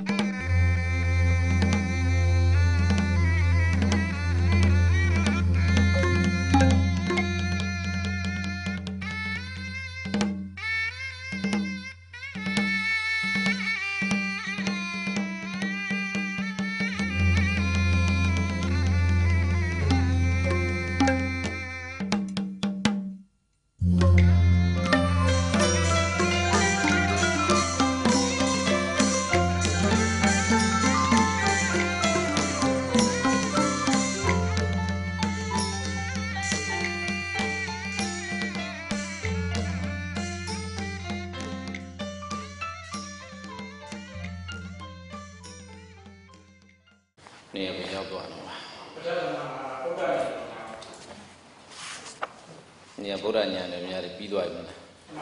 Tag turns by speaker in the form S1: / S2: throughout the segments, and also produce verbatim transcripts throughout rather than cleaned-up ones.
S1: Nih apa jawab tuan? Ini apurannya nih nyari pido aja mana?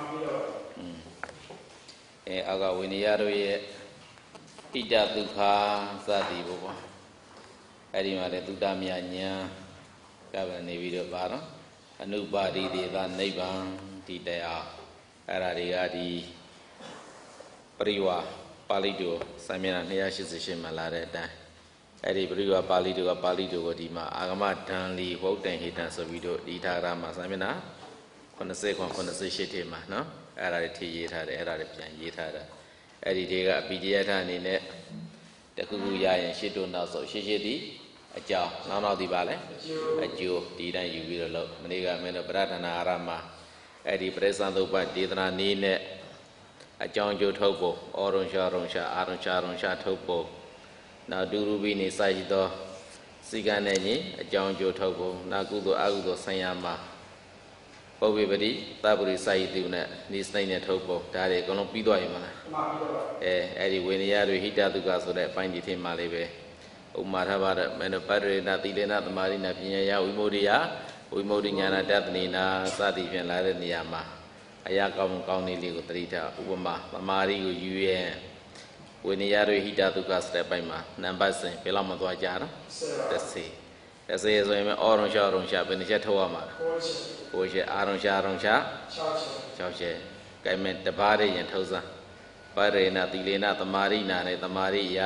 S1: Eh agak wini yaro ye tidak tukar sadi bobo. Hari mana tu damianya kawan ni video barang. Anu bari di dan nebang tidak ya. Ada dia di periwa palido samina ni asyik sih malare dah. Eri beriwa pali juga pali juga di ma agama dan li wau dan hidan so video di thara ma samina kono se kon kono se shite ma no era de thi yi thare era de pyan yi thara eri de ga P D F ထအနေနဲ့တခုခုရရင်ရှစ်တို့နောက်ဆိုရှစ်ရှစ်ဒီအကြောင်းနောက်နောက်ဒီပါလဲအကျိုးဒီတိုင်းယူပြီးတော့လို့မနေ့ကမင်းတို့ပရဒနာအာရမအဲ့ဒီပရိသန္တုပ္ပဒေသနာနည်းနဲ့အကြောင်းကျိုးထုတ်ဖို့ဩရုံရှာရုံရှာအာရုံရှာရုံရှာထုတ်ဖို့နောက်ဒူရူဘီနေစာရှိသောစီကံနဲ့ညီအကြောင်းကျိုးထုတ်ဖို့နောက်ကုသိုလ်အကုသိုလ်ဆံရမှာပုဗ္ဗေပတိသဗ္ဗရိစာယိတုနဲ့နေစနိနဲ့ထုတ်ဖို့ဒါတွေအကုန်လုံးပြီးသွားရင်မလားအဲအဲ့ဒီဝိနည်းတွေဟိတတုကဆိုတဲ့အပိုင်းဒီထင်မှလေးပဲဥမာထပါတဲ့မနပရိဏတိလေနသမာရိနာပညာယဝိမုဒိယဝိမုဒိညာဏတတနိနာစသည်ဖြင့်လာတဲ့နေရာမှာအရာကောင်းကောင်းလေးကိုတတိထဥပမာသမာရိကိုယူရင်ဝိနည်းတွေဟိတတုကဆိုတဲ့အပိုင်းမှာနံပါတ်စဉ်ဘယ်လောက်မှသွားကြတော့တစ်စီတစ်စီဆိုရင်အော်ရုံရှာရုံရှာဘယ်နှချက်ထုတ်ရမှာကိုချက်အာရုံရှာရုံရှာ၆ချက်ကဲမဲ့တပါးရရင်ထုတ်စမ်းပရိဏတိလေနသမာရိနာနဲ့သမာရိယ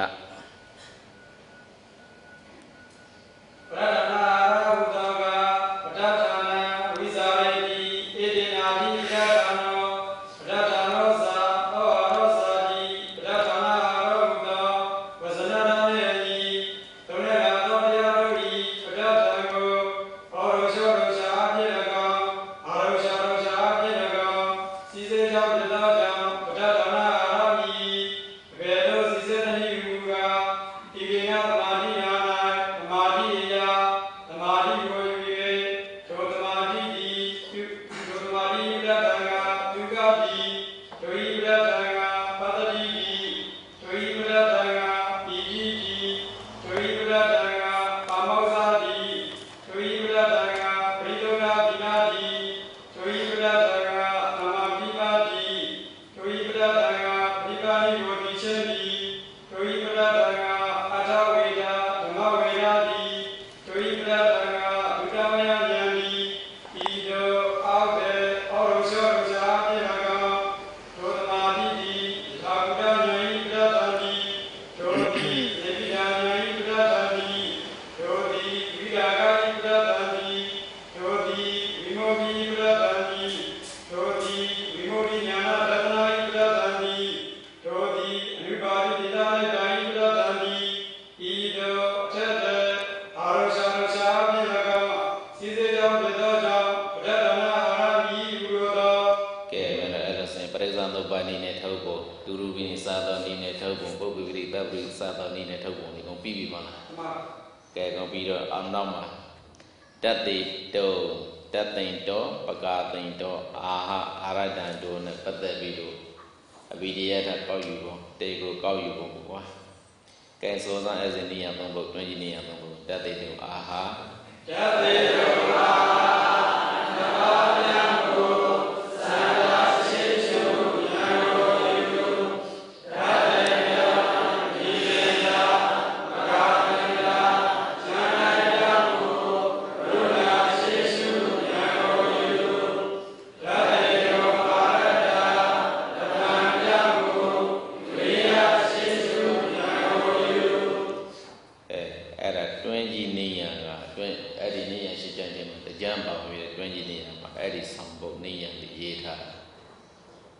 S1: ပရဒနာရဟုသောကပဋ္ဌာနာဝိဇာရေတိဧတေနာတိယတနောပဋ္ဌာနောဇာဩရောဇာတိပဋ္ဌာနာရဟုသောဝဇနနာယေတိသုံးရသောတရားတို့ဤပဋ္ဌာန်ကိုဩရောရှောရောရှာအပြည့်၎င်းအာရောရှာရောရှာအပြည့်၎င်းစီစေကြောင့်တသောကြောင့်ပဋ္ဌာနာရမိဘယ်လိုစီစေသနည်းမူကားဤကိနာသမာဓိယာ၌သမာဓိယာသမာဓိကိုယူ၍ထိုသမာဓိသည်ထိုသမာဓိပြတ္တံကဒုက္ခသည်ထိုဤပြတ္တံကပတ္တိသည်ထိုဤပြတ္တံကပိဋိသည်ထိုဤပြတ္တံကပါမောဇ္ဇသည်ထိုဤပြတ္တံကပရိဒုနာပိနာသည်ထိုဤပြတ္တံကသမ္မာပိပါသည်ထိုဤပြတ္တံကပရိပါဏိကိုတိချင်းသည်ထိုဤပြတ္တံကအထဝေဒဓမ္မဝေဒသည်ထိုဤပြတ္တံကဒုက္ခမယဉာဏ်သည်ဤသို့အောက်တဲ့ဩရုရှောရုရှာပြေ၎င်းထိုသမာဓိသည်သာကုတ္တဉာဏ်ဤပြတ္တံသည်ထိုသည်နေပိဒာဉာဏ်ဤပြတ္တံသည်ထိုသည်ဝိရာဂဤပြတ္တံသည်ထိုသည်ဝိမု ္တိပြတ္တံသည်ထိုသည်ဝိမု ္တိဉာဏတတနာဤပြတ္တံသည်ထိုသည်အနုပါတိတိတာ၌တာဤပြတ္တံသည်ဤသို့အထက်တဲ့အာရုံရှာရုံရှာအပြည့်၎င်းစီစေကြောင့်ဖြစ်သောကြောင့်ပဋ္ဌာနာအာရမိဟူသောကဲမနအဲ့ဒါဆိုရင်ပရိစ္ဆန်သုပ္ပန်နည်းနဲ့ထုတ်ဖို့ဒုရူပိနိစာသောနည်းနဲ့ထုတ်ဖို့ပုပ္ပိပတိသဗ္ဗရိစာသောနည်းနဲ့ထုတ်ဖို့ဒီကောင်ပြီးပြီမလားမှန်ကဲကောင်ပြီးတော့အောင်နောက်မှာတတ္တိတောတတ္တိန်တောပကာတိန်တောအာဟအာရတံတောနဲ့ပတ်သက်ပြီးတော့အဘိဓိယထကောက်ယူဖို့တေကိုကောက်ယူဖို့ကွာကဲစောစံအစဉ်နိယသုံးဖို့တွင်ကြီးနိယသုံးဖို့တတ္တိတောအာဟတတ္တိတောအာဟနဘာယံကိုသံဃာရှိရှုယံကိုယေတုတတ္တိတောဒီလေနာပကာတိနာဉာဏယံကိုဘုရားရှိရှုယံကိုယေတုတတ္တိတောအာရတတံယံကိုဝိယရှိရှုယံ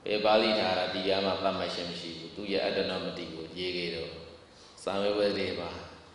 S2: Be Bali Tara Diama Pamashimshi, do ya Adonomatico, Yegero, Same Wedeva.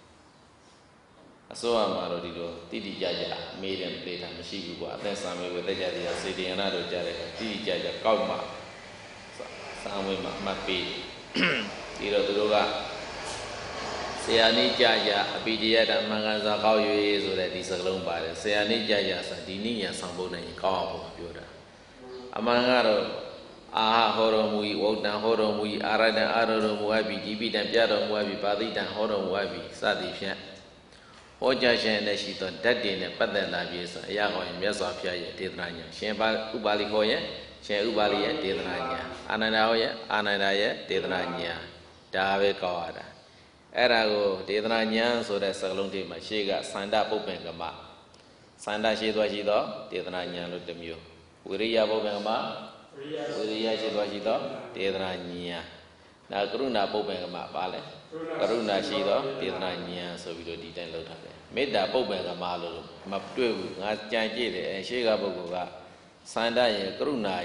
S2: So Amaro Dido, Tidi Jaja, made and played a machine, then Same with the Jadia City and Ado Jada, Tidi Jaja, Kauma, Same Mapi, Tiro Duga. Seani Jaja, Abidia and Mangaza Kau is or that is a long by the Seani Jaja, Sardini and Sambona in Kau, Yoda. Amangaro, Aha, Horomui, Wogdan Horomui, Arada Arom Wabi, Dibi and Jadam Wabi, Padita, Horom Wabi, Sadisha. Oja and she thought that day in a pattern of years, Yago and Mesopia, Tedranya, Shemba Ubalikoya, She Ubalia, Tedranya, Ananaoya, Ananaya, Tedranya, Dave Kawada. Erago, Tedranya, so that Salonti Machiga, Sanda Popengama, Sanda Shidwajido, Tedranya, Lutemu, Uriya Popengama, Uriya Shidwajido, Tedranya. Now Gruna Popengama, Pale, Karuna Shido, Tedranya, so we don't detail out of it. Made that Popengama, Maptu, Janji, and Shiga Boga, Sanda, Gruna,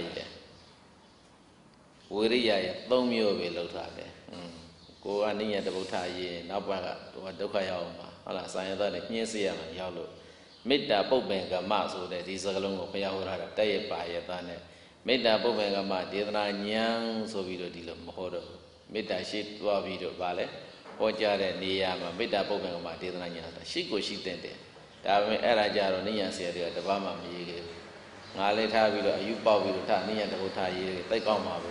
S2: Uriya, Lomio, we looked at it. Go and near the Botaye, Nabaga, or Dokayama, Ala Sayada, Nisia, and Yalo. Made that Bobenga Maso that is a long of Yahora, Day by Yatane. Made that Bobenga Ma, Dedra Nyang, so we do deal Mohoro. Made that shit to a video ballet, or Jare Niama, made that Bobenga Ma, Dedra Nyata. She go she tended. Dame Erajaro Nia said the Bama Migi. Nale Tavi, you bow with Tania the Botaye, they come out.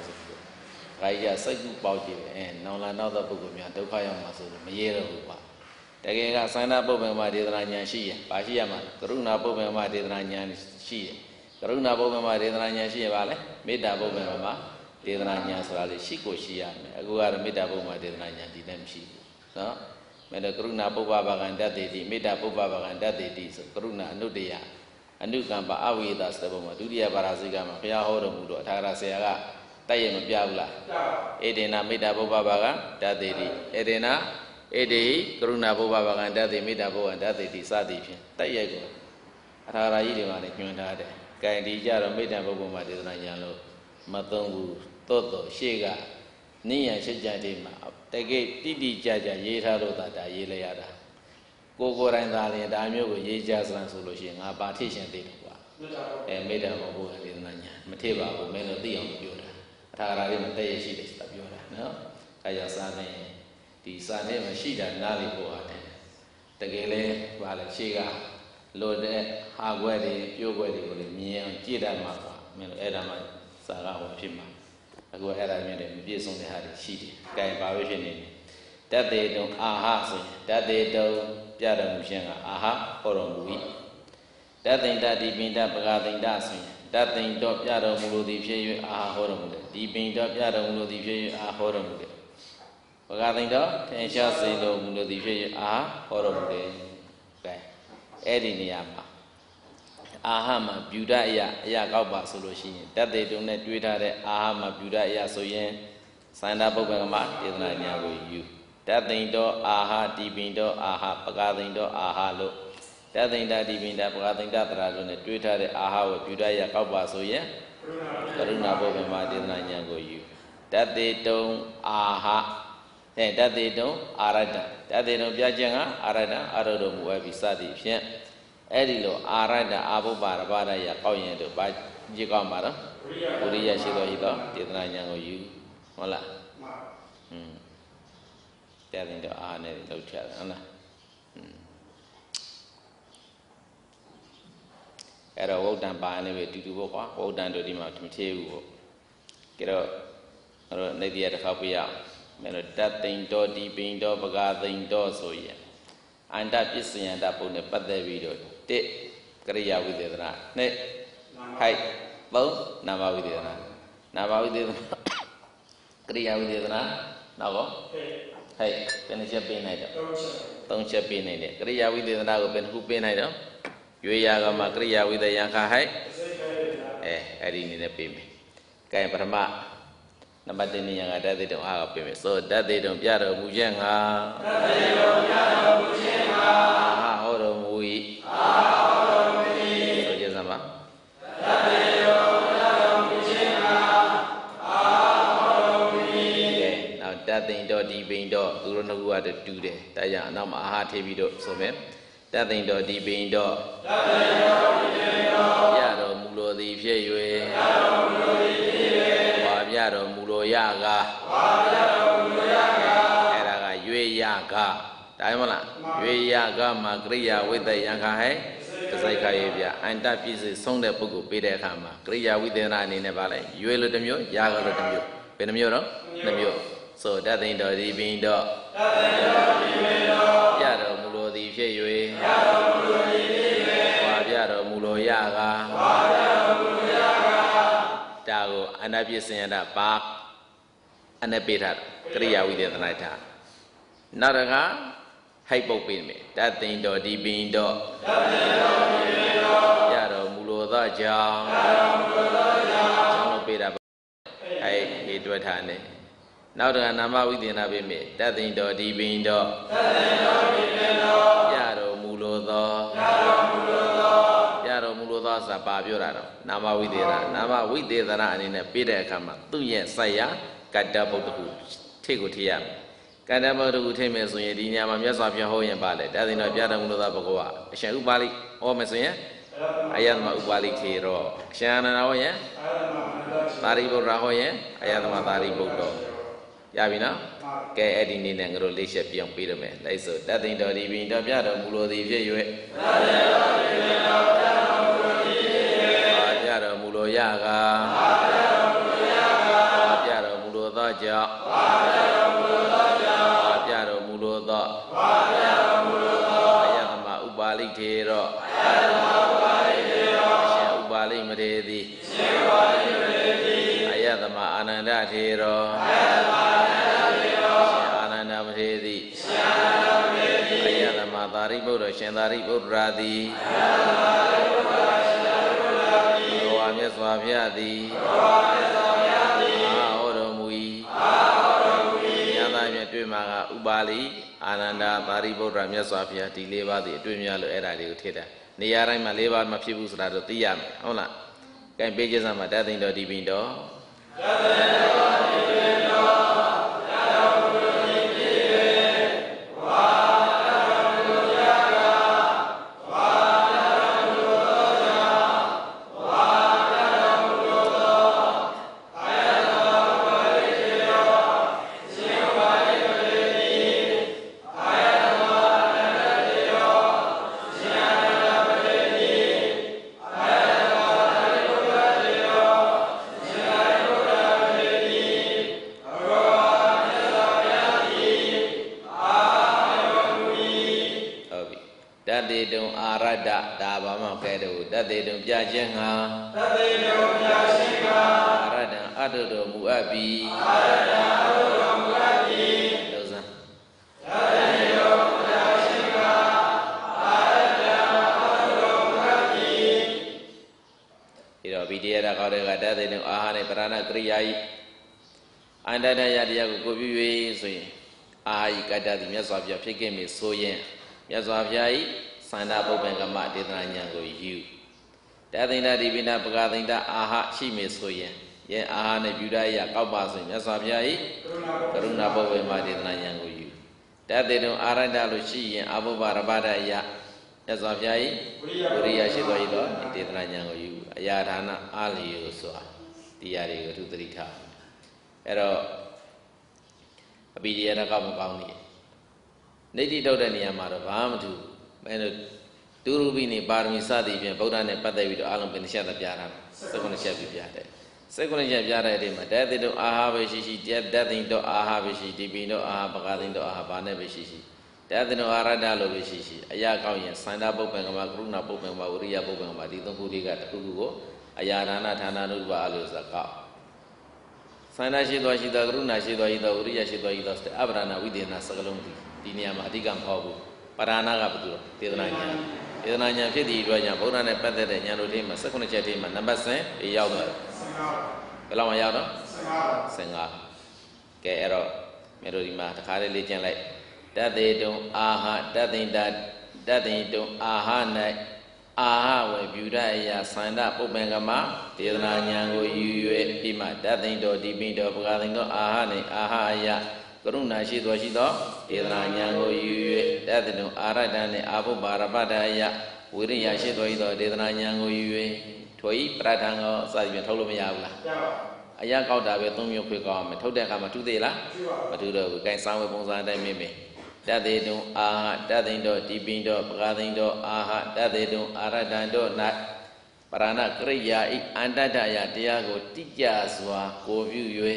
S2: Kaya Sagu Bauji and Nola Nada Bugumia, Dokaya Masu, Mayera Hupa. Tagaga Sana Bobema Dedranya Shia, Pashiama, Karuna Bobema Dedranya Shia, Karuna Bobema Dedranya Shia Vale, Meda Bobema, Dedranya Sali, Shiko Shia, Aguara Meda Boma Dedranya, Didem Shi. No? Meda Karuna Boba and that they did, Meda Boba and that they did, Karuna, Nudia, a new Gamba Awi, that's the Boma, Dudia Barazigama, Pia Horomudo, Taraseaga. Tayem Biabla, Edena Mida Bobaga, that they did. Edena, Ede, Karuna Bobaga, and that they made a bow and that they decided. Tayago. Atara Idiman, Yundade, Kaidija, made a Boboma de Ranyalo, Matongu, Toto, Shega, Nia Shejadima, Tage, Didi Jaja, Yeta Rota, Yeleada. Gogo and Dali and Damio, Yejas and Solution, a partition did. And made a bow and Nanya, Mateva, who made a deal of Yoda. Tara in the day she is the Yoda, no? Ayasane, the Sane Mashida, Nali Boate. The Gale, Valachiga, Lord Hagwadi, Yogwadi, with me and Jida Mapa, Mel Edama, Saga or Pima. I go ahead and made a piece on the Hadi, she, Guy Bavision. That they don't aha, that they don't Jada Mushanga, aha, or a movie. That thing that they been that Bagading dancing. That thing top yada mulo di pye ah horomule. Di bin top yada mulo di pye ah horomule. Bagading do, ten shot say lo mulo di pye ah horomule. Okay. Edi niyama. Ahama buda ya ya kauba solo shi. That they don't net tweeta de ahama buda ya so yen. Sanda bogama idna nya go you. That thing do aha di bin do aha bagading do aha lo. That thing that even that Bagading that Rajon, Twitter, the Aha, Budaya, Kaba, so yeah, Karuna Bobema did not go you. That they don't aha, that they don't arada, that they don't Jajanga, arada, Arodom, where we study, yeah. Edilo, arada, Abu Barabara, Yakoyan, to buy Jigamara, Uriya Shido, did not go you. Hola. Hm. Telling the Ahane, no child, at a walk down by anyway to do walk, walk down to the mountain table. Get out, maybe at a copy out. That thing door deep in door, Bagading door, so yeah. And that is the end up on the but the video. Take Korea with the run. Net, height, bow, Nama with the run. Nama with the Korea with the run. Now, hey, finish up in it. Don't chip in it. Korea with the run, open who pin it. Yuya Makria with the Yanka Hai, eh, I didn't need a payment. Kai Parama, Namadini Yang, that they don't have a payment. So that they don't Yara Mujanga, ah, Oro Mui, so Yazama. တော်ဒီပိန်တော်သူတို့နှစ်ခုကတူတယ်ဒါကြောင့်အနောက်မှာအာဟာထေပြီးတော့ဆိုမယ်တသိန်တော်ဒီပိန်တော်တသိန်တော်ဒီပိန်တော်ရတော်မူလိုသည်ဖြစ်၍ရတော်မူလိုသည်ဖြစ်၍ဝါပြတော်မူလိုရကားဝါပြတော်မူလိုရကားအဲ့ဒါကရွေရကားဒါမှမလားရွေရကားမှာကရိယာဝိတ္တယံခါဟဲ့တစိုက်ခါရေးပြအန္တပြည့်စုံဆုံးတဲ့ပုဂ္ဂိုလ်ပေးတဲ့အခါမှာကရိယာဝိသေသနာအနေနဲ့ပါလဲရွေလို့တစ်မျိုးရကားလို့တစ်မျိုးဘယ်နှမျိုးတော့နှစ်မျိုးဆိုတသိန်တော်ဒီပိန်တော်တသိန်တော်ဒီပိန်တော်ရတော်မူလိုသည်ဖြစ်၍ရတော်မူလိုသည်ဖြစ်၍ဝါပြတော်မူလိုရကားဝါပြတော်မူလိုရကားဒါကိုအနာပြည့်စင်ရတာပါအနပိဋ္ဌကရိယာဝိသေသနာထားနောက်တစ်ခါဟိုက်ပုတ်ပေးမယ်တသိန်တော်ဒီပိန်တော်တသိန်တော်ဒီပိန်တော်ရတော်မူလိုသောကြောင့်ရတော်မူလိုသောကြောင့်ကျောင်းလို့ပေးတာဟိုက်ဒီတွေ့ထားနေနောက်တစ်ခါနာမဝိသေသနာပေးမယ်တသိန်တော်ဒီပိန်တော်တသိန်တော်ဒီပိန်တော်ရတော်မူလိုသောရတော်မူလိုသောရတော်မူလိုသောဆိုတာပါပြောတာတော့နာမဝိသေသနာနာမဝိသေသနာအနေနဲ့ပေးတဲ့အခါမှာသူ့ရဲ့ဆက်ရကတ္တဗုဒ္ဓခုထိကိုထိရမယ်ကတ္တဗုဒ္ဓခုထိမယ်ဆိုရင်ဒီညမှာမြတ်စွာဘုရားဟောရင်ပါလေတသိန်တော်ပြတော်မူလိုသောဘဂဝါအရှင်ဥပါလိဟောမယ်ဆိုရင်အယသမဥပါလိထေရောအရှင်အနန္ဒဟောရင်သာရိပုတ္တရာဟောရင်အယသမသာရိပုတ္တရောရပြီနော်ကဲအဲ့ဒီနေ့နဲ့ငါတို့လေးချက်ပြောင်းပေးရမယ်လိုက်ဆိုတသိန်တော်ဒီပိန်တော်ပြတော်မူလိုသည်ဖြစ်၍တသိန်တော်ဒီပိန်တော်ပြတော်မူလိုသည်ဖြစ်၍ပါပြတော်မူလိုရကားပါပြတော်မူလိုရကားပါပြတော်မူလိုသောကြောင့်ပါပြတော်မူလိုသောကြောင့်ပါပြတော်မူလိုသောပါပြတော်မူလိုသောအယသမဥပါလိထေရောအယသမဥပါလိထေရောအရှင်ဥပါလိမထေသည်အရှင်ဥပါလိမထေသည်အယသမအာနန္ဒထေရောအယသမမထေသည်ရှင်အာနန္ဒမထေသည်အယသမသာရိပုတ္တရာရှင်သာရိပုတ္တရာသည်အယသမသာရိပုတ္တရာရှင်သာရိပုတ္တရာသည်ဘဝမြတ်စွာဘုရားသည်ဘဝမြတ်စွာဘုရားသည်အာဟောတော်မူ၏အာဟောတော်မူ၏ညသာမြတ်တွေ့မှာကဥပါလိအာနန္ဒသာရိပုတ္တရာမြတ်စွာဘုရားဒီလေးပါးသည်အတွေ့များလို့အဲ့ဒါလေးကိုထည့်တာနေရာတိုင်းမှာလေးပါးမဖြစ်ဘူးဆိုတာတော့သိရမယ်ဟုတ်လားကဲပေးခြင်းစမှာတသိန်တော်ဒီပိန်တော်တသိန်တော်ဒီပိန်တော်ဒါဘာမှကဲတော့တသေတုံပြခြင်းငါတသေတုံပြခြင်းငါအာရတံအတုတော်မူအပ်ပြီအာရတံအတုတော်မူအပ်ပြီလို့စမ်းတသေတုံပြခြင်းငါအာရတံအတုတော်မူအပ်ပြီဒီတော့ဗီဒီယရာကောတဲ့ကတသေတုံအာဟာနဲ့ပရဏကရိယာဤအန္တတရတရားကိုကိုပြု၍ဆိုရင်အာဟိကတ္တသည်မြတ်စွာဘုရားဖြစ်ခဲ့ပြီဆိုရင်မြတ်စွာဘုရားဤသန္တာပုပ္ပံကမဒေသနာဉာဏ်ကိုယူတသိန်တဒီပိဏပကသိန်တအာဟရှိမေဆိုရင်ယင်အာဟနဲ့ပြုရရကောက်ပါဆိုရင်မြတ်စွာဘုရားဤကရုဏာပုပ္ပံမဒေသနာဉာဏ်ကိုယူတသိတုံအာရတလို့ရှိရင်အဘုဘရပဒအယမြတ်စွာဘုရားဤဝိရိယရှိတော်ဤသောဒေသနာဉာဏ်ကိုယူအရာဌာနအာလီယဆိုတာတရားတွေကိုသူသတိထားအဲ့တော့အပိဒီယရကောက်မကောင်းနေနေတိတောက်တဲ့နေရာမှာတော့ဘာမှမထူးအဲလိုဒုရူပိနေပါရမီစသည်ဖြင့်ဗုဒ္ဓနဲ့ပတ်သက်ပြီးတော့အလုံးပင်ချက်သပြတာစက္ကုဏချက်ပြပြတယ်စက္ကုဏချက်ပြတဲ့အချိန်မှာတသိတုအာဟာပဲရှိရှိတသိတုအာဟာပဲရှိဒီပိတုအာဟာပကသိတုအာဟာဘာနဲ့ပဲရှိရှိတသိတုအာရတလို့ပဲရှိရှိအရာကောင်းရင်သန္တာပုပ္ပံကမကရုဏာပုပ္ပံကမဝိရိယပုပ္ပံကမဒီသုံးခုလေးကတခုခုကိုအရာဒါနဌာနနုပါအလို့ဆိုကောက်သန္တာရှိသောရှိသောကရုဏာရှိသောရှိသောဝိရိယရှိသောရှိသောအပရဏဝိသေနစကလုံးဒီဒီနေရာမှာအဓိကမဟုတ်ဘူးပရဏကဘယ်သူသေဒနာညာသေဒနာညာဖြစ်သည့်အတွက်ကြောင့်ဗုဒ္ဓနဲ့ပတ်သက်တဲ့ညာတို့ထဲမှာ၁၉ချက်ထဲမှာနံပါတ်ဆယ်ရောက်သွားတယ်ဘယ်လောက်မှရောက်တော့ဆယ်ငါးကဲအဲ့တော့မြို့တို့ဒီမှာတစ်ခါလေးလေ့ကျင့်လိုက်တသေတုံအာဟတသိင်တတသိင်တုံအာဟ၌အာဟဝေပြုရအရာသန္တာပုပ္ပံကမဒေသနာဉာဏ်ကိုယူ၍ပြီးမှတသိင်တော်ဒီပိတော်ပကာသိင်တော်အာဟ၌အာဟအယကရုဏာရှိသောရှိသောဒေသနာဉာဏ်ကိုယူ၍တတိတုအာရတံနှင့်အာဘုပါရပတ္တယဝိရိယရှိသောရှိသောဒေသနာဉာဏ်ကိုယူ၍ထိုဤပရထံကိုစသည်ဖြင့်ထုတ်လို့မရဘူးလား
S1: ရပါ
S2: အရာကောက်တာပဲသုံးမျိုးခွေကောက်အောင်မယ်ထုတ်တဲ့အခါမှာထုသေးလားမထုတော့ဘူးကဲစောင်းဝေပုံစံအတိုင်းမင်းမင်းတတေတုအာဟတသိန်တော့ဒီပိန်တော့ပကာသိန်တော့အာဟတတေတုအာရတံတော့၌ပရဏကရိယာဤအန္တတယတရားကိုတိကျစွာကိုပြု၍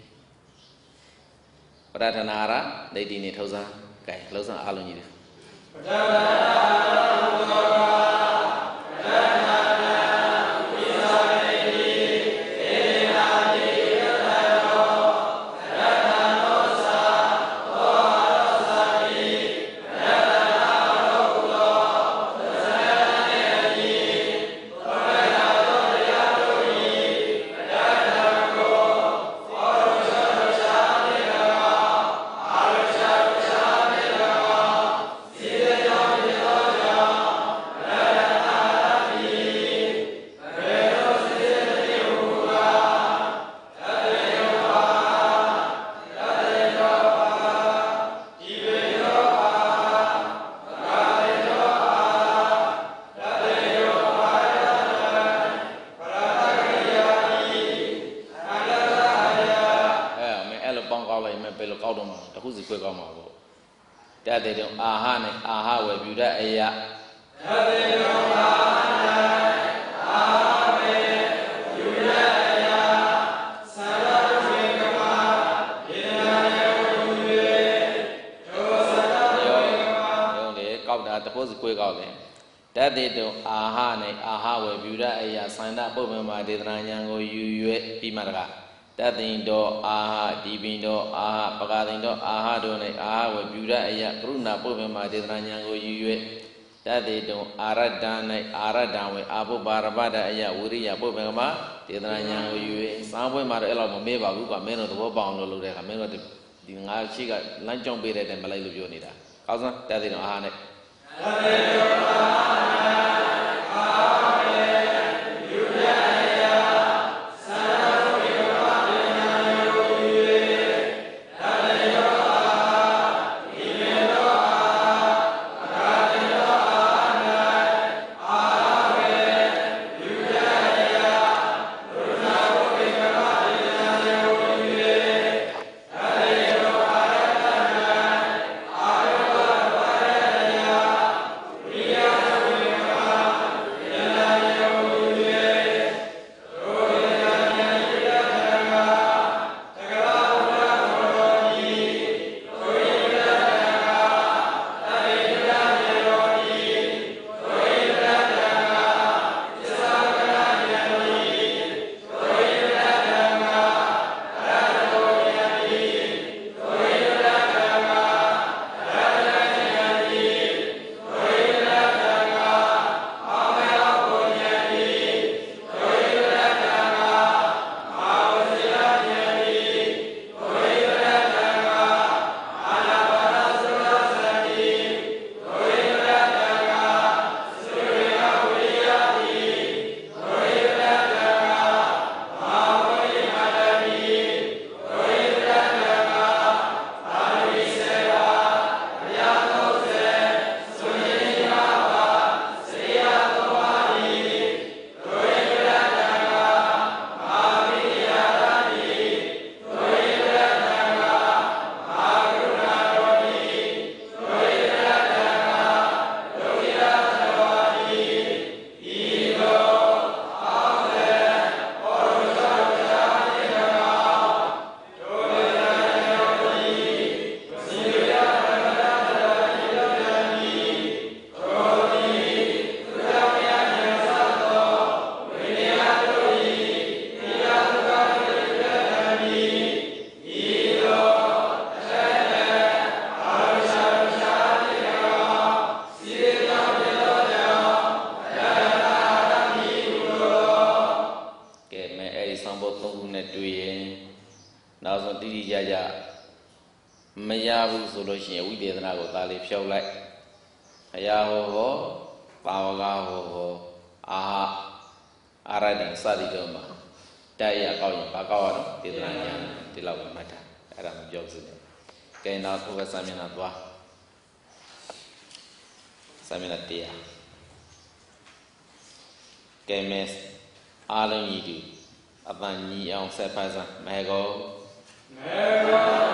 S2: ပရထနာရဒိဋ္ဌိနဲ့ထုတ်စားကဲလှုပ်ဆောင်အားလုံးကြီးတယ်
S1: ပဋ္ဌာနာဘုရားပဋ္ဌာနာဝိသရေတိဧနာတိယတရောရတနောသာဘောရောသာတိရတနာရောဟုသောသဇာနေတိဘုရားတော်တရားတို့၏ပဋ္ဌာနာကိုဘောရောသာသာနေတော်အာရချာချာနေတော်စီရကြောင့်မြေတော်ကြောင့်ရတနာတိဘေရောစီရတိဟုကာတတေယောပါတတေယောပါဒီဘေယောပါကာယေယောပါတတေယောပါယတံပရတကရိယာတိအန္တသာယ
S2: အဲမင်းအဲ့လိုပေါင်းကောက်လိုက်မယ်ဘယ်လိုကောက်တော့မှာတစ်ခုစီခွဲကောက်မှာပေါ့တတေတုအာဟနဲ့အာဟဝေပြုတတ်အယ
S1: တတေယောပါ၌အာမေယူရအယသံဃာဝေကမယေနာယောယူ၍သောသတ္တဝေကမ
S2: ရုံးလေကောက်တာတစ်ခုစီခွဲကောက်တယ်တတေတုအာဟနဲ့အာဟဝေပြုတတ်အယသန္တာပုပ္ပမဒေသနာဉာဏ်ကိုယူ၍ပြီးမှတကားတသိန်တော်အာဟဒီပိန်တော်အာဟပကာသိန်တော်အာဟတို့၌အာဟဝေပြုရအယကရုဏာပုပ္ပမဒေသနာဉာဏ်ကိုယူ၍တသိတုံအာရတံ၌အာရတံဝေအာဘုပါရပတ္တအယဝိရိယပုပ္ပမဒေသနာဉာဏ်ကိုယူ၍စောင်းပွဲမှာတော့အဲ့လောက်မမေးပါဘူးကွာမင်းတို့သဘောပေါအောင်လို့လုပ်တဲ့အခါမင်းတို့ဒီငါရှိကလမ်းကြောင်းပေးတဲ့အတိုင်းမလိုက်လို့ပြောနေတာကောင်းစမ်းတသိတုံအာဟနဲ့
S1: တတေယောပါ၌အာမေယူရအယသံဃာဝေကမယေနာယောယူ၍တတေယောပါဒီမေသောအာကာတေယောအာ၌အာမေယူရအယဒုနာဝေကမယေနာယောယူ၍တတေယောအာရတံ၌အာယောပါပရယဝိရိယဝေကမယေနာယောယူ၍သောယေနာယိတတံဃာတကလာဘုရားတော်ဤသောယေတတံဃာတတေယတမေရောဤသောယေတတံဃာသစ္စာကရယံဤသောယေတတံဃာအရဟတောယံဤသောယေတတံဃာအရဟတယံဤသောယေတတံဃာအာမယဘောယံဤသောယေတတံဃာအာဝဇယယံဤသောယေတတံဃာအာနာပါနသုရသံဤသောယေတတံဃာသုရေယဝိရိယတိသောယေတတံဃာမာဝိမတတိသောယေတတံဃာသာဝိစေဝအယသောစေသုညိယပါစေယသောပါတိသောယေတတံဃာမာဝိရိယတိသောယေတတံဃာမာကရုဏာရောတိသောယေတတံဃာလောကိယသတ္တဝါတိဤသောအာမေဩရောသာဝါနေတော်သောယေတတံယောတိစီရယပရမတ္တတတိတံတိသောတိသုရမယဉာဏ်သသောဝိနည်းတို့၏တိယသုခတိတံတိဤသောအထက်အာရချာချာတိတော်စီရကြောင့်မြေတော်ကြောင့်ရတနာတိဟုသော
S2: ကဲမဲအဲ့ဒီဆောင်ဖို့သုံးခုနဲ့တွေ့ရင်နောက်ဆုံးတိတိကျကျမရဘူးဆိုလို့ရှိရင်ဝိသေသနာကိုသာလေးဖြုတ်လိုက်ခရာဟောဟောပါဝကဟောဟောအာဟအာရတံစသည်တို့မှာတိုက်ရကောက်ရင်ဘာကောက်ရတော့ဒေသနာညာဒီလောက်ပဲမှတ်တာအဲ့ဒါမပြောစဘူး cái nào cũng phải xem như là tua xem như là tia cái mes alo gì đi apa ni ông sẽ phải ra mẹ có
S1: mẹ có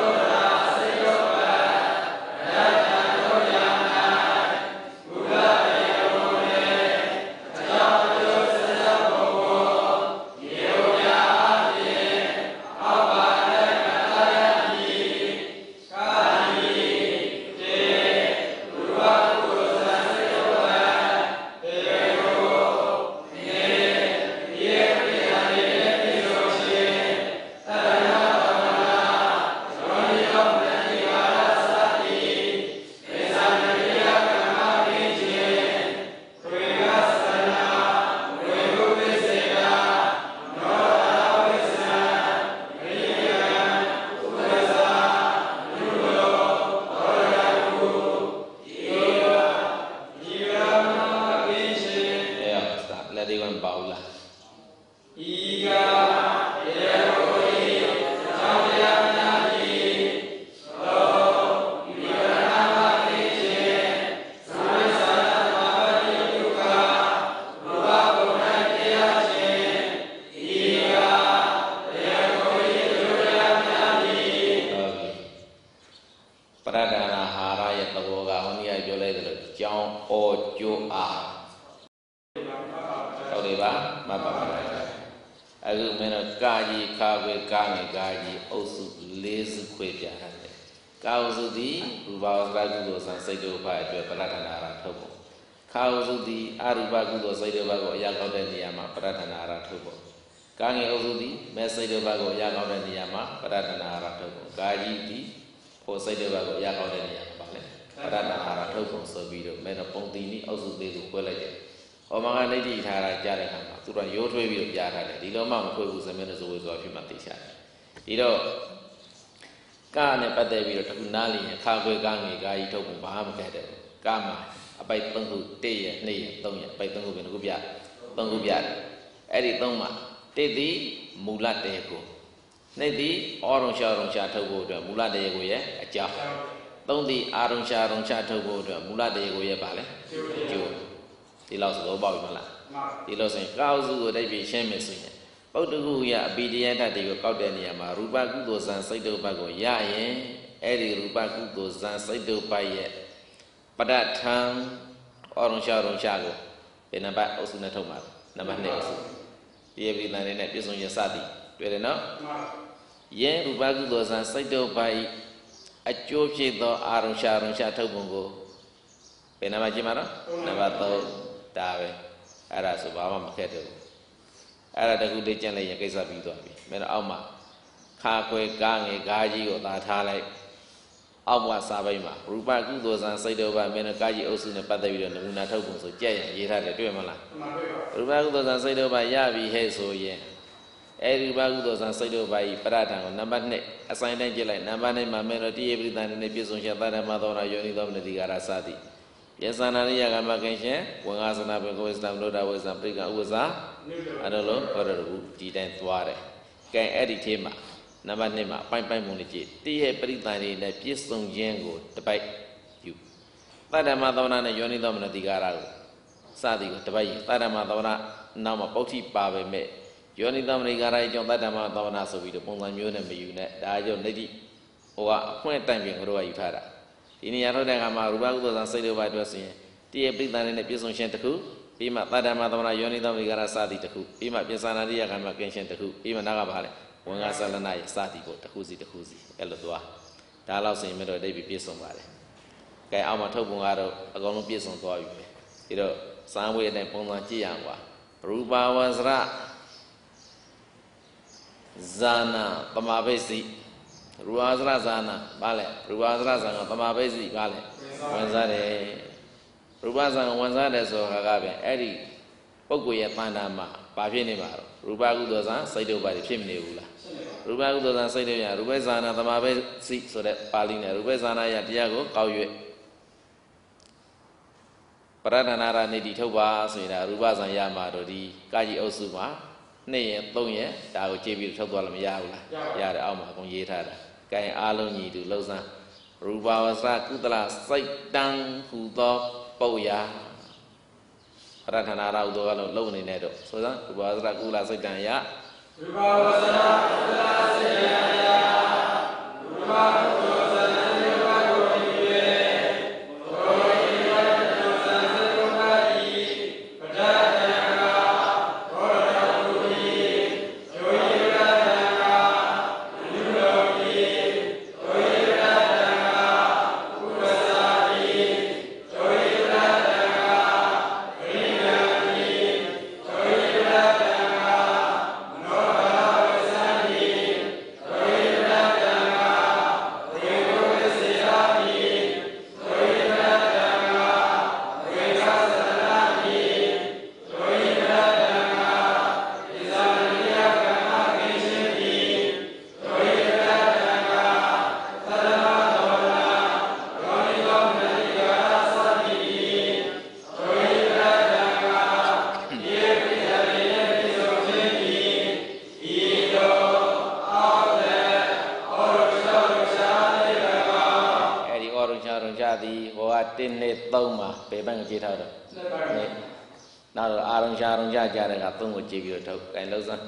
S3: Zana, Tamabesi, Ruazra Zana, Bale, Ruazra Zana, Tamabesi, Bale, Wanzare, Rubazan, Wanzare, so Hagabe, Eddie, Poguya Panama, Pavinimar, Rubagu Dozan, Saido by the Chimney. Rubagu Dozan, Saido, Rubezana, Tamabesi, so that Palina, Rubezana, Yatiago, Kauye. Paradanara Nedi Toba, Sina, Rubazan Yamadori, Kaji Osuma. Nay, Tonya, Tao Chibi Tobalam Yaula, Yada Alma, con Yeta,
S2: cái alo nhị đủ lâu ra rù bao ra cứ là say đăng hù to bầu ya ra thằng nào đâu đó lâu này này rồi số đó rù bao ra cứ là say đăng ya rù bao ra cứ là say đăng ya rù bao tin này tông mà về bằng chỉ thao được nào là arong cha arong cha cha này là tông của chỉ biểu thâu cái lâu ra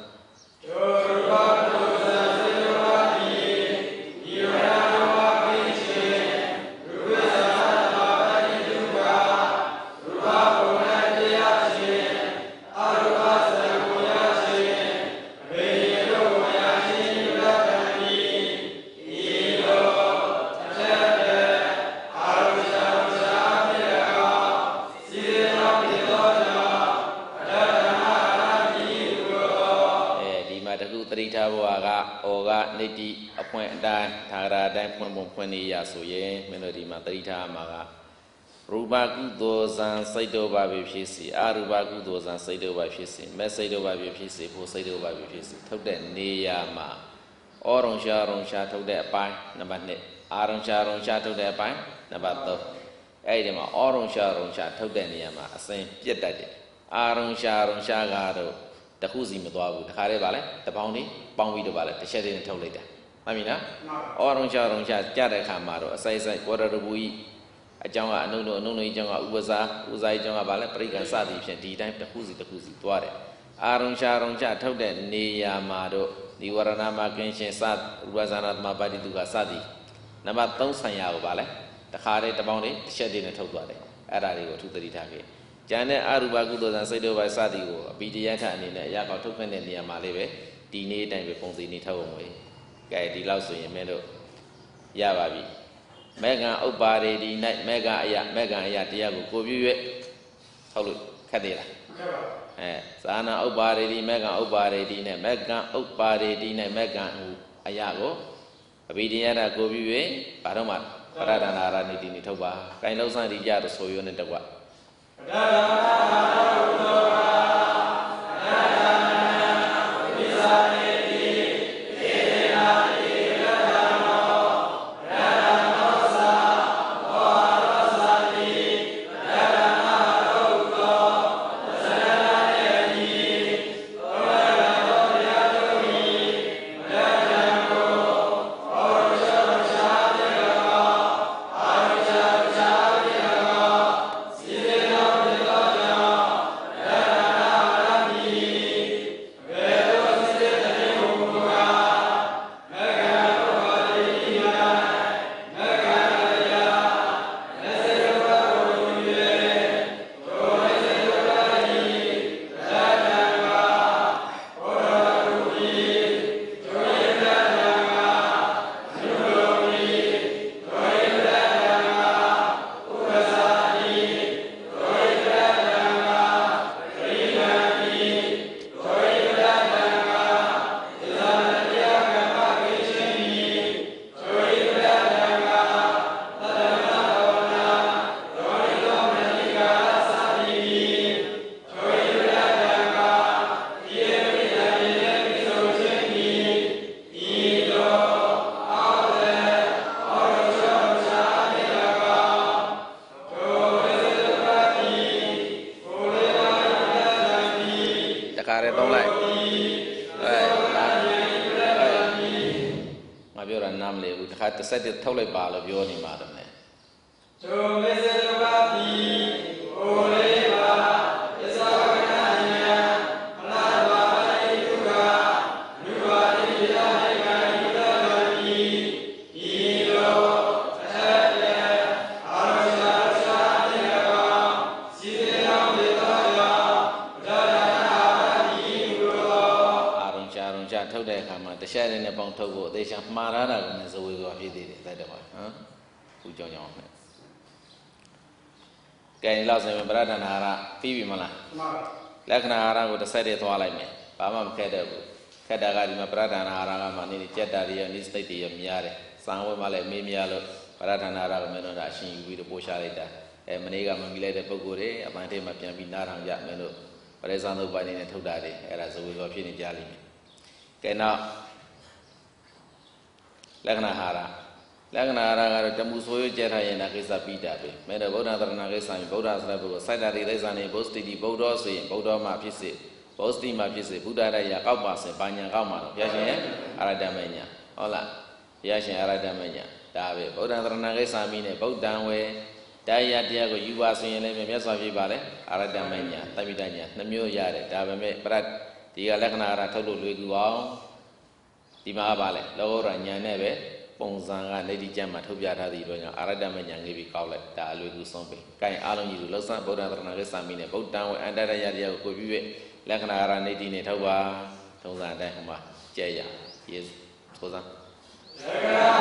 S2: นิติอภวยได้ทาราได้พวงบงพวนียาสุเยเมโลดีมาตริธามาがรูปากุโตสังစိတ်တော်ပါပဲဖြစ်စီအရူပကုသိုလ်สังစိတ်တော်ပါဖြစ်စီမဲ့စိတ်တော်ပါပဲဖြစ်စီဖို့စိတ်တော်ပါပဲဖြစ်စီထုတ်တဲ့နေရာမှာဩရုံရှာရုံရှာထုတ်တဲ့အပိုင်းနံပါတ်နှစ်အာရုံရှာရုံရှာထုတ်တဲ့အပိုင်းနံပါတ်သုံးအဲ့ဒီမှာဩရုံရှာရုံရှာထုတ်တဲ့နေရာမှာအစဉ်ပြတ်တတ်တယ်အာရုံရှာရုံရှာကတော့တခုစီမသွားဘူးတခါတည်းပါလဲတပေါင်းလေးပေါင်းပြီးတော့ပါလဲတစ်ချက်တည်းနဲ့ထုတ်လိုက်တာမှန်ပြီနော်ဩရုံရှာရုံရှာကြတဲ့အခါမှာတော့အစိုက်စိုက်ကောရတဘူကြီးအကြောင်းကအနုနုအနုနုအကြောင်းကဥပဇာဥဇာအကြောင်းကဘာလဲပရိက္ခစသည်ဖြင့်ဒီတိုင်းတစ်ခုစီတစ်ခုစီသွားတယ်အာရုံရှာရုံရှာထုတ်တဲ့နေရာမှာတော့ဒီဝရဏမှာကင်းရှင်စဥပဇာနာသမပါတိတုကစသည်နံပါတ်သုံးဆိုင်ရာကိုပါလဲတခါတည်းတပေါင်းလေးတစ်ချက်တည်းနဲ့ထုတ်သွားတယ်အဲ့ဒါလေးကိုထူသတိထားခဲ့ကျန်တဲ့အရူပကုသိုလ်ဇာစိတ်တော်ပါစသည်ကိုအပိတယထအနေနဲ့အရာကောက်ထုတ်ခွင့်တဲ့နေရာမှာလေးပဲဒီနေ့အတိုင်းပဲပုံစံနေထုတ်အောင်ပဲကဲဒီလောက်ဆိုရင်မင်းတို့ရပါပြီမေဃံဥပ္ပါရေဒီ၌မေဃအယမေဃံအယတရားကိုကိုပြု၍ထုတ်လို့ခက်သေးလားခက်ပါအဲဇာနာဥပ္ပါရေဒီမေဃံဥပ္ပါရေဒီနဲ့မေဃံဥပ္ပါရေဒီနဲ့မေဃံအယကိုအပိတယထကိုပြု၍ဘာတော့မှပရဒနာရဏိတိနေထုတ်ပါကိုင်လုံးစံဒီကြတော့ဆိုရုံနဲ့တကွငါပြောတာနားမလည်ဘူးအခုတစ်ခါတစ်ဆက်တစ်ထုတ်လိုက်ပါလို့ပြောနေမှာတယ်
S1: ထိုမေဇဒုက္ခတိဩလေးပါသစ္စာဝကနာဉာဏ်အနာတဘာဝိဒုက္ခနုပါတိယနိဗ္ဗာန်ယုတဂာမိဤလိုအထက်တည်းအာရုံသာသာတိယကောင်စီသေနောဒေသောယောဗဒဒနာအာတိဘုရောအာရုံချာရုံချထုတ်တဲ့အခါမှာတခြားတွေနဲ့ပေါင်းထုတ်ဖို့အသေးချာမှားရတာကလည်းဇဝေစွာဖြစ်သေးတယ်တိုက်တယ်ပါဟမ်ခုကြောင်ကြောင်နဲ့ကဲဒီလောက်ဆိုရင်ပရဒနာဟာရပြီးပြီမလားမှန်ပါလက္ခဏာဟာရကိုတစ်ဆက်တည်းသွားလိုက်မယ်ဘာမှမခက်တော့ဘူးခက်တာကဒီမှာပရဒနာဟာရကမှနေကြက်တာတွေရောနိစိတ်တွေရောများတယ်စံဝဲမှလည်းမေးများလို့ပရဒနာဟာရကမင်းတို့ကအရှင်ယူပြီးတော့ပို့ချလိုက်တာအဲမနေ့ကမမီလိုက်တဲ့ပုံကိုယ်တွေအပန်းထဲမှာပြန်ပြီးနားထောင်ကြမင်းတို့ပရိသံသုတ်ပိုင်းနဲ့ထုတ်တာတွေအဲ့ဒါဇဝေသောဖြစ်နေကြလိမ့်မယ်ကဲနောက်လက္ခဏာဟာရလက္ခဏာဟာရကတော့တမှုဆိုရကျက်ထားရင်ဒါကိစ္စပြီးတာပဲမဲတော့ဗုဒ္ဓသရဏကိစ္စရင်ဗုဒ္ဓဆိုတဲ့ပုဂ္ဂိုလ်စိုက်တာတွေသိစ္စာနေဘုစတိတိဗုဒ္ဓဆိုရင်ဗုဒ္ဓမှာဖြစ်စေဘုစတိမှာဖြစ်စေဘုဒ္ဓရရကောက်ပါစေဘာညာကောက်မှာတော့ဘုရားရှင်အာရတမညာဟုတ်လားဘုရားရှင်အာရတမညာဒါပဲဗုဒ္ဓသရဏကိစ္စမီနဲ့ဗုဒ္ဓံဝေတရားတရားကိုယူပါဆိုရင်လည်းမြတ်စွာဘုရားပါလေအာရတမညာတမိတညာနှမျိုးရတယ်ဒါပေမဲ့ပရတ်ဒီကလက္ခဏာဟာထုတ်လို့လွယ်ကူအောင်ဒီမှာပါလေလောကရညာနဲ့ပဲပုံစံကနေဒီကျမ်းမှာထုတ်ပြထားသည့်အတွက်ကြောင့်အာရတမညာငေးပြီးကောက်လိုက်ဒါအလွယ်ကူဆုံးပဲ။ကိုင်အားလုံးကြီးလူလောက်ဆန်းဗုဒ္ဓသရဏကိစ္စမီနဲ့ဗုဒ္ဓံဝေအန္တရယတရားကိုကိုပြည့်လက္ခဏာဟာနေတိနဲ့ထုတ်ပါထုံးစံအတိုင်းဟိုမှာကျဲရယေဆိုစမ်းလက္ခဏာ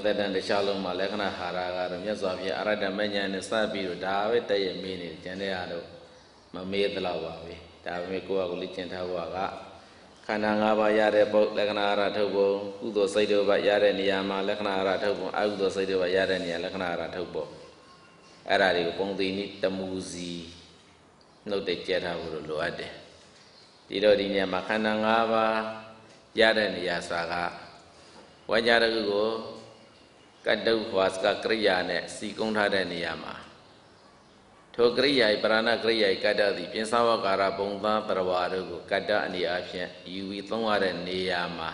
S2: သက်တမ်းတစ်ခြားလုံးမှာလက္ခဏာဟာရကတော့မြတ်စွာဘုရားအရဟတမဉ္ဇဉ်နဲ့စပြီးတော့ဒါပဲတည့်ရမင်းနေကျန်တဲ့အားတော့မမေးသလောက်ပါပဲဒါပေမဲ့ကိုယ့်အကိုလေ့ကျင့်ထားဖို့ကခန္ဓာ၅ပါးရတဲ့ပုဒ်လက္ခဏာဟာရထုတ်ဖို့ကုသိုလ်စိတ်တို့ပါရတဲ့နေရာမှာလက္ခဏာဟာရထုတ်ဖို့အကုသိုလ်စိတ်တို့ပါရတဲ့နေရာလက္ခဏာဟာရထုတ်ဖို့အဲ့ဒါတွေကိုပုံသိနည်းတမူစီနှုတ်တဲ့ကြက်ထားဖို့လိုအပ်တယ်ဒီတော့ဒီနေရာမှာခန္ဓာ၅ပါးရတဲ့နေရာဆိုတာကဝါကြတကုကိုကတ္တုဝါစကကရိယာနဲ့စီကုံးထားတဲ့နေရာမှာထိုကရိယာပရဏကရိယာကတ္တသည်ပြင်စဝကာရဘုံသားတရဝါတို့ကိုကတ္တအနေအဖြင့်ယူပြီးသုံးရတဲ့နေရာမှာ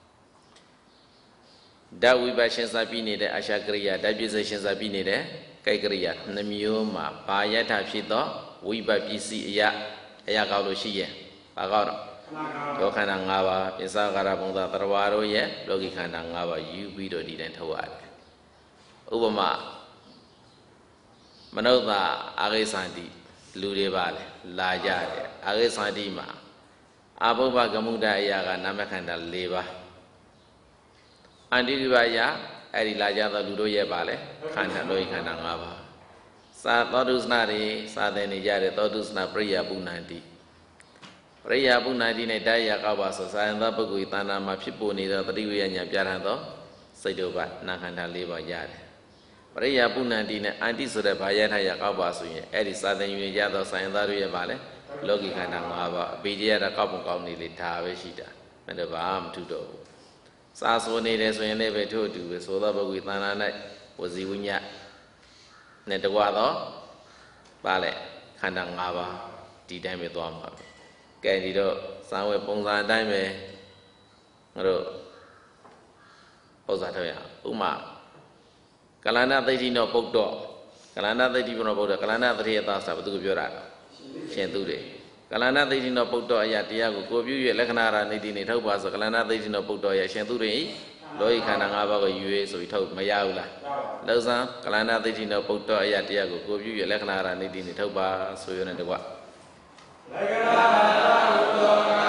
S2: ဓာဝိပရှင်စာပြီးနေတဲ့အရှာကရိယာဓာပြည့်စုံရှင်စာပြီးနေတဲ့ကိကရိယာနှမျိုးမှာဘာယထာဖြစ်သောဝိပပစ္စည်းအရာအရာကောက်လို့ရှိရင်ဘာကောက်တော့ဒုက္ခနာ၅ပါးပစ္စကာရဘုံသာတရဝါတို့ရဲ့လောကီခန္ဓာ၅ပါးယူပြီးတော့ဒီတိုင်းထုတ်ရတယ်ဥပမာမနုဿအာဂိသန္တိလူတွေပါလေလာကြတယ်အာဂိသန္တိမှာအဘုဘကမုဒ္ဒအရာကနာမခန္ဓာ၄ပါးအန္တိရိပါယအဲ့ဒီလာကြသောလူတို့ရဲ့ပါလေခန္ဓာလောကီခန္ဓာ၅ပါးသာသောတုစနာတွေစာသင်နေကြတဲ့သောတုစနာပရိယာပုဏ္ဏတိပရိယာပုဏ္ဏတိနဲ့တရားရကောက်ပါဆိုစာယံသောပုဂ္ဂိုလ်တဏ္ဍာမှာဖြစ်ပေါ်နေသောတတိဝိယညာပြဋ္ဌာန်းသောစိတ်တို့ပါနာခန္ဓာ၄ပါးရတယ်ပရိယာပုဏ္ဏတိနဲ့အန္တိဆိုတဲ့ဘာယထာရကောက်ပါဆိုရင်အဲ့ဒီစာသင်ယူရသောစာယံသားတို့ရဲ့ပါလေလောကီခန္ဓာ၅ပါးအပိဓိယတာကောက်ပုံကောက်နေလေဒါပဲရှိတာအဲ့ဒါဘာမှမထူတော့ဘူးစာဆိုနေတယ်ဆိုရင်လည်းပဲထို့အတူပဲဆိုသောပုဂ္ဂိုလ်တဏ္ဍာ၌ဝစီဝိညာနဲ့တကွာသောပါလေခန္ဓာ၅ပါးဒီတိုင်းပဲသွားမှာပဲကဲဒီတော့စာဝဲပုံစံအတိုင်းပဲငါတို့ဥစ္စာထုတ်ရအောင်ဥမာကလန္နသိဋ္ဌိနောပုဒ္ဒောကလန္နသိဋ္ဌိနောပုဒ္ဒောကလန္နသတိယသာဆိုတာဘယ်သူကိုပြောတာလဲရှင်သူတွေကလန္နသိဋ္ဌိနောပုဒ္ဒောအရာတရားကိုကိုပြု၍လက္ခဏာရာနေတိနေထုတ်ပါဆိုကလန္နသိဋ္ဌိနောပုဒ္ဒောရဲ့ရှင်သူတွေလောကီခန္ဓာ၅ပါးကိုယူ၍ဆိုပြီးထုတ်မရဘူးလားလောက်စံကလန္နသိဋ္ဌိနောပုဒ္ဒောအရာတရားကိုကိုပြု၍လက္ခဏာရာနေတိနေထုတ်ပါဆိုရတဲ့တကွလက္ခဏာရာဘုဒ္ဓောက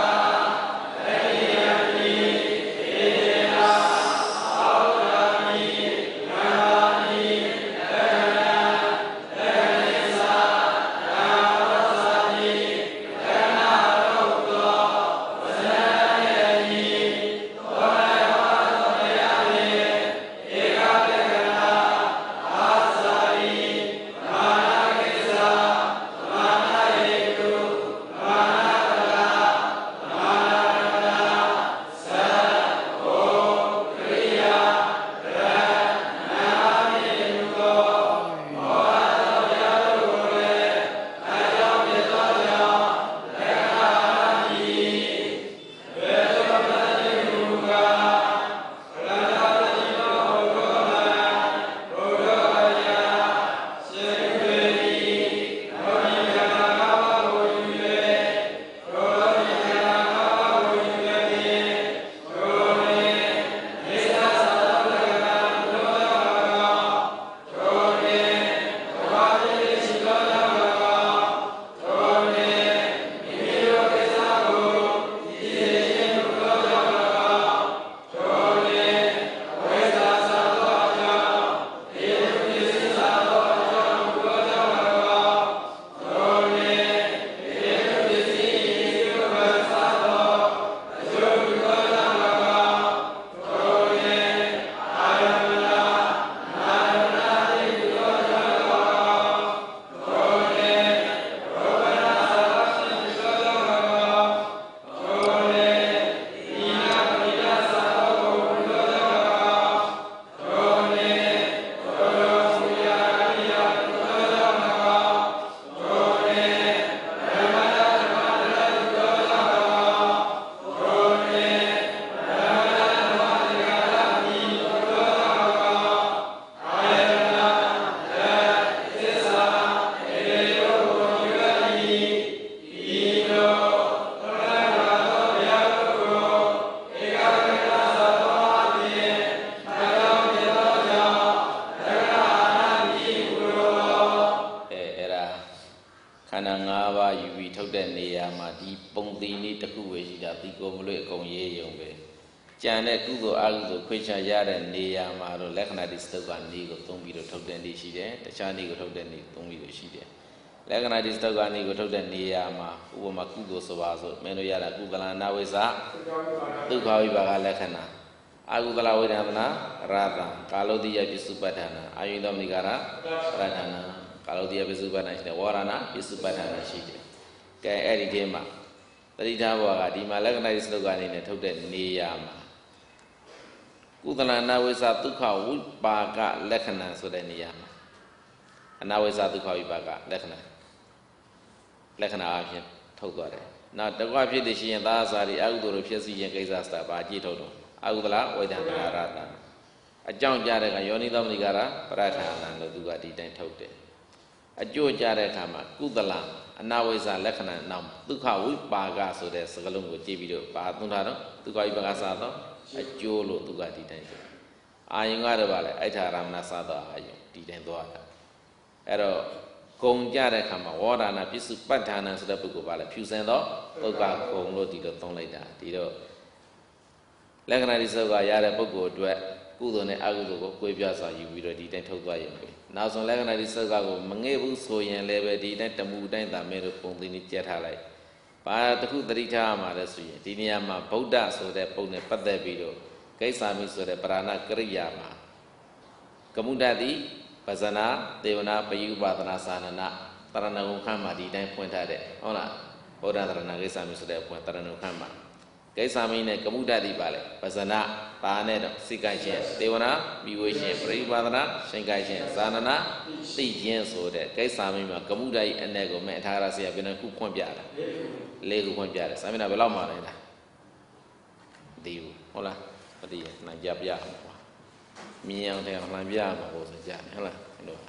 S2: ကျန်တဲ့ကုသိုလ်အကုသိုလ်ခွင့်ချရတဲ့နေရာမှာတော့လက္ခဏာဒီစတုတ်ကနေကိုသုံးပြီးတော့ထုတ်တဲ့နေရှိတယ်တခြားနေကိုထုတ်တဲ့နေသုံးပြီးတော့ရှိတယ်လက္ခဏာဒီစတုတ်ကနေကိုထုတ်တဲ့နေရာမှာဥပမာကုသိုလ်ဆိုပါဆိုမင်းတို့ရတာကုသလနာဝိဇ္ဇဒုက္ခဝိပါကလက္ခဏာအကုသလဝိဒနာရတံကာလောတိယပစ္စုပ္ပတ္ထနာအာယုန်တော်မနိကာရပရဒနာကာလောတိယပစ္စုပ္ပတ္ထနာရှိတယ်ဝရဏပစ္စုပ္ပတ္ထနာရှိတယ်ကဲအဲ့ဒီထဲမှာတတိထားဘောကဒီမှာလက္ခဏာဒီစတုတ်ကနေနဲ့ထုတ်တဲ့နေရာမှာကုသလနာဝိဇ္ဇဒုက္ခဝိပါကလက္ခဏာဆိုတဲ့နေရာမှာအနာဝိဇ္ဇဒုက္ခဝိပါကလက္ခဏာလက္ခဏာအဖြစ်ထုတ်သွားတယ်နောက်တကွဖြစ်တဲ့ရှိရင်သာသာရီအကုသိုလ်တို့ဖြစ်စီရင်ကိစ္စစတာပါကြည့်ထုတ်တော့အကုသလဝိဒနာရတအကြောင်းကြတဲ့ကယောနိသောမနိကာရပရထာနံလို့သူကဒီတိုင်းထုတ်တယ်အကျိုးကြတဲ့အခါမှာကုသလအနာဝိဇ္ဇလက္ခဏာနောက်ဒုက္ခဝိပါကဆိုတဲ့စကားလုံးကိုကြည့်ပြီးတော့ပါသုံးထားတော့ဒုက္ခဝိပါကစတော့အကျိုးလို့သူကဒီတိုင်းဆိုအာယုံကတော့ဗာလေအိဋ္ဌာရမဏစသောအာယုံဒီတိုင်းသွားတာအဲ့တော့ဂုံကြတဲ့အခါမှာဝေါဒါနာပစ္စုပ္ပတ္ထာနံဆိုတဲ့ပုဂ္ဂိုလ်ဗာလေဖြူစင်သောပုဂ္ဂဂုံလို့ဒီလိုသုံးလိုက်တာဒီတော့လက္ခဏာဒီစုကရတဲ့ပုဂ္ဂိုလ်အတွက်ကုသိုလ်နဲ့အကုသိုလ်ကိုကိုယ်ပြစွာယူပြီးတော့ဒီတိုင်းထုတ်သွားရင်ပဲနောက်ဆုံးလက္ခဏာဒီစုကကိုမငဲ့ဘူးဆိုရင်လည်းပဲဒီတိုင်းတမူတိုင်းသာမဲလို့ပုံသင်းကြီးကြက်ထားလိုက်ဘာတခုသတိထားရမှာလဲဆိုရင်ဒီနေရာမှာဗုဒ္ဓဆိုတဲ့ပုံနဲ့ပတ်သက်ပြီးတော့ကိစ္ဆာမိဆိုတဲ့ပရဏကရိယာမှာကမုဒ္ဒတိပဇနာသေဝနာပယုပါဒနာသာနနာတရဏဂုံခမ်းမှာဒီတိုင်းဖွင့်ထားတဲ့ဟုတ်လားဗုဒ္ဓတရဏကိစ္ဆာမိဆိုတဲ့ဖွင့်တရဏဂုံခမ်းမှာကိစ္ဆာမိနဲ့ကမုဒ္ဒတိပါလေပဇနာပါနဲ့တော့စိတ်ကိုက်ခြင်းသေဝနာမိဝေခြင်းပရိပါဒနာရှင်ကိုက်ခြင်းသာနနာသိခြင်းဆိုတဲ့ကိစ္ဆာမိမှာကမုဒ္ဒတိအ내ကိုမဲ့အထာရဆရာဘယ်နှခုဖွင့်ပြတာလေးခုဖွင့်ပြတယ်စာမျက်နှာဘယ်လောက်မှလဲလားဒီဟုတ်လားမသိရင်နိုင်ကြပြရမှာပါမြင်အောင်တယ်အောင်လှမ်းပြရမှာကိုဆိုကြတယ်ဟုတ်လားအဲ့လို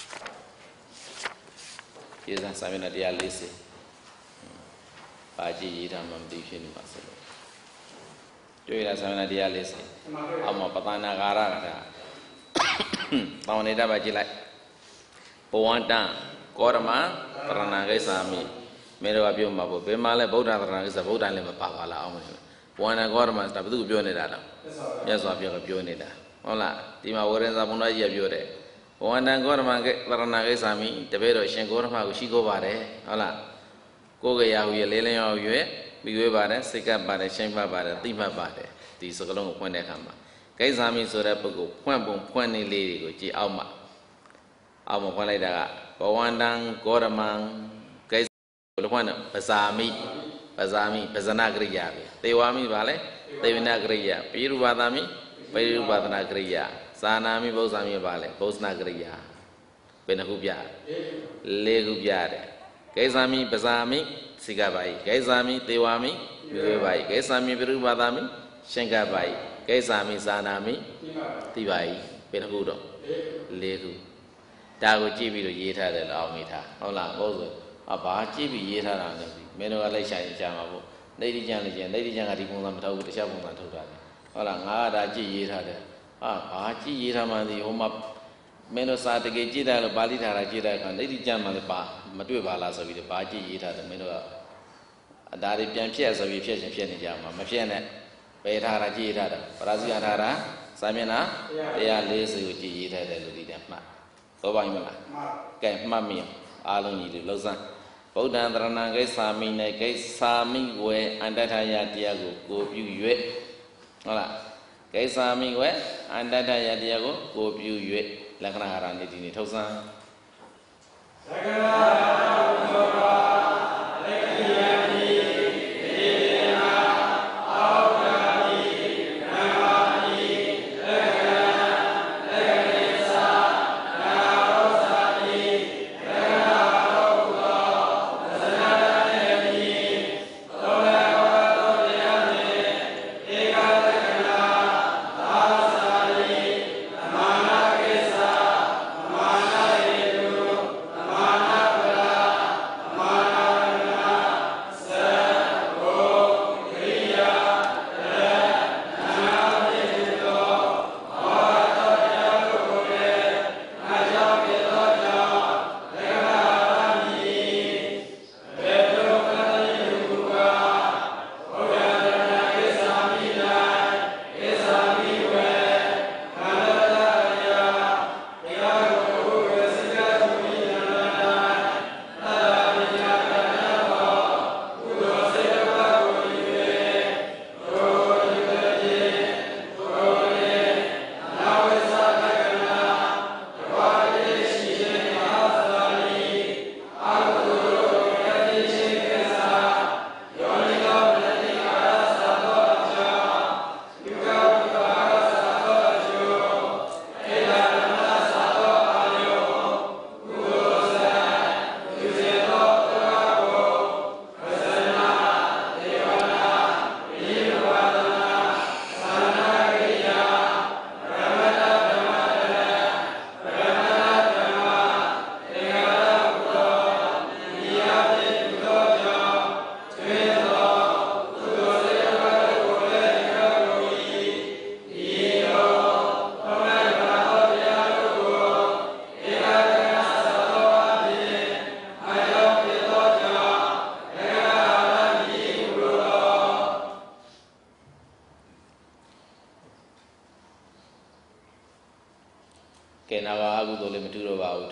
S2: ကျေးဇူးစာမျက်နှာတစ်ရာလေးစိပါကြည့်ရေးထားမှမသိဖြစ်နေပါစလို့တွေ့ရစာမျက်နှာတစ်ရာလေးစိအောက်မှာပသနာကာရကတာတောင်းနေတာပါကြည့်လိုက်ဘဝတံကောရမတရဏဂိစ္ဆာမိမေတော်ကပြောမှာပေါ့ဘယ်မှာလဲဗုဒ္ဓတရဏဂိစ္ဆာဗုဒ္ဓလည်းမပါပါလားအောင်မလို့ဘဝတံကောရမဒါဘယ်သူပြောနေတာလဲမြတ်စွာဘုရားကပြောနေတာဟုတ်လားဒီမှာဝရဏဇာဘုန်းကြီးကပြောတယ်ဘဝတံကောရမကေတရဏဂိစ္ဆာမိတပည့်တော်ရှင်ကောရမကိုရှိခိုးပါတယ်ဟုတ်လားကိုယ်ကရာဟုရလေးလင်းရောက်ရွယ်ပြီးဝေးပါတယ်စိတ်ကပ်ပါတယ်ရှိမ့်ဖတ်ပါတယ်သိမှတ်ပါတယ်ဒီစကလုံးကိုဖွင့်တဲ့အခါမှာဂိစ္ဆာမိဆိုတဲ့ပုဂ္ဂိုလ်ဖွင့်ပုံဖွင့်နေလေးတွေကိုကြည့်အောင်မှာအောက်မှာဖွင့်လိုက်တာကဘဝတံကောရမံဂိစ္ဆာလို့ဖွင့်တယ်ပဇာမိပဇာမိပဇနာကရိယာပဲသေဝမိပါလေသေဝနာကရိယာပိရုပါဒမိပိရုပါဒနာကရိယာသာနာမိဘုဇာမိပါလေဘုဇနာကရိယာဘယ်နှခုပြလေးခုပြတယ်ဂိစ္ဆာမိပဇာမိစိကပါယိဂိစ္ဆာမိသေဝမိဝေပါယိဂိစ္ဆာမိပိရုပါဒမိရှင်ကပါယိဂိစ္ဆာမိသာနာမိတိပါယိဘယ်နှခုတော့လေးခုဒါကိုကြည့်ပြီးတော့ရေးထားတယ်လို့အောင်မိထားဟုတ်လားဟုတ်ဆိုအဘာကြည့်ပြီးရေးထားတာလဲမင်းတို့ကလိုက်ရှာရင်ရှာမှာပေါ့နေတိကျန်လည်းကျန်နေတိကျန်ကဒီပုံစံမထုတ်ဘူးတခြားပုံစံထုတ်တာလေဟုတ်လားငါကဒါကြည့်ရေးထားတယ်ဟာဘာကြည့်ရေးထားမှဒီဟိုမှာမင်းတို့စာတကယ်ကြည့်တယ်လို့ပါဠိထားတာကြည့်တဲ့အခါနေတိကျန်မှလည်းပါမတွေ့ပါလားဆိုပြီးတော့ဘာကြည့်ရေးထားတယ်မင်းတို့ကအဒါတွေပြန်ဖြည့်ဆိုပြီးဖြည့်ရှင်ဖြည့်နေကြမှာမဖြည့်နဲ့ပယ်ထားတာကြည့်ရေးထားတယ်ပရာဇိယထားတာစာမျက်နှာတရားလေးစိကိုကြည့်ရေးထားတယ်လို့ဒီတည်းမှတ်တော့ပါမလားကဲမှတ်မိအောင်အားလုံးကြီးတွေလှုပ်စမ်းဗုဒ္ဓံတရဏဂိစ္ဆာမိနဲ့ဂိစ္ဆာမိဝေအန္တထယတရားကိုကိုပြု၍ဟုတ်လားဂိစ္ဆာမိဝေအန္တထယတရားကိုကိုပြု၍လက္ခဏာဟာရနေဒီနေ့ထုတ်စမ်း
S1: လက္ခဏာသောတာလက္ခဏာတိဒေနာအောဒာတိနမာတိလက္ခဏာလက္ခဏာနာရောစာတိလက္ခဏာသောတာသဇနာတေတိသောလဘောသောတရားမေဧကလက္ခဏာသာစာတိသမာနာကိစ္စသမာနာယေတုသမာနာပရာ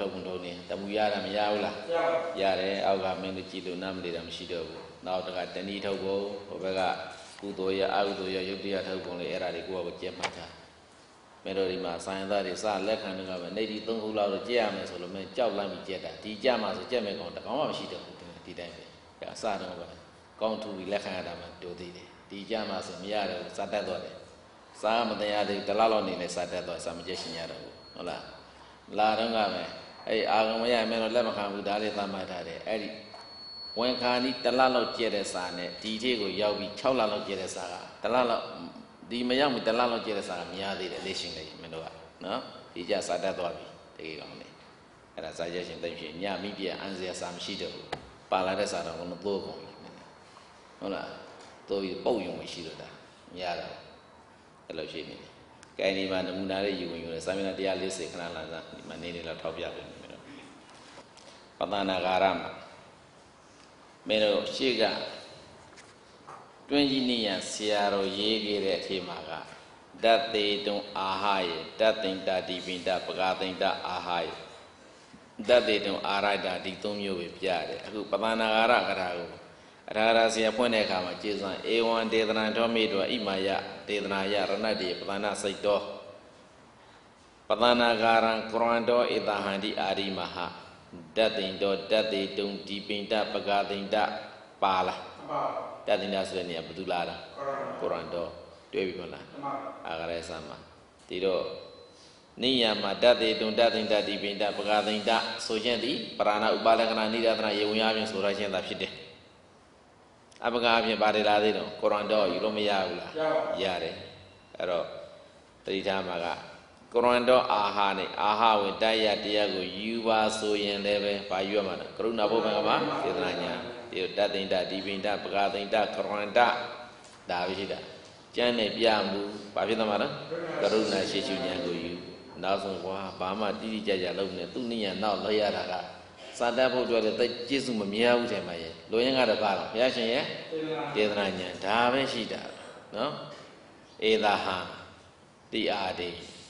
S2: ထုတ်ကုန်ထုတ်နေတမူရတာမရဘူးလားရတယ်အောက်ကမင်းတို့ကြည့်လို့နားမလည်တာမရှိတော့ဘူးနောက်တကတဏီထုတ်ကုန်ဟိုဘက်ကကုသိုလ်ရအကုသိုလ်ရယုတ်တရားထုတ်ကုန်လေအဲ့ဒါတွေကိုကိုကြက်မှတ်တာမင်းတို့ဒီမှာဆိုင်သားတွေစလက်ခံတော့ကပဲနေဒီသုံးခုလောက်တော့ကြက်ရမယ်ဆိုလို့မင်းကြောက်လန့်ပြီးကြက်တာဒီကြက်မှဆိုကြက်မဲ့ကောင်တကောင်မှမရှိတော့ဘူးဒီတိုင်းပဲအဲ့အစတော့ကကောင်းထူပြီးလက်ခံရတာမှတိုးသေးတယ်ဒီကြက်မှဆိုမရတယ်စတတ်တော့တယ်စားမတရားသေးတလားလောက်နေလဲစတတ်တော့စမကြက်ရှင်ရတော့ဘူးဟုတ်လားလာတော့ကပဲအဲ့အာဂမရမင်းတို့လက်မခံဘူးဒါလေးသတ်မှတ်ထားတယ်အဲ့ဒီဝန်ခါနီးတလားလောက်ကျက်တဲ့စာနဲ့ဒီထည့်ကိုရောက်ပြီး၆လလောက်ကျက်တဲ့စာကတလားလောက်ဒီမရောက်မီတလားလောက်ကျက်တဲ့စာကမရသေးတယ်လက်ရှင်လေးမင်းတို့ကနော်ဒီကြစာတတ်သွားပြီတကယ်ကောင်းတယ်အဲ့ဒါစာချက်ရှင်တိတ်ဖြစ်ညမိပြအန်စရာစာမရှိတော့ဘူးပါလာတဲ့စာတော့ကတော့သိုးကုန်ပြီဟုတ်လားသိုးပြီးပုတ်ယုံမရှိတော့တာမရတော့အဲ့လိုရှိနေတယ်ကဲဒီမှာနမူနာလေးယူဝင်ယူတယ်စာမျက်နှာone fortyခဏလာစားဒီမှာနေနေလောက်ထောက်ပြပေးမယ်မင်းတို့ပသနာဂါရမှာမင်းတို့ရှေ့ကတွင်းကြီးနေရဆရာတော်ရေးခဲ့တဲ့အထက်မှာကဓာတ်သေးတုံအာဟယေဓာတ်သိမ့်တာဒီပိတပကာသိမ့်တာအာဟယေဓာတ်သေးတုံအာရတာဒီသုံးမျိုးပဲပြရတယ်အခုပသနာဂါရကထာကိုအထာရဆရာဖွင့်တဲ့အခါမှာကျေစွမ်းဧဝံဒေသနာတော်မိတော်ဣမာယဒေသနာယရဏတိပသနာစိတ်တော်ပသနာဂါရံကရံတော်ဧတဟန္တိအာရိမဟာဓာတ်သိမ့်တော်ဓာတ်သေးတုံဒီပိတပကာသိမ့်တာပါလားဓာတ်သိမ့်တာဆိုတဲ့နေရာဘယ်သူလာတာကရံတော်တွေ့ပြီမလားအာဂရဆာမှာဒီတော့နိယမှာဓာတ်သေးတုံဓာတ်သိမ့်တာဒီပိတပကာသိမ့်တာဆိုခြင်းသည်ပရဏဥပါဒကနာနိဒာသနာယေဝံအပြင်ဆိုရခြင်းသာဖြစ်တယ်အပကားအပြင်ပါတယ်လားသေးတော့ကုရ်အာန်တော့ယူလို့မရဘူးလားရတယ်အဲ့တော့တတိထားမှာကကုရ်အာန်တော့အာဟာနဲ့အာဟာဝင်တိုက်ရတရားကိုယူပါဆိုရင်လည်းပဲဘာယူရမှာလဲကရုဏာဘုဗ္ဗံကမှာစေတနာညာဒီတတ်သိမ့်တဒီပိဋ္ဌပကာသိမ့်တကုရ်အာန်တဒါပဲရှိတာကျမ်းနဲ့ပြမှုဘာဖြစ်သွားမှာလဲကရုဏာရှိရှိညာကိုယူနောက်ဆုံးကွာဘာမှတိတိကျကျလုပ်နေသူနိယနောက်လောက်ရတာကစာတတ်ဖို့အတွက်လည်းကျေစုမမြဲဘူးတယ်မှာရဲ့လိုရင်းကတော့ပါတော့ဘုရားရှင်ရဲ့ဒေသနာညာဒါပဲရှိတာနော်ဧသာဟံတိအာတိ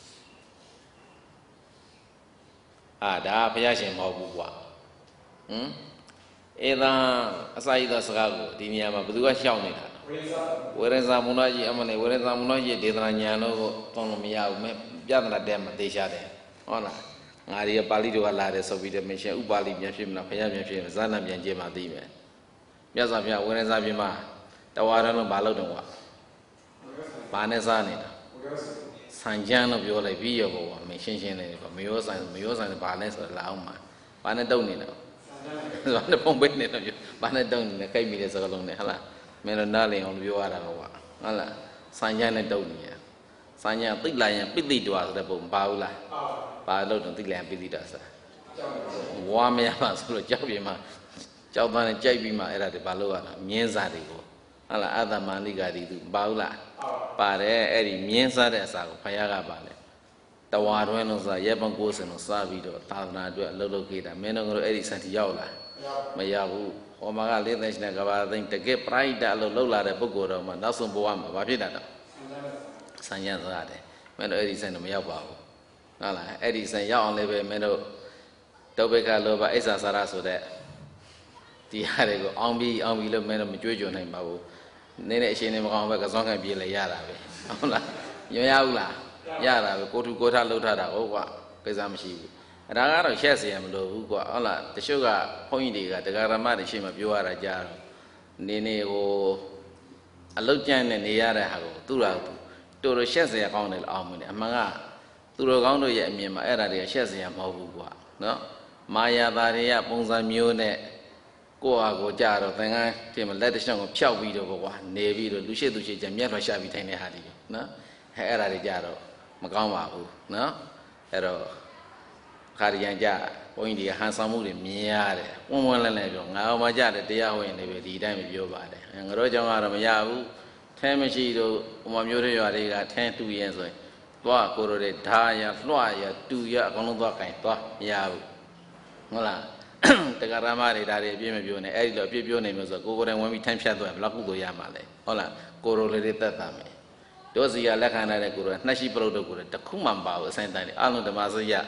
S2: အာဒါဘုရားရှင်မဟုတ်ဘူးကွာဟမ်ဧသာအစာရသောစကားကိုဒီနေရာမှာဘယ်သူကရှောက်နေတာဝေရဇာမုဏကြီးအမလေးဝေရဇာမုဏကြီးဒေသနာညာလို့တောင်းလို့မရဘူးမဲပြဿနာတဲ့မှာသေချာတယ်ဟုတ်လားငါဒီပါဠိတော်ကလာတယ်ဆိုပြီးတော့မင်းရှင်ဥပါဠိပြန်ဖြစ်မလားဘုရားပြန်ဖြစ်မလားဇာနာပြန်ကျင်းမှသိမယ်မြတ်စွာဘုရားဝိရဇာပြင်မှာတဝါရလုံးမလုပ်တော့ကွာဘာနဲ့စားနေတာဆန်ကြမ်းလို့ပြောလိုက်ပြီးရောပေါ့မင်းရှင်းရှင်းလေးပေါ့မရောဆိုင်မရောဆိုင်ဘာလဲဆိုတော့လာအောင်မှာဘာနဲ့တုံနေတော့ဘာနဲ့ပုံပိတ်နေတော့ဘာနဲ့တုံနေလဲကြိုက်မိတဲ့စကားလုံးနဲ့ဟလားမင်းတို့နားလည်အောင်ပြောရတာကွာဟုတ်လားဆန်ကြမ်းနဲ့တုံနေရဆန်ကြမ်းသိလာရင်ပိဋိတော်ဆိုတဲ့ပုံပါဘူးလားဘာလို့တော့သိလျံပိဋိတာစားဝါမရပါဆိုလို့ကြောက်ပြမှာကြောက်သားနဲ့ကြိုက်ပြီးမှအဲ့ဒါတွေဘာလို့ရတာမြင်းစားတွေကိုဟုတ်လားအတ္တမဏိကာတိသူပါဘူးလားပါတယ်အဲ့ဒီမြင်းစားတဲ့အစာကိုဖယားကပါလေတဝါတွင်းလုံးစားရဲပန်ကိုးစင်လုံးစားပြီးတော့သာသနာအတွက်အလုပ်လုပ်ခဲ့တာမင်းတို့ကတော့အဲ့ဒီစံတီရောက်လာမရဘူးဟောမှာကလေးသိန်းနဲ့ကဘာသိန်းတကယ်ပရိုက်တာအလုပ်လုပ်လာတဲ့ပုဂ္ဂိုလ်တော်မှနောက်ဆုံးဘဝမှာဘာဖြစ်တာတော့ဆံရမ်းစားတယ်မင်းတို့အဲ့ဒီစံတော့မရောက်ပါဘူးဟုတ်လားအဲ့ဒီစံရောက်အောင်လည်းပဲမင်းတို့ဒုဗ္ဗကလောဘအိစ္ဆာစာရဆိုတဲ့ဒီဟာတွေကိုအောင်ပြီးအောင်ပြီးလို့မင်းတို့မကြွေးကြွနိုင်ပါဘူးနည်းနည်းအရှင်နေမကောင်းဘက်ကစွမ်းခံပြေးလဲရတာပဲဟုတ်လားမရဘူးလားရတာပဲကိုထုကိုထလှုပ်ထတာဟုတ်ကွာကိစ္စမရှိဘူးအဲ့ဒါကတော့ရှက်เสียမလို့ဘူးကွာဟုတ်လားတချို့ကဘုန်းကြီးတွေကတရားဓမ္မတွေရှင်းမပြောရတာကြားတော့နေနေဟိုအလုတ်ကျန်းနဲ့နေရတဲ့ဟာကိုသူ့တော်တော်တော်ရှက်เสียကောင်းတယ်လို့အောင်မင်းတယ်အမှန်ကသူတော်ကောင်းတို့ရဲ့အမြင်မှာအဲ့ဒါတွေကရှက်เสียမဟုတ်ဘူးကွာနော်မာယာသားတွေကပုံစံမျိုးနဲ့ကိုယ့်ဟာကိုကြတော့သင်္ကန်းပြင်မလက်တစ်ချောင်းကိုဖျောက်ပြီးတော့ကွာနေပြီးတော့လူရှိသူရှိကြမျက်ထွက်ရှာပြီးထိုင်တဲ့ဟာတွေနော်အဲအဲ့ဒါတွေကြတော့မကောင်းပါဘူးနော်အဲ့တော့ခါရရန်ကြဘုန်းကြီးတွေကဟန်ဆောင်မှုတွေမြင်ရတယ်ဝန်းဝန်းလဲလဲပြောငါအောင်မကြတဲ့တရားဟောရင်လည်းဒီအတိုင်းပဲပြောပါတယ်ငါတို့ကြောင့်ကတော့မရဘူးထဲမရှိတော့ဥမမျိုးတွေရွာတွေကထဲတူရင်ဆိုရင်သွားကိုရိုတဲ့ဓာရလွှရတူရအကုန်လုံးသွားကင်သွားမရဘူးဟုတ်လားတရားဓမ္မတွေဒါတွေအပြည့်မပြောနဲ့အဲ့ဒီလိုအပြည့်ပြောနေမျိုးဆိုကိုကိုယ်တိုင်ဝင်ပြီးထမ်းဖြတ်သွားဘယ်လောက်ကုသိုလ်ရမှာလဲဟုတ်လားကိုရိုလေးတွေတက်တာမယ်တို့စီကလက်ခံရတဲ့ကိုရိုနှက်ရှိပရုတ်တို့ကိုတခုမှမပါဘူးအဆိုင်တိုင်းအလုံးဓမ္မစရ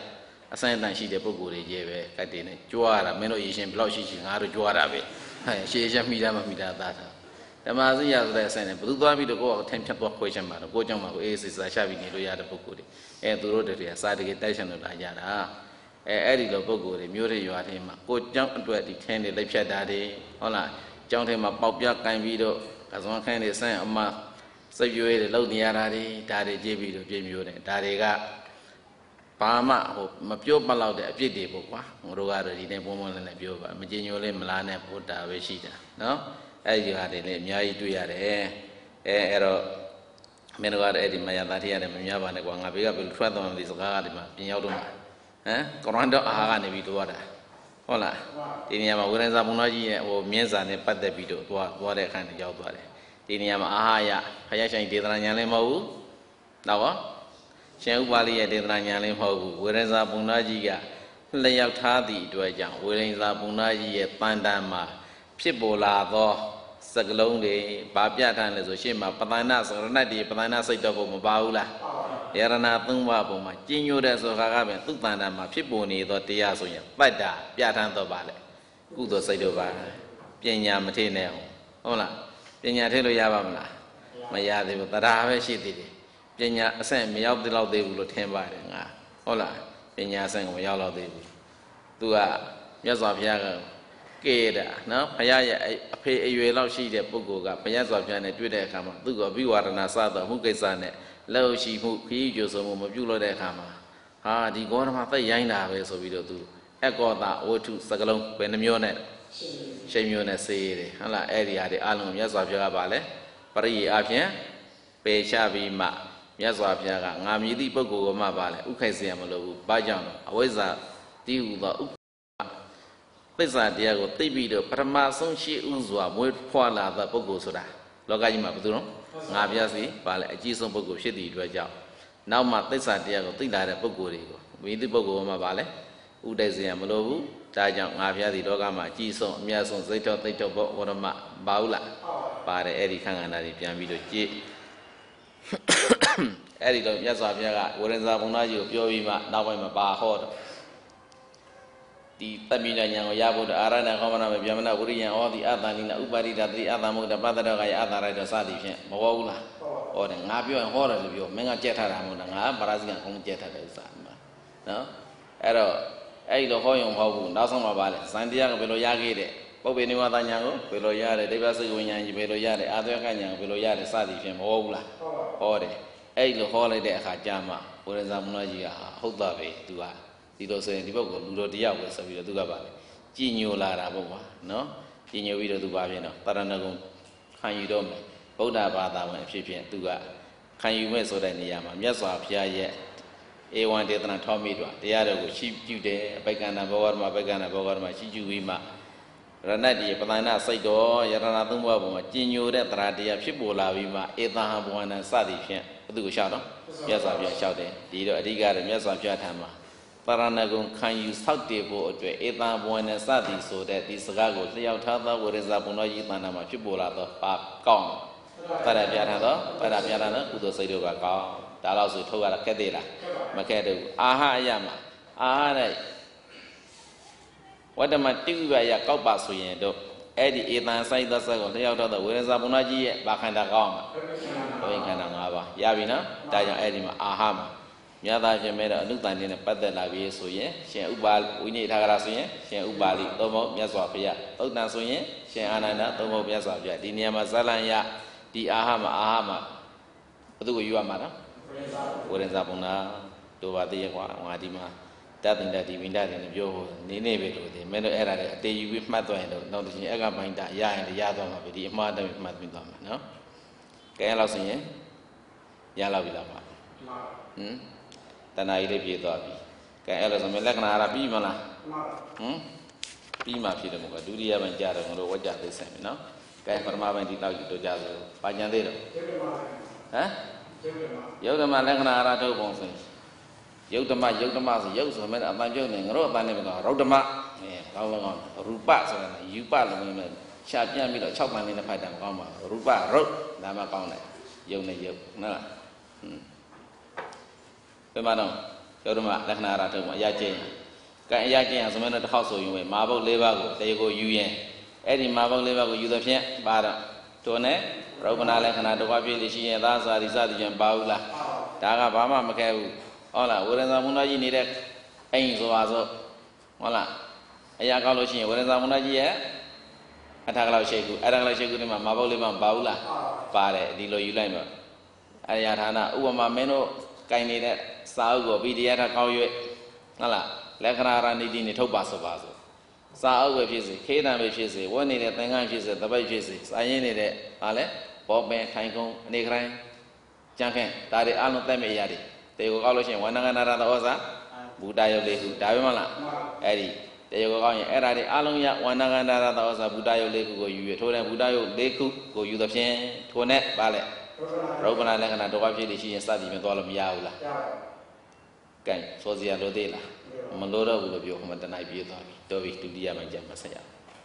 S2: အစမ်းတန်ရှိတဲ့ပုဂ္ဂိုလ်တွေကြီးပဲကတ်တင်နေကြွားတာမင်းတို့ရေရှင်ဘလောက်ရှိရှိငါတို့ကြွားတာပဲဟဲ့ရှေ့ရှက်မိတာမမိတာသားတာဓမ္မစရိယဆိုတဲ့အစမ်းနဲ့ဘယ်သူသွားပြီးတော့ကိုယ့်အထင်ဖြတ်သွားခွဲချင်မှာတော့ကိုယ့်ကြောင့်မှကိုအေးအေးဆေးဆေးရှာပြီးနေလို့ရတဲ့ပုဂ္ဂိုလ်တွေအဲသူတို့တွေကစာတကယ်တိုက်ချင်လို့လာကြတာအဲအဲ့ဒီလိုပုဂ္ဂိုလ်တွေမျိုးတွေရွာထဲမှာကိုယ်ကြောင့်အတွက်ဒီထင်းတွေလိုက်ဖြတ်တာတွေဟုတ်လားကြောင်းထဲမှာပေါက်ပြကင်ပြီးတော့ကစွမ်းခန်းတွေဆန်းအမစိတ်ကြွေးတွေလှုပ်နေရတာတွေဒါတွေကြည့်ပြီးတော့ပြင်းမျိုးတယ်ဒါတွေကဘာမှဟိုမပြောမလောက်တဲ့အပြစ်တွေပေါ့ကွာငါတို့ကတော့ဒီနေ့ပုံမှန်လည်းပြောပါမကြင်ညိုလေးမလားနဲ့ဘုဒ္ဓပဲရှိတာနော်အဲ့ဒီဟာတွေလည်းအများကြီးတွေ့ရတယ်အဲအဲ့တော့မင်းတို့ကတော့အဲ့ဒီမယသားထရတယ်မများပါနဲ့ကွာငါဘေးကဘယ်လိုထွက်သွားမှဒီစကားကဒီမှာပြင်ရောက်တော့မှာဟမ်ကုရ်အာန်တော့အာကနေပြီးတော့တာဟုတ်လားဒီနေရာမှာဝိရဏဇာဘုံတော်ကြီးရဲ့ဟိုမြင်းစာနဲ့ပတ်သက်ပြီးတော့သွားသွားတဲ့အခါနဲ့ရောက်သွားတယ်ဒီနေရာမှာအာဟာရဖယားဆိုင်ဒေသနာညာလည်းမဟုတ်ဘူးတော့ရှင်ဥပါလိရဲ့ဒေသနာညာလည်းမဟုတ်ဘူးဝိရဏဇာဘုံတော်ကြီးကလျှောက်ထားသည့်အတွက်ကြောင့်ဝိရဏဇာဘုံတော်ကြီးရဲ့တန်တန်မှာဖြစ်ပေါ်လာသောစကလုံးတွေဘာပြဋ္ဌာန်းလဲဆိုရှေ့မှာပသနာစရဏတ်ဒီပသနာစိတ်တော်ဘုံမပါဘူးလားယရဏသုံးပါးပုံမှာကျင့်ညိုတဲ့ဆိုတာကပဲသူ့တန်တန်မှာဖြစ်ပေါ်နေသောတရားဆိုရင်တတ်တာပြဋ္ဌာန်းတော့ပါလေကုသိုလ်စိတ်တော်ပါပညာမထည့်နဲ့အောင်ဟုတ်လားပညာထည့်လို့ရပါမလားမရသေးဘူးတရားပဲရှိသေးတယ်ပညာအဆင့်မရောက်သေးတော့သေးဘူးလို့ထင်ပါတယ်ငါဟုတ်လားပညာအဆင့်ကိုမရောက်တော့သေးဘူးသူကမြတ်စွာဘုရားကကဲတာနော်ဘုရားရဲ့အဖေအရွယ်လောက်ရှိတဲ့ပုဂ္ဂိုလ်ကဘုရားစွာဘုရားနဲ့တွေ့တဲ့အခါမှာသူ့ကိုအဘိဝါဒနာစသောမှုကိစ္စနဲ့လောက်ရှိမှုခရီးကြိုဆိုမှုမပြုလို့တဲ့အခါမှာဟာဒီဂေါရမသိရိုင်းတာပဲဆိုပြီးတော့သူအကောတာဝတ္ထုစကလုံးဘယ်နှမျိုးနဲ့ရှိမျိုးနဲ့စေးရတယ်ဟုတ်လားအဲ့ဒီဟာတွေအလုံးမြတ်စွာဘုရားကပါလဲပရိယေအဖြစ်ပေချပြီးမှမြတ်စွာဘုရားကငါမြည်သည့်ပုဂ္ဂိုလ်ကမှပါလဲဥခိုက်เสียမလို့ဘူးဘာကြောင့်လဲအဝိဇ္ဇာတည်ဟူသောဥသစ္စာတရားကိုသိပြီးတော့ပထမဆုံးရှိဥစွာမွေးဖွားလာတဲ့ပုဂ္ဂိုလ်ဆိုတာလောကကြီးမှာဘယ်သူတော့ငါပြစီပါလေအကြီးဆုံးပုဂ္ဂိုလ်ဖြစ်သည့်အတွက်ကြောင့်နောက်မှသစ္စာတရားကိုသိလာတဲ့ပုဂ္ဂိုလ်တွေကိုမိသည့်ပုဂ္ဂိုလ်ကမှပါလေဥဒိတ်စရာမလိုဘူးဒါကြောင့်ငါပြစီလောကမှာအကြီးဆုံးအမြတ်ဆုံးစိတ်တော်သိတော်ဘောဝရမပါဘူးလားပါတယ်အဲ့ဒီခန္ဓာတွေပြန်ပြီးတော့ကြည့်အဲ့ဒီတော့မြတ်စွာဘုရားကဝရဏဇာဘုံသားကြီးကိုပြောပြီးမှနောက်ပိုင်းမှာပါဟောတော့ဒီတပိဏညာကိုရဖို့အာရဏခောမနာမေဗျမနာဝိရိယံဩဒီအတ္တနိနဥပါရိဒတိအတ္တမုဒ္ဒပတ္တရောကယအတ္တရိုက်တော့စသည်ဖြင့်မဟောဘူးလားဟောတယ်ငါပြောရင်ဟောတယ်လို့ပြောမင်းကကြက်ထားတာမဟုတ်လားငါပါရဇိကခုံးကြက်ထားတဲ့ဥစ္စာမှာနော်အဲ့တော့အဲ့ဒီတော့ဟောရင်မဟုတ်ဘူးနောက်ဆုံးမှာပါလေဇန်တရားကဘယ်လိုရခဲ့တဲ့ပုပ္ပေနိဝါဒညာကိုဘယ်လိုရတယ်ဒိဗ္ဗစိတ်ဝိညာဉ်ကြီးဘယ်လိုရတယ်အာသဝကညာကိုဘယ်လိုရတယ်စသည်ဖြင့်မဟောဘူးလားဟောတယ်အဲ့ဒီလိုဟောလိုက်တဲ့အခါကျမှဝိရဇာမုဏကြီးကဟုတ်တာပဲသူကဒီလိုဆိုရင်ဒီဘက်ကလူတော်တရားပဲဆိုပြီးတော့သူကပါလေကြည်ညိုလာတာပေါ့ကွာနော်ကြည်ညိုပြီးတော့သူပါပြင်တော့တရဏဂုံခံယူတော့မယ်ဗုဒ္ဓဘာသာဝင်အဖြစ်ဖြင့်သူကခံယူမဲ့ဆိုတဲ့နေရာမှာမြတ်စွာဘုရားရဲ့ဧဝံဒေသနာထောမိတော့တရားတော်ကိုရှိပြုတယ်အပိက္ကန္တဘောဂရမအပိက္ကန္တဘောဂရမရှိကျူပြီးမှရဏတ်ဒီပသနာစိတ်တော်ယရဏသုံးပါးပုံမှာကြည်ညိုတဲ့တရားတရားဖြစ်ပေါ်လာပြီးမှဧသဟဘဝနံစသည်ဖြင့်ဘုသူကိုရှောက်တော့မြတ်စွာဘုရားရှောက်တယ်ဒီတော့အဓိကတော့မြတ်စွာဘုရားထံမှာပရဏဂုံခံယူဆောက်တည်ဖို့အတွက်ဧသဘဝနံစသည်ဆိုတဲ့ဒီစကားကိုလျှောက်ထားသောဝိရဇာဘုံတော်ကြီးတဏ္ဍာမှာဖြစ်ပေါ်လာသောပါကောင်းတရပြထားသောတရပြထားသောကုသိုလ်စိတ်တို့ကကောင်းဒါတော့ဆိုထုတ်ရတာခက်သေးလားမခက်တော့ဘူးအာဟအယမှာအာဟတဲ့ဝတ္တမတိဝိပယကောက်ပါဆိုရင်တော့အဲ့ဒီဧတံစိုက်သောစက်ကိုလျှောက်တော့သောဝိရဇာဘုံတော်ကြီးရဲ့ဘာခန္ဓာကောင်းမှာဘဝခန္ဓာ၅ပါးရပြီနော်ဒါကြောင့်အဲ့ဒီမှာအာဟမှာမြတ်သားရှင်မဲတော့အနုတန်တင်းနဲ့ပတ်သက်လာပြီဆိုရင်ရှင်ဥပါဝိနိထာဂရဆိုရင်ရှင်ဥပါလိသုံးဖို့မြတ်စွာဘုရားသုတ်တန်ဆိုရင်ရှင်အာနန္ဒသုံးဖို့မြတ်စွာဘုရားဒီနေရာမှာဇလန်ယဒီအာဟမှာအာဟမှာဘသူကိုယူရမှာနော်ဝိရဇာဘုံနာတို့ပါသေးရဲ့ကွာငါဒီမှာတတ်တင်တတ်ဒီဝိန္ဒတယ်နဲ့ပြောနေနေပဲလို့ဒီမင်းတို့အဲ့ဒါတွေအတေယူပြီးမှတ်သွားရင်တော့နောက်တစ်ချိန်အကပိုင်းတာရရင်ရသွားမှာပဲဒီအမှားတည်းမှတ်ပြီးသွားမှာနော်ကဲအဲ့လောက်ဆိုရင်ရလောက်ပြီလားပါဟမ်တဏှာကြီးလေးပြေးသွားပြီကဲအဲ့လိုဆိုရင်လက္ခဏာအရာပြီးမလားဟမ်ပြီးမှဖြစ်တယ်မို့ကဒုတိယပိုင်းကြားတယ်ငါတို့ဝကြသိဆိုင်ပြီနော်ကဲပထမပိုင်းဒီတော့တို့ကြဆိုပါဉာဏ်သေးတော့ဟမ်ယုတ်ဓမ္မလက္ခဏာအရာထုတ်ပုံဆိုယုတ်ဓမ္မယုတ်ဓမ္မဆိုယုတ်ဆိုမဲ့အပန်ပြုတ်နေငါတို့အပန်နဲ့ပြောရုပ်ဓမ္မအဲကောင်းကောင်းရူပဆိုတာယူပလို့မြင်ရှာပြန့်ပြီးတော့၆ပန်လေးနဲ့ဖတ်တာမကောင်းပါဘူးရူပရုပ်ဒါမှကောင်းတယ်ယုတ်နဲ့ယုတ်နော်ဟွန်းပြမတော့ကျော်တို့မှလက္ခဏာရထုတ်မှာရကျင်းကဲအရကျင်းဆိုမှတော့တစ်ခေါက်ဆိုရင်ပဲမာဘုတ်၄ပါးကိုတေကိုယူရင်အဲ့ဒီမာဘုတ်၄ပါးကိုယူသဖြင့်ပါတော့တို့နဲ့ရုပ်ပနာလက္ခဏာတစ်ခွားပြည့်လို့ရှိရင်သာသာဒီစသည်ပြန်ပါဘူးလားဒါကဘာမှမခဲဘူးဟုတ်လားဝေဒနာမုဏကြီးနေတဲ့အိမ်ဆိုပါစို့ဟုတ်လားအရာကောက်လို့ရှိရင်ဝေဒနာမုဏကြီးရဲ့အထာကလောက်ရှိကူအထာကလောက်ရှိကူဒီမှာမာဘုတ်လေးမှမပါဘူးလားပါတယ်ဒီလိုယူလိုက်မှာအရာဌာနဥပမာမင်းတို့ကင်နေတဲ့စာအုပ်ကိုဗီဒီယထားကောက်ရွက်ဟုတ်လားလက္ခဏာရဏိတိနေထုတ်ပါဆိုပါစို့စာအုပ်ပဲဖြစ်စေခေတံပဲဖြစ်စေဝတ်နေတဲ့သင်္ကန်းဖြစ်စေတပိတ်ဖြစ်စေစာရင်းနေတဲ့ဟာလဲဘောပင်ထိုင်ကုန်းအနေခိုင်းကြံခင်းဒါတွေအလုံးသက်မဲ့အရာတွေတေကိုကောက်လို့ရှိရင်ဝန္ဒကနာရသဩဇာဘူတယုတ်လေးခုဒါပဲမလားအဲ့ဒီတေကိုကောက်ရင်အဲ့ဒါတွေအလုံးရဝန္ဒကနာရသဩဇာဘူတယုတ်လေးခုကိုယူရထိုးတဲ့ဘူတယုတ်လေးခုကိုယူသဖြင့်ထိုနဲ့ပါလေရုပ်ပနာလက္ခဏာတော့ဖြစ်လို့ရှိရင်စသည်ပြန်သွားလို့မရဘူးလားကဲစောစီရလို့သေးလားမလို့တော့ဘူးလို့ပြောခမတနိုင်ပြေးသွားပြီတော်ပြီဒုတိယမှာကြမှာဆက်ရ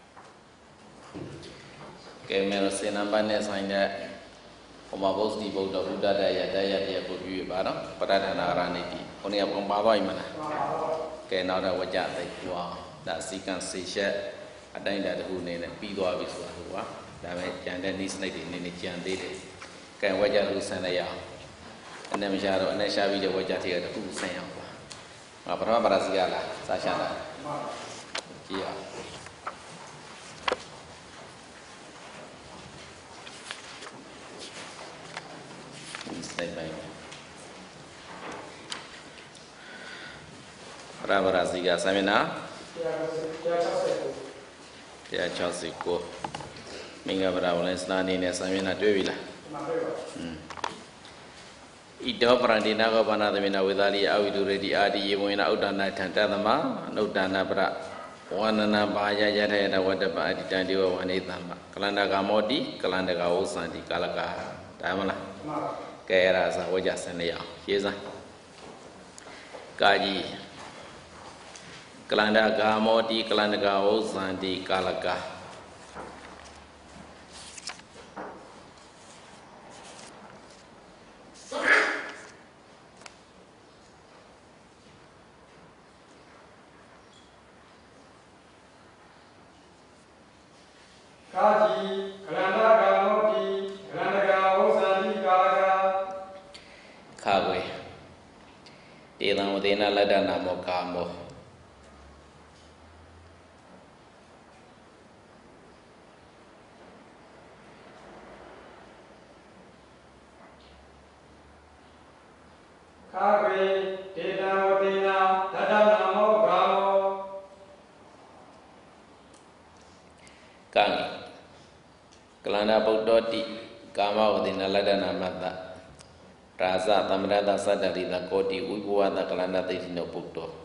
S2: ကဲမယ်စေနံပါတ်နဲ့ဆိုင်တဲ့ဟောမှာဘုဇ္ဇတိဗုဒ္ဓဘုဒ္ဓတရားတရားတရားကိုပြုရပါတော့ပဋ္ဌာနာရဏိတိခொနည်းကပုံပါသွားပြီမလားကဲနောက်တော့ဝကြသိပွားဒါစီကံစေချက်အတိုင်းတာတစ်ခုအနေနဲ့ပြီးသွားပြီဆိုတာကွာဒါပဲကြံတဲ့နိစနိတ်တွေအနေနဲ့ကြံသေးတယ်ကဲဝကြလူဆန်ရအောင်အနေမရှာတော့အနေရှာပြီးတဲ့ဝကြတိကတစ်ခုဆန်ရအောင်ပါငါပထမပါရစီရလားစာရှာတာကြည့်ရစိတ်ပိုင်းပရပရစီကဆမ်းမျက်နှာတရား၆၉မင်္ဂဗရာဝလင်စနာနေနဲ့ဆမ်းမျက်နှာတွေ့ပြီလားမှန်ပါပါอืมဣတောပရန္တိနာကောဘာနာသမီနာဝေသာလိအဝိဒုရတိအာတိယေဝေနဥဒ္ဒနာထံတသမနုဒ္ဒနာပရဝန္ဒနာဘာယယထယတဝတ္တပအတိတံဒီဝဝနေသမ္မကလန္တကာမောတိကလန္တကာဝုသံတိကာလကာဒါမလားမှန်ပါကဲရသာဝကြဆင်းနေအောင်ရေးစမ်းကာကြီးကလန္တကာမောတိကလန္တကာဝုသံတိကာလကာ
S1: ကာကြီးကလန္တကာမောတိကလန္တကာဝုသံတိကာလကာ
S2: ခါကွယ်တေတံဝဒေနလတ္တနာမောကာမော
S1: ခါကွေတေတံဝဒေနလတ္တနာမောကာမော
S2: ကံကလန္တဗုဒ္ဓတိကာမဝဒေနလတ္တနာမတ္တရာဇသမ္မရတသတ္တရိတကောတိဝိဘဝတကလန္တသိတိနောပုတ္တော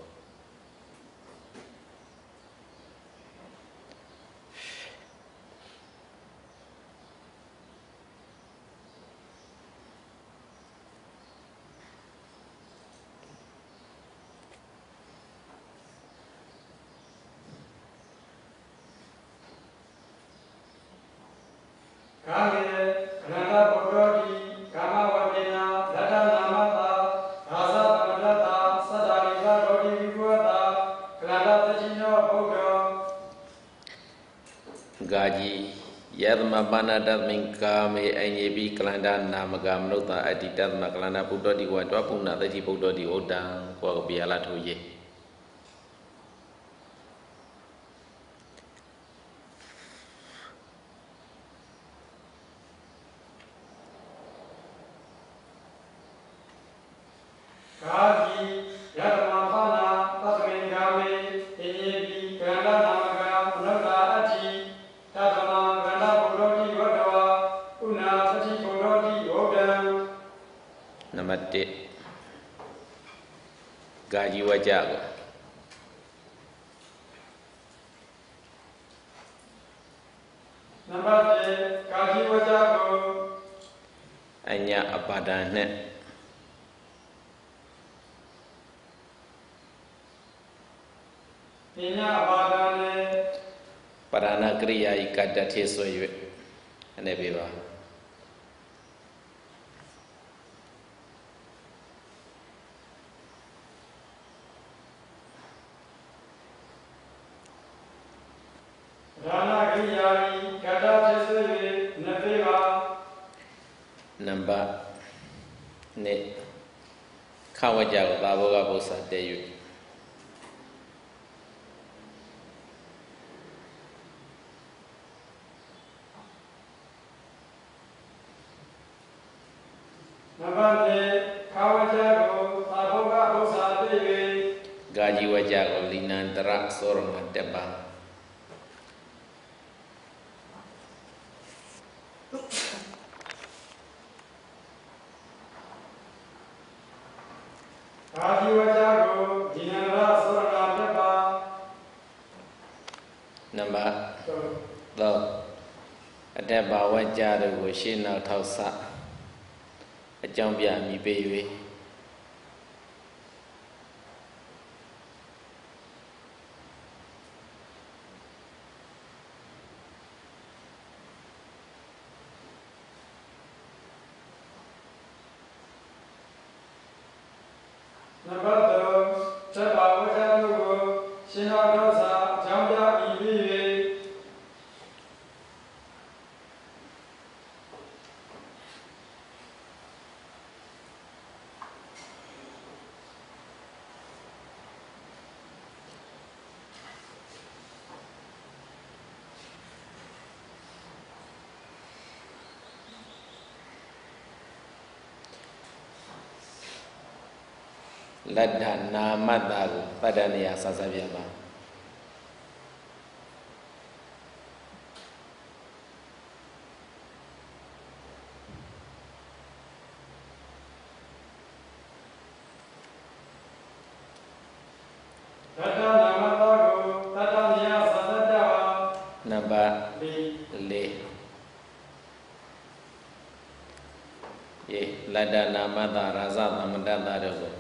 S1: ကာမေကလန္တဗုဒ္ဓတိကာမဝဒေနလတ္တနာမတ္တရာဇသမ္မရတသတ္တရိတကောတိဝိဘဝတကလန္တသိတိနောပုတ္တော
S2: ဂါကြီးယသမပါဏတမိန်ကာမေအညေပိကလန္တနာမကမနုဿအတ္တိတသမကလန္တဗုဒ္ဓတိဝတွားပုဏ္ဏသိတိဗုဒ္ဓတိဩတံကောကပိယလာထိုယေ
S1: ကာကြီးယတမပါဏသတ္တမေကာမေအညေပိကလန္တနာမကမနုဿအတ္တိတသမကလန္တဗုဒ္ဓတိဝတ္တဝဥနာသတိဗုဒ္ဓတိဩတံ
S2: နံပါတ်၁ဂါကြီးဝကြကို
S1: နံပါတ်၁ကာကြီးဝကြကို
S2: အညာအပါဒံနဲ့
S1: ပညာပါဒံနဲ့
S2: ပရဏကရိယာဤကတ္တထေဆွေ၍အနေပေးပါ Number ne Kawaja Baboga Bosa Deyu Gaji Wajago Linandra Sorong Deba Number the Adeba Wajado Shina Tausa a Jambia mi baby. Ladda namadagu pada niya sasabiaba.
S1: Ladda namadagu pada niya sasabiaba.
S2: Number le. Ye ladda namada rasa namada daru.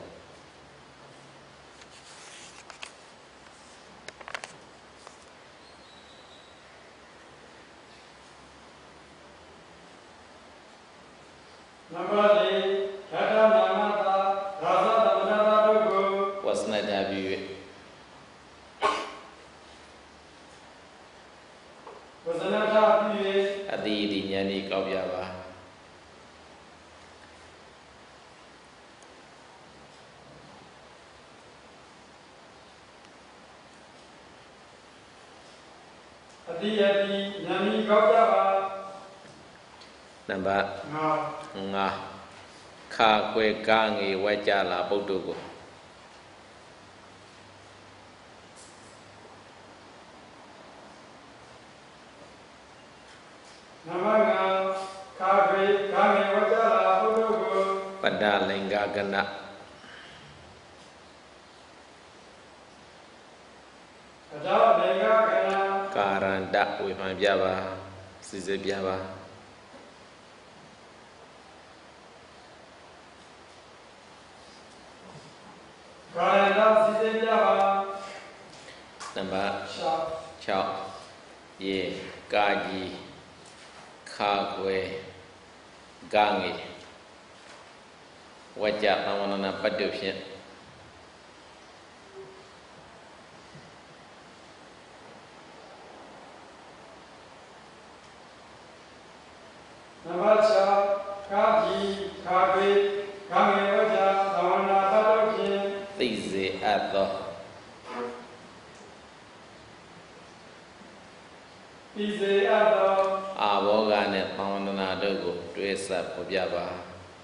S2: Number nga kha kwe ka nge wajala Buddha ko Number nga kha kwe ka nge wajala Buddha ko Pada lingga gana Pada lingga gana Karanda we man biaba size biaba Number chao ye gaji kagwe gangi wajah tamanana padupnya Number chao gaji kagwe gangi wajah tamanana padupnya Tize atau Tize atau Abogane tamanana dogo Desa pujaba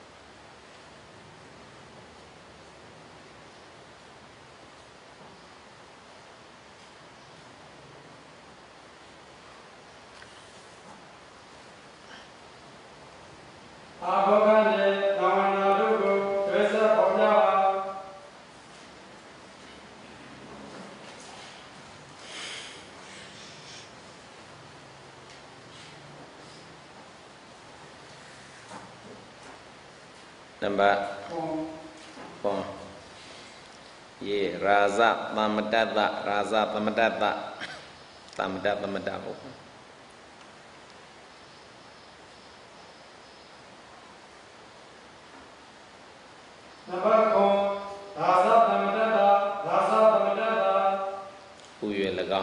S2: Abogane tamanana dogo Desa pujaba Number four. Ye raza tamadata raza tamadata tamadata tamadata. Number four. Raza tamadata raza tamadata. Huye laga.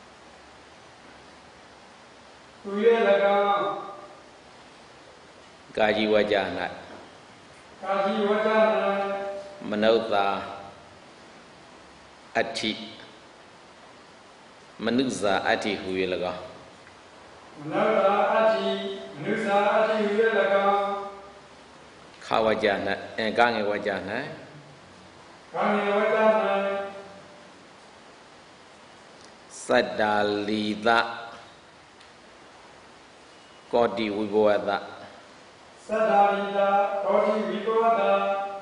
S2: Huye laga. Kaji wajana
S1: Kaji wajana
S2: Manauta Ati Manuza Ati huye laga
S1: Manauta Ati Manuza Ati huye laga
S2: Kawajana Gange wajana
S1: Gange wajana
S2: Sadalida Kodi Wibowada
S1: Sadalida Kodi Wibowada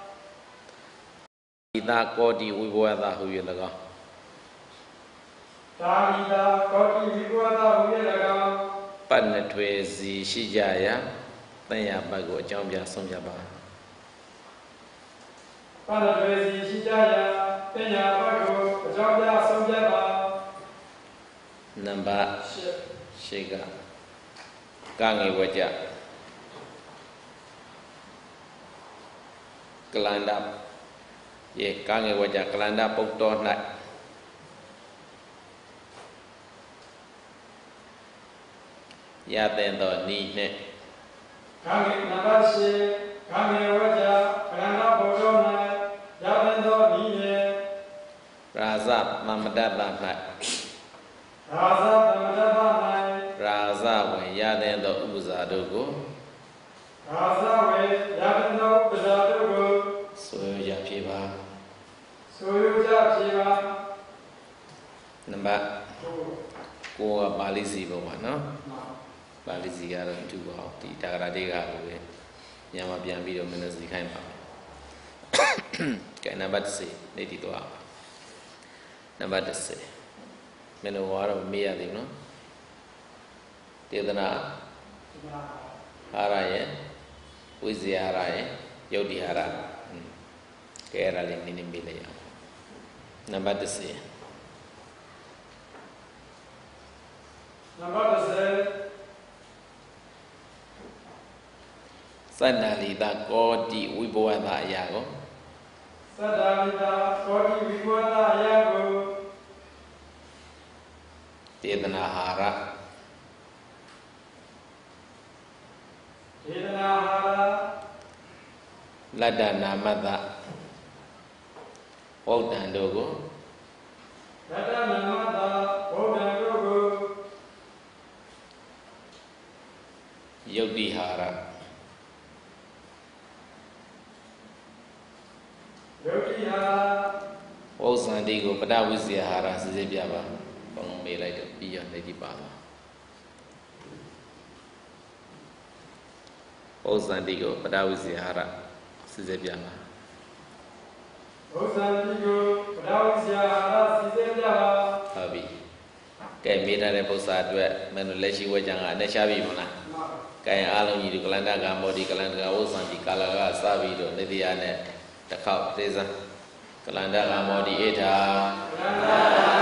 S2: Ida Kodi Wibowada huye laga
S1: Dalida Kodi Wibowada huye laga
S2: Panatwezi Shijaya Tanya Bago Jambia Somjaba
S1: Panatwezi Shijaya Tanya Bago Jambia Somjaba
S2: Namba Shiga Gange wajah Kelanda Ye Gange wajah Kelanda Pokto Nat Ya tendo ni ne
S1: Gange Nabashi Gange wajah Kelanda Pokto Nat Ya tendo ni ne
S2: Raza Mamadata Nat
S1: Raza Mamadata Nat
S2: Raza we ya tendo Ubuzadogo
S1: Raza we ya tendo Ubuzadogo
S2: Soya Piba
S1: Soya Piba
S2: Namba Ko Bali Zibo no Bali Zigaro tu bao Di Takara Dega Uwe Nyama Bian Bido Menezi Kain Pa Kaya namba tse Neti Toa Namba tse Meno Waro Mia Di no Tidana Haraye Wizi Haraye Yodi Hara Kaya Rali Nini Mbile ya Namba tse
S1: Namba tse
S2: Sadalida Kodi Wibowada Ayago
S1: Sadalida Kodi Wibowada Ayago
S2: Tidana Hara
S1: Tidana Hara
S2: Ladana Mada Waudandogo
S1: Ladana Mada Waudandogo
S2: Yodi Hara
S1: Yodi Hara
S2: Wausandigo Pada Wizia Hara Sizibiaba Pang Melai de Pia Nedi Baba Wausandigo Pada Wizia Hara Sizibiaba
S1: Wausandigo Pada Wizia Hara Sizibiaba
S2: Habi Kaya Mira de Posa Dwe Menu Leshi Wajanga Neshabi Mona Kaya Along Yidu Kalanda Gamodi Kalanda Wausandi Kalaga Sabido Nediane Takau Reza Kalanda Gamodi Eta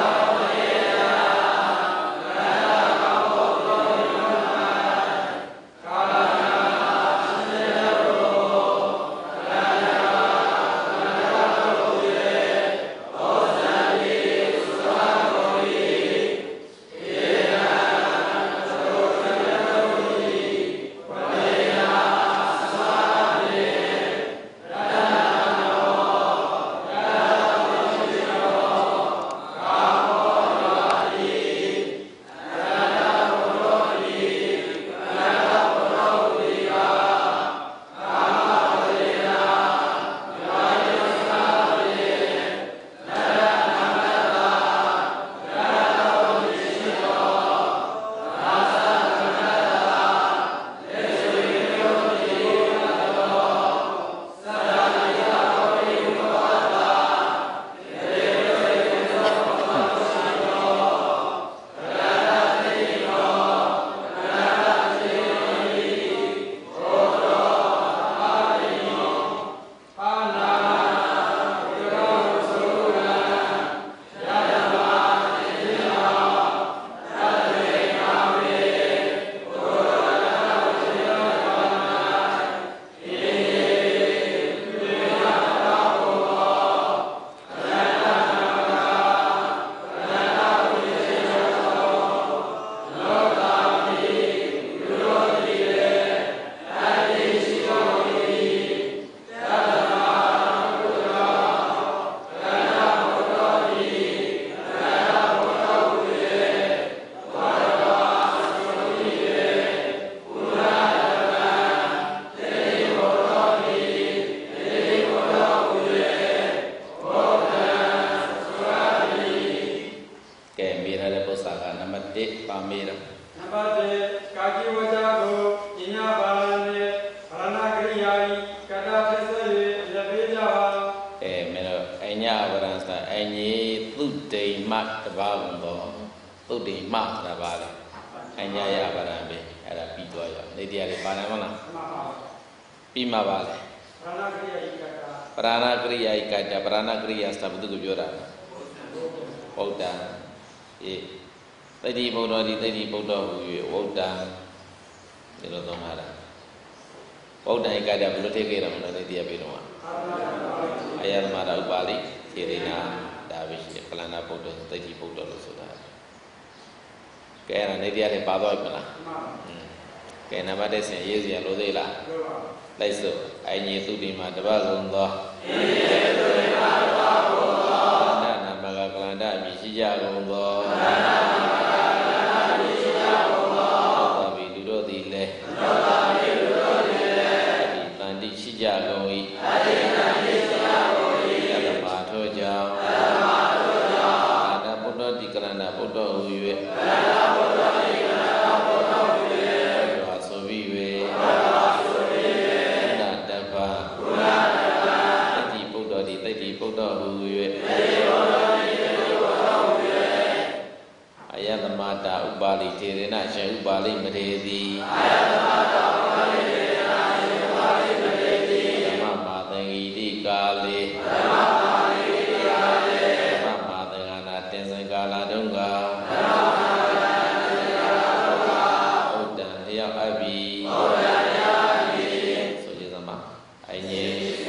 S1: Hara
S2: ma ta ba gon do tuddhi ma ta ba le anya ya paran be era pi twa ya ne dia le paran ma la pi ma ba le prana kriya ikata prana kriya sabdu koပြောတာဗုဒ္ဓအေးတတိဗုဒ္ဓဒီတတိဗုဒ္ဓဟူ၍ဗုဒ္ဓဒီလိုသုံးထားတာဗုဒ္ဓဧကတဘယ်လိုထည့်ခဲ့ရမလဲသိရပြီတော့အယသမတာဥပါလိခြေရိနာဒါပဲရှိတယ်ကလန္နာဗုဒ္ဓတတိဗုဒ္ဓလို့ဆိုတာကဲအဲ့ဒါနေတရားတွေပါသွားပြီမလားကဲနံပါတ်တစ်ဆင်ရေးစရာလိုသေးလားလိုက်စို့အိုင်ကြီးသူဒီမှာတပတ်လုံးသောအိုင်ကြီးသူဒီမှာတပတ်လုံးသောနာနာမကကလန္တအမိရှိကြကုန်သောနာနာမကကလန္တအမိရှိကြကုန်သောသောဘီလူတို့သည်လည်းသောဘီလူတို့သည်လည်းအဒီတန်တိရှိကြကုန်၏အဒီတန်တိရှိကြကုန်၏ယတမထိုကြောင့်ယတမထိုကြောင့်အာဒဗုဒ္ဓတိကလန္တဗုဒ္ဓဟူ၍ကလန္တဗုဒ္ဓတိကလန္တဗုဒ္ဓဟူ၍ဘုရားဆိုပြီး၍တတိဗုဒ္ဓဟူ၍အယသမတာဥပါလိထေရဏရှင်ဥပါလိမထေသည်အယသမတာဥပါလိထေရဏရှင်ဥပါလိမထေသည်ဓမ္မမာသင်္ဂီတိကာလေဓမ္မမာသင်္ဂီတိကာလေဓမ္မမာသင်္ဂနာတင်စံကာလတုန်းကဓမ္မမာသင်္ဂနာတင်စံကာလတုန်းကဥဒ္ဒံလျောက်အပ်ပြီဥဒ္ဒံလျောက်အပ်ပြီဆိုကြစမှာအငြိ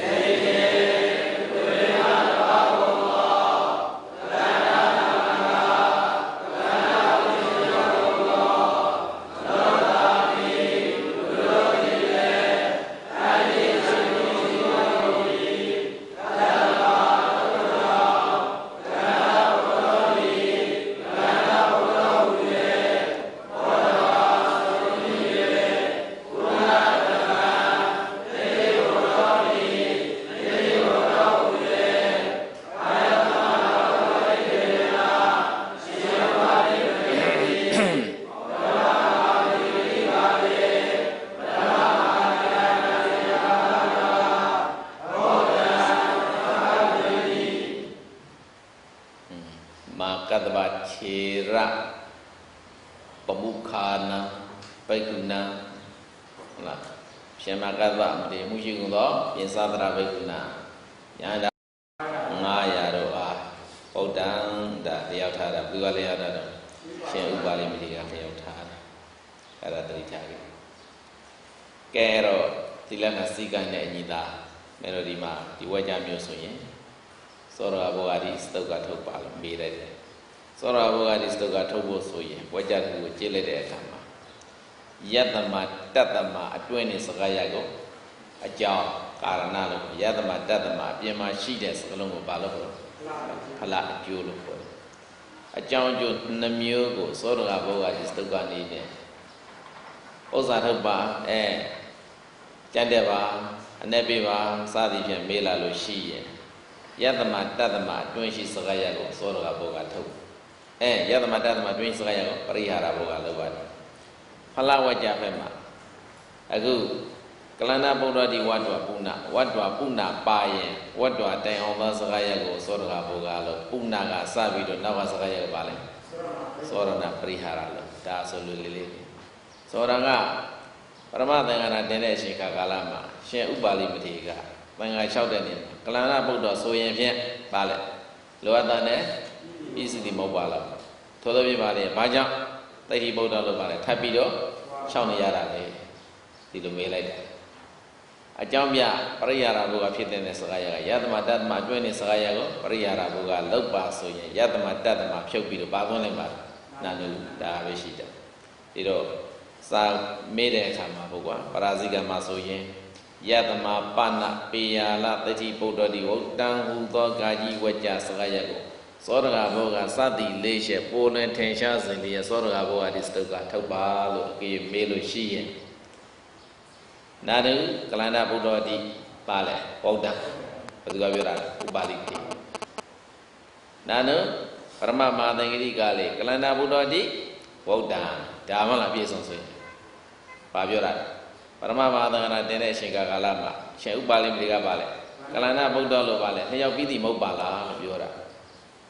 S2: သာသနာဘိက္ခုနာညာတာငါးရာတော့အာဗုဒ္ဓံဒါတယောက်ထားတာဘုရားလျာတာတော့ရှင်ဥပါလိမတိကတယောက်ထားတာအဲ့ဒါတတိထားပြီကဲတော့ဒီလက်မှာစီကံနဲ့အညီသာမယ်လို့ဒီမှာဒီဝါကြမျိုးဆိုရင်သောရဘောဂာဒီစတုတ်ကထုတ်ပါလို့မေးလိုက်တယ်သောရဘောဂာဒီစတုတ်ကထုတ်ဖို့ဆိုရင်ဝါကြတစ်ခုကိုကြည့်လိုက်တဲ့အခါမှာယတ္တမတတ္တမအတွင်းနဲ့စကားရိုက်ကိုအကြောင်းကာရဏလို့ယတမတတ္တမအပြင်မှာရှိတဲ့စကလုံးကိုဘာလို့ခေါ်ဖလအကျိုးလို့ခေါ်တယ်အကြောင်းအကျိုးနှမျိုးကိုသောရကဘောဂကြီးစတုကနေတယ်ဥစ္စာထုတ်ပါအဲကြက်တဲ့ပါအ내ပေးပါစသည်ဖြင့်မေးလာလို့ရှိရင်ယတမတတ္တမအတွင်းရှိစကားရကိုသောရကဘောဂထုတ်အဲယတမတတ္တမအတွင်းစကားရကိုပရိဟာရဘောဂလုပ်ပါတယ်ဖလဝကြဖက်မှာအခုကလန္နာဗုဒ္ဓတိဝတ္တဝပုဏ္ဏဝတ္တဝပုဏ္ဏပါရင်ဝတ္တဝတိုင်အောင်သောစကားရကိုသောရကဘောဂလို့ပုဏ္ဏကစပြီးတော့နောက်ကစကားရကိုပါလဲသောရဏပရိဟာရလို့ဒါဆိုလို့လေးလေးသောရကပရမသင်္ကနာတင်တဲ့အချိန်ကာလမှာရှင်ဥပါလိမထေကသင်္ဃာလျှောက်တဲ့နေမှာကလန္နာဗုဒ္ဓဆိုရင်ဖြင့်ပါလဲလောအတ္တနဲ့ဣစတိမဟုတ်ပါလားထို့သောပြပါလေဘာကြောင့်တိဋ္ဌိဗုဒ္ဓလို့ပါလဲထပ်ပြီးတော့လျှောက်နေရတာလေဒီလိုမေးလိုက်တယ်အကြောင်းပြပရိယာရဘုရားဖြစ်တဲ့စကားရကယတမတတ္တမအတွင်းနဲ့စကားရကိုပရိယာရဘုရားလောက်ပါဆိုရင်ယတမတတ္တမဖြုတ်ပြီးတော့ပါသွင်းလိုက်ပါနာနုဒါပဲရှိတယ်ဒီတော့စာမေးတဲ့အခါမှာဘုရားပရာဇိကမှာဆိုရင်ယတမပဏပေယာလတတိဗုဒ္ဓတိဝတ္တံဟူသောကာကြီးဝကြစကားရကိုသောရကဘောကစသည်လေးချက်ပေါ်လွင်ထင်ရှားစဉ်လေးရသောရကဘောကဒီစတုကထုတ်ပါလို့အကြေမေးလို့ရှိရင်နာတုကလန္နာဗုဒ္ဓတိပါလေဗုဒ္ဓဘယ်သူကပြောတာလဲဥပါလိတိနာနုပရမမဟာသင်္ကတိကလေကလန္နာဗုဒ္ဓတိဗုဒ္ဓဒါမှလားပြည့်စုံဆိုရင်ဘာပြောတာပရမမဟာသင်္ကနာတင်တဲ့အချိန်ကာလမှာရှင်ဥပါလိမတိကပါလေကလန္နာဗုဒ္ဓလို့ပါလေနှစ်ယောက်ပြီးသည်မဟုတ်ပါလားလို့ပြောတာ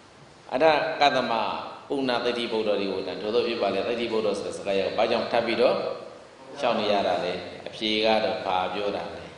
S2: ada kata ma punna tadi bodoh di hutan dodo balik tadi bodoh sekaya bajang tapi do cang ni ada le piga do pabio dah le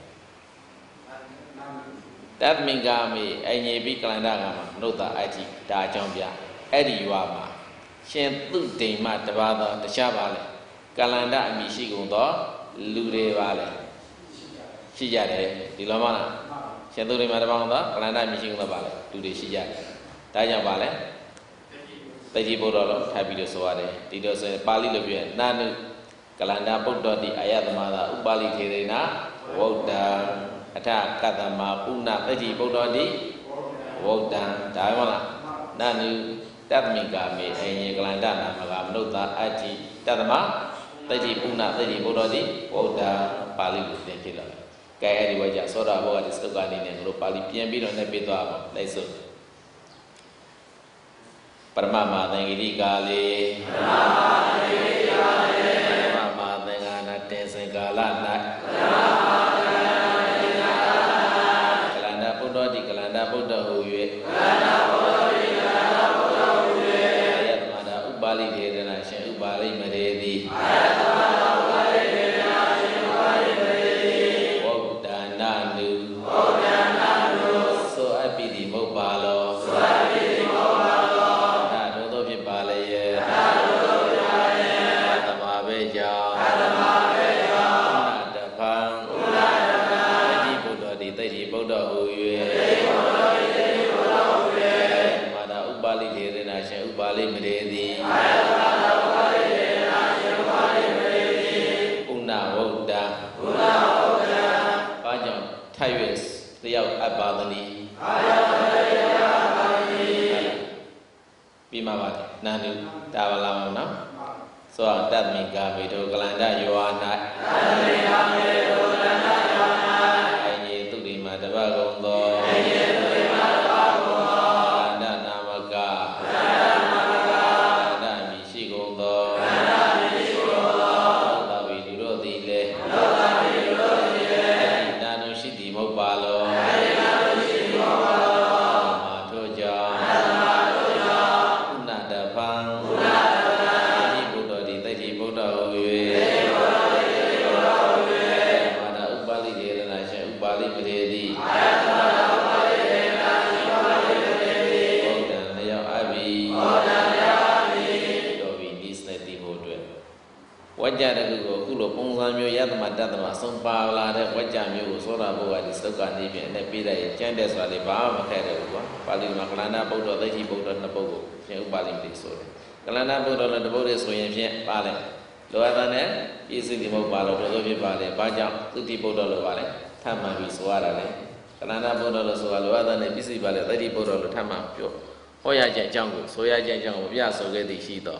S2: dat mingami ai bi kalanda kama nota aji dah cang biar edi yuama shen tu tema tebada tersiapa le kalanda ami si kundo lude balik si jadi di lama na shen tu tema tebada kalanda ami si kundo balik lude si jadi dah cang balik tadi bodoh lo tapi do suara tidak se Bali lebih nanu kalanda bodoh di ayat mana ubali terina wauda ada kata ma punna tadi bodoh di wauda dah mana nanu dat mingkami ayat kalanda nama kami nota aji dat ma tadi punna tadi bodoh di wauda Bali lebih kira kayak di wajah saudara bawa di sekolah ini yang lupa Bali pian biru nabi tu apa lesu Permama tengiri kali, permama tengiri kali, permama tengana tensen kalana, permama tengana tensen kalana, kelanda di kelanda Buddha huye, kelanda Buddha di kelanda Buddha huye, ayat mana ubali dheerana shen ubali meredi, ayat mana ubali dheerana shen ubali meredi, wauddana nu, wauddana nu, so api di mobalo, so api di mobalo. Ubali meredi, Una Wauda, Una Wauda, Bajang Tyrus, Riau Abadani, Bimawat, Nanu, Tavalamana, so that me Gabi to Galanda, you are not. I need to be my Davago, I need to be my Davago, Galanda Namaga. Wajah ada juga, kulo pungsan mio ya teman teman sumpah lah ada wajah mio suara bawa di sekolah ni biar nak pilih cendera soalnya bawa makai ada juga, paling maklana bodoh tadi bodoh nak bodoh, yang paling besar. Kelana bodoh nak bodoh soalnya yang paling, luar sana isi di mau balu bodoh bi paling, banyak tu di bodoh lu paling, tamah bi suara le. Kelana bodoh lu suara luar sana isi paling tadi bodoh lu tamah pio. Oh ya jangan, so ya jangan, biasa so di situ.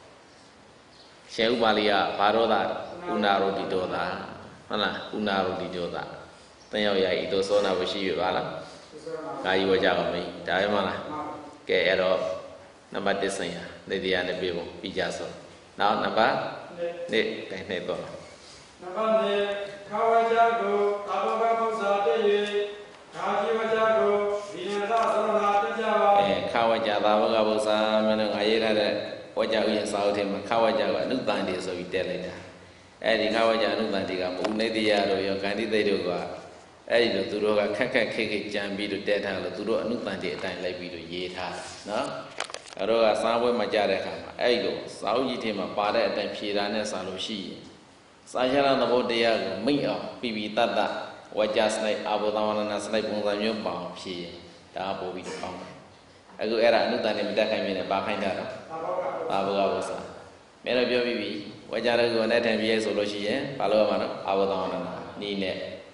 S2: Syekh Ubalia Paroda Unaro di Doda mana Unaro di Doda tanya ya itu sona bersih bala kayu wajah kami dah mana ke ero nama desanya dari ane bebo pijaso now nama ne kayak ne to
S1: nama ne kawajah go kaboga bangsa teye kaji wajah go binasa sarana terjawab
S2: eh kawajah kaboga bangsa mana ayat ada wajah yang sahut yang kawajah anu tadi so itelai dah. Eh di kawajah anu tadi kamu unai dia lo yang kandi tadi juga. Eh itu turun kan kan kek jambi tu dah lo turun anu tadi tadi lagi tu ye thah, no? Kalau kan sampai macam ada kamu. Eh itu sahut itu mah pada ada pikirannya selalu sih. Saya lah nak buat dia tu, mengah pipi tata wajah senai abu tawanan senai pungsan yang bang pi, dah abu itu kamu. Aku era anu tadi minta kami ni pakai dah. Abu abu sa, mera biar bibi, wajah aku anda tem biar solusi ya, kalau mana abu tahu mana, ni ne,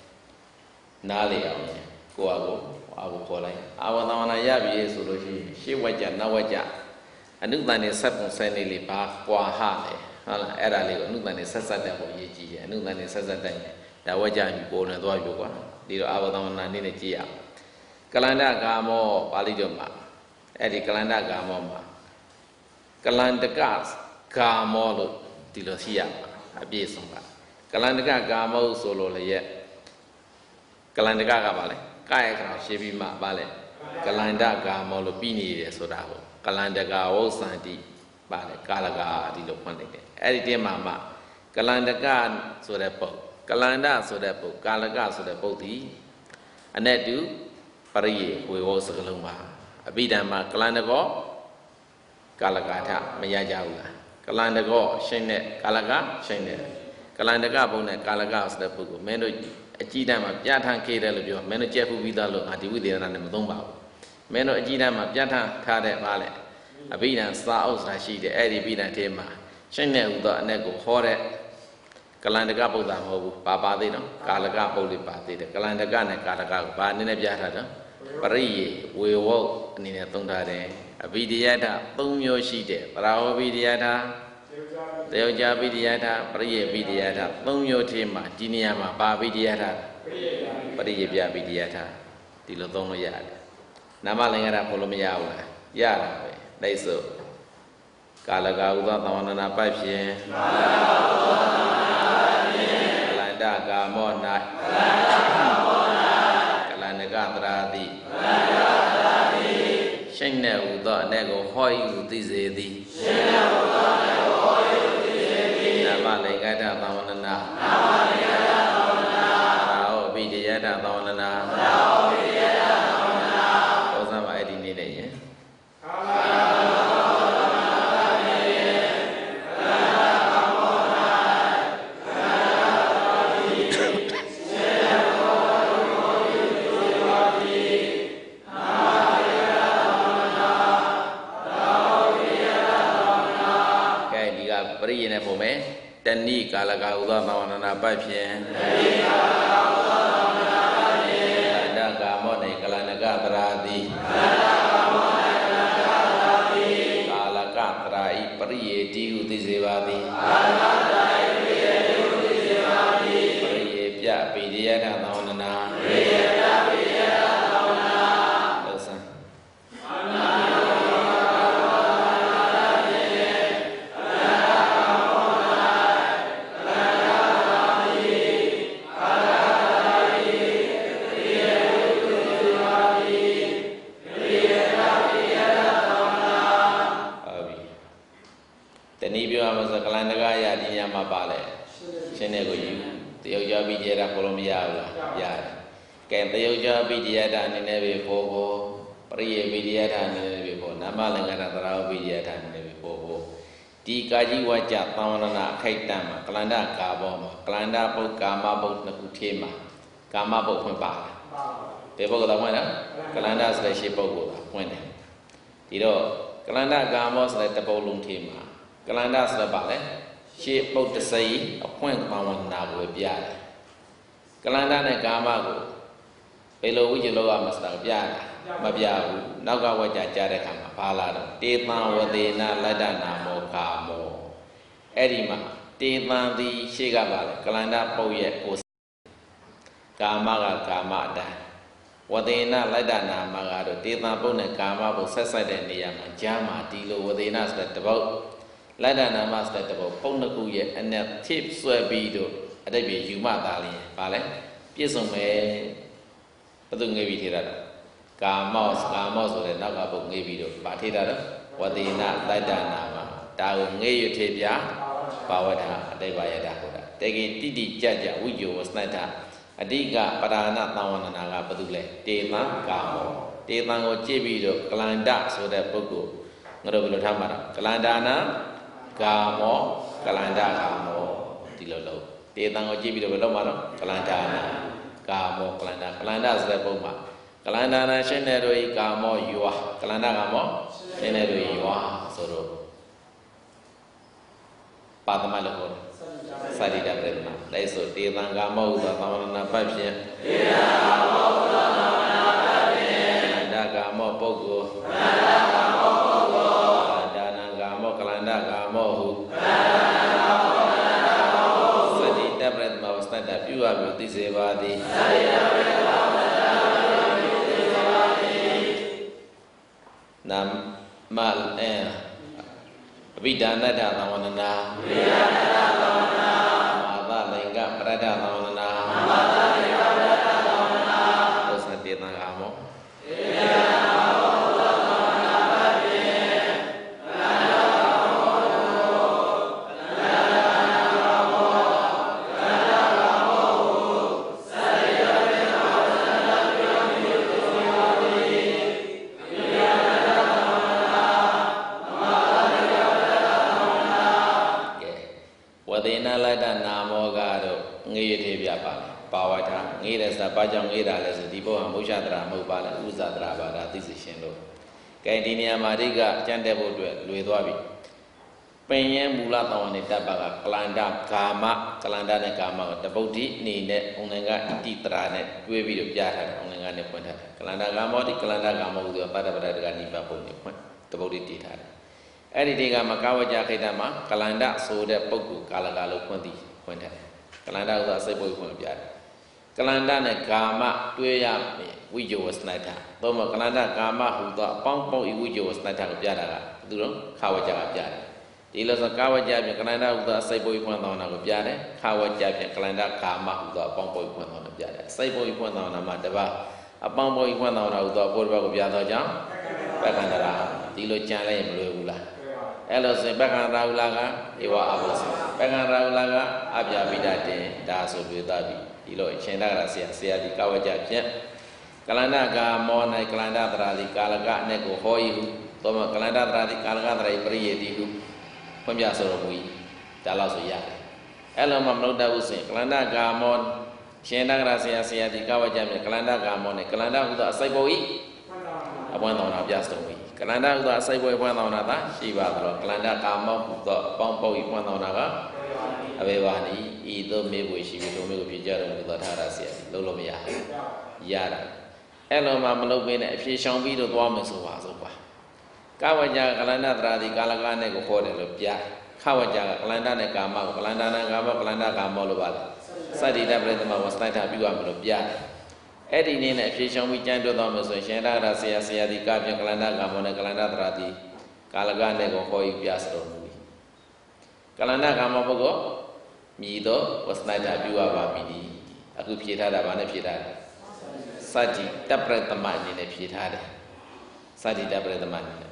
S2: nali awalnya, ko aku, aku kolai, abu tahu mana ya biar solusi, si wajah na wajah, anu tadi sepung seni lipa, kuah le, hala era le, anu tadi sesat aku ye ji, anu tadi sesat ni, dah wajah ni pun tu aku kuah, di abu tahu mana ni ne cia, kalanda kamu paling jomba, eh di kalanda kamu mah. Kalanda kamo lo tilo siap habis sempat. Kalanda kamo solo le ye. Kalanda apa le? Kaya kena sebi mak balik. Kalanda kamo lo bini dia saudara. Kalandaka Osandi, Bale, Kalaga, the Lopandik. Eddie Mama, Kalandaka so that boat, Kalanda so that boat, Kalaga so that boaty, and that do Paris, we also Kaluma, Abidama, Kalandago, Kalagata, Mayajaula, Kalandago, Shane, Kalaga, Shane, Kalandaka Bone, Kalaga so that book, Meno, a Gidam, Jatan Kate, Meno Jefu Vidalo, Adi with the Ranamumba. Meno Gidam, Jatan, Tade Vale, Abidam, South Rashi, the Eddie Bina Tema, Shane, the Nego, Hore, Kalandaka Bodam, Papa, Kalaga Boli Pati, the Kalandaka, Kalaga, Banina Jata, Paris, we walk in a Tundade, Abidiata, Tumyo Shide, Bravo Bidiata, Deoja Bidiata, Paris Bidiata, Tumyo Tema, Giniama, Babidiata, Paris Bidiata, Tilotono Yad, Namalanga Polomia, Yara, they so. Kalaga Udawana Papier, Kalanda Mona, Kalandagandradi, Shane Uda Nego Hoy Dizedi, Namalagata Tawana, Rao Bidiata Tawana, Osama Edinide. Tani Kalaga Udana Papian, Daga Mone Kalanaga Bradi, Kalakatra, Parie, Tiu Dizivadi, Parie, Pia, Pidiana, Nona, Teoja Bidiata and Nevi Pogo, Paria Bidiata and Nevi Po, Namalanga Bidiata and Nevi Pogo, Tikaji Waja, Tawana, Kaitama, Kalanda Kaboma, Kalanda Po, Kama Bot Nakutema, Kama Bot Pumpa. People that went up, Kalanda's the ship of Wende. Tito, Kalanda Gamos let the Bolum Tema, Kalanda's the Ballet, ship boat the say, a point Mawan Nabu Biad. Kalanda and Gamago. Pelo Wujilo must have Biada, Mabiahu, Naga Waja Jarekama, Palado, Teta Wadena, Ladana, Mokamo, Edima, Teta the Shigabal, Kalanda Poye, Post Kamaga Kamada, Wadena, Ladana, Magado, Teta Bone, Kama, Sessa de Niama, Jama, Dilo, Wadena, that about Ladana Master, about Ponakuye, and that tip Swabido, Adabi, Yuma Dali, Pale, Pisome. Patu ngebi tira, kamos kamos oleh nak apa ngebi do, batira do, wadina lada nama, tahu ngeyu tebya, bawada, ada bayar dah koda. Tegi tidi jaja wujud wasnada, adiga pada anak tawana naga patu le, tema kamo, tema ngocebi do, kelanda sudah pegu, ngerobilu thamara, kelanda na, kamo, kelanda kamo, dilolo, tema ngocebi do belum maro, kelanda na. Kamo Kalanda, Kalanda is the Boma. Kalanda na Shenero Kamo Yua, Kalanda Kamo, Shenero Yua, Soro Patamalako, Sadida Brema, Laiso, Tirangamo, the Tamana Papia, Kalanda Kamo Pogo, Kalanda Kamo, Kalanda Kamo, Sadida Brema was not a few of this evadi. Nam mal eh Vidana da tawana Vidana da tawana Mata lengga berada tawana Mata lengga berada tawana Terus nanti tangamo biapa bawa dah ngira siapa jang ngira les di bawah musya dra mau bala uza dra bala tisi sendo kayak di ni Amerika canda bodoh lu itu abi pengen mula tahun ini dapat kelanda kama kelanda ne kama dabudi ni ne unenga di terane dua video biasa unenga ne pun ada kelanda kama di kelanda kama itu pada pada dengan ni bapun ni pun dabudi di terane eri tiga makawa jaga nama kelanda sudah pegu kalau kalau pun di pun ada kelanda udah saya boleh pun biar kelanda ne kama dua ya video wasnada toma kelanda kama udah pang pang video wasnada biar ada itu dong kawa jaga biar di luar kawa jaga kelanda udah saya boleh pun tahu nak biar kawa jaga kelanda kama udah pang pang pun tahu biar saya boleh pun tahu nama deba apang boleh pun tahu nak udah boleh biar tahu jam bahkan darah di luar jalan yang boleh ulah elo se bahkan rahu laga ewa abos bahkan rahu laga abya bidate dah sudah tadi di luar cendera rahasia sia di kawa jaga kelanda kama naik kelanda terali kalaga neko hoi toma kelanda terali kalaga terali periye di hu pembiasa robui dalam suya elo mamnu dawusin kelanda kama cendera rahasia sia di kawa jaga kelanda kama ne kelanda udah asai boi apa yang tahu nak biasa robui kelanda udah asai boi apa yang tahu nak tak siapa terus kelanda kama udah pang pau apa yang tahu nak abewani itu meboi siapa tu meboi pijar udah dah rahasia lalu maya ya elo mamnu bene fission video tu amat suah suah kawa jaga kelanda teradi kalaga ne ko kode lo biar kawa jaga kelanda ne kama kelanda ne kama kelanda kama lo bal sadi dah berita mahu stay dah biwa lo biar edi ni ne fission weekend tu tahu so shenda rahasia sia di kapian kelanda kama ne kelanda teradi kalaga ne ko koi biasa lo kelanda kama pogo mido wasnai dah biwa ba midi aku pieta dah mana pieta sadi dah berita mahu ni ne pieta dah sadi dah berita mahu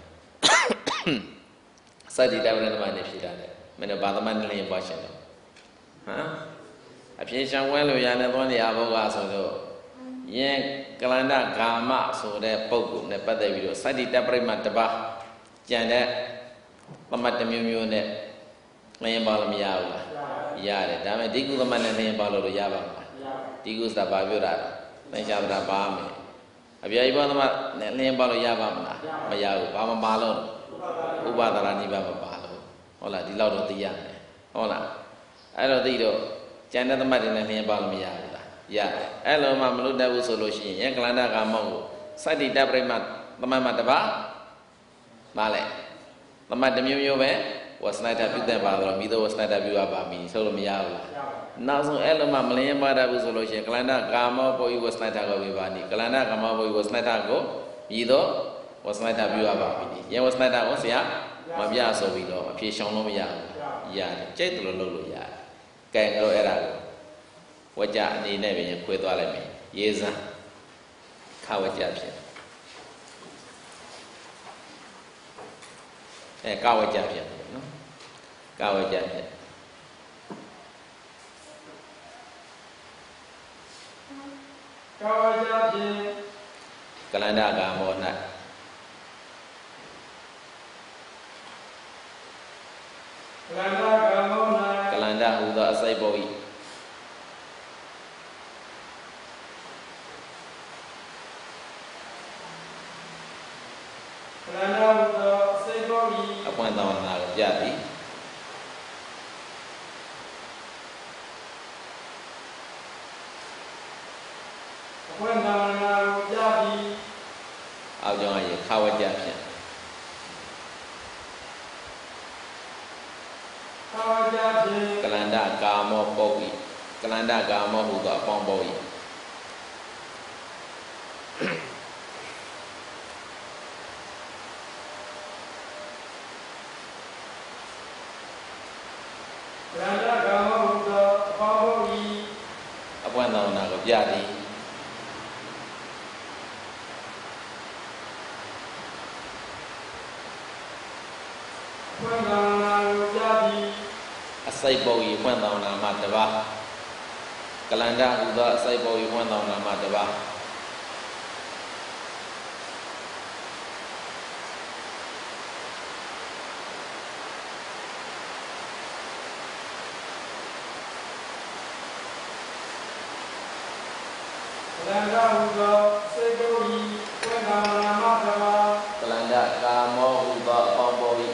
S2: sadi dah berita mahu ni pieta dah mana bapa mana ni yang pasien tu ha apian cangwal lo yang ne tuan dia apa kau so yang kelanda kama sudah pogu ne pada video sadi dah berima tebah jangan tempat demi-demi ne main balam ya Allah ya deh dah diku teman ne balam lo ya bang diku sudah bawa dah main cakap apa me abiya ibu teman ne balam ya bang lah mayau bapa balam ubah darani bapa balam olah di laut tu tiang olah ada tido jangan tempat ne balam ya Allah ya, elo mamlu dah solusi. Yang kelanda kamu, saya tidak berimat teman mata ba, balik. Teman demi demi be, wasna dah pikiran baru, mido wasna dah biwa bami, selalu miau. Nasu elo mamlu yang pada solusi. Kelanda kamu poi wasna dah kau bani, kelanda kamu poi wasna dah kau, mido wasna dah biwa bami. Yang wasna dah kau siap, mabia so mido, mabia shong lo miau. Ya, cai tu lo lo ya, kayak lo era. Wajah ni ni punya kue tu alam ni, yeza, kau wajah apa? Eh, kau wajah apa? Kau wajah apa?
S1: Kau wajah apa?
S2: Kelanda kamu nak?
S1: Kelanda kamu nak?
S2: Kelanda udah asai boi. Apa yang tahu nak jadi?
S1: Apa yang tahu nak jadi?
S2: Aku jangan je, kau wajah je.
S1: Kau wajah je.
S2: Kelanda kamu boi, kelanda kamu udah pang boi.
S1: Kelanda kamu udah paboi.
S2: Apa yang tahu nak jadi?
S1: Apa yang tahu nak jadi?
S2: Asai boi apa yang tahu nama debah. Kelanda udah asai boi apa yang tahu nama debah.
S1: Kelanda uga seboi wena nama nama.
S3: Kelanda kamo uga pompoi.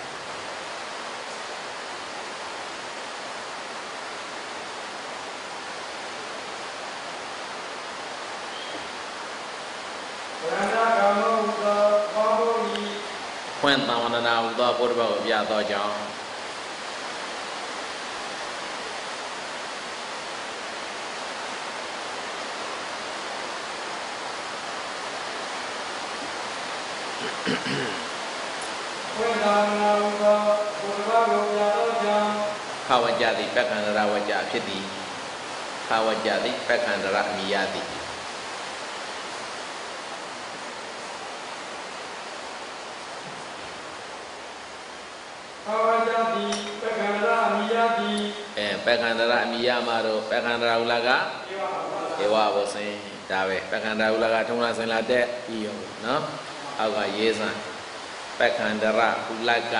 S1: Kelanda kamu uga pompoi.
S3: Kuen tawana uga purba biya to jang. Khawajati Pekkhandara Wajjaဖြစ်သည် Khawajati Pekkhandara မြည်ရသည်
S1: Khawajati Pekkhandara မြည်ရသည်
S3: အဲ Pekkhandara မြည်ရမှာတော့ Pekkhandara ဟုလာကဧဝဘောစင်ဒါပဲ Pekkhandara ဟုလာကထုံးလာစင်လာတဲ့ပြီးရောနော်အောက်ကရေးစမ်း Pekkhandara ဟုလာက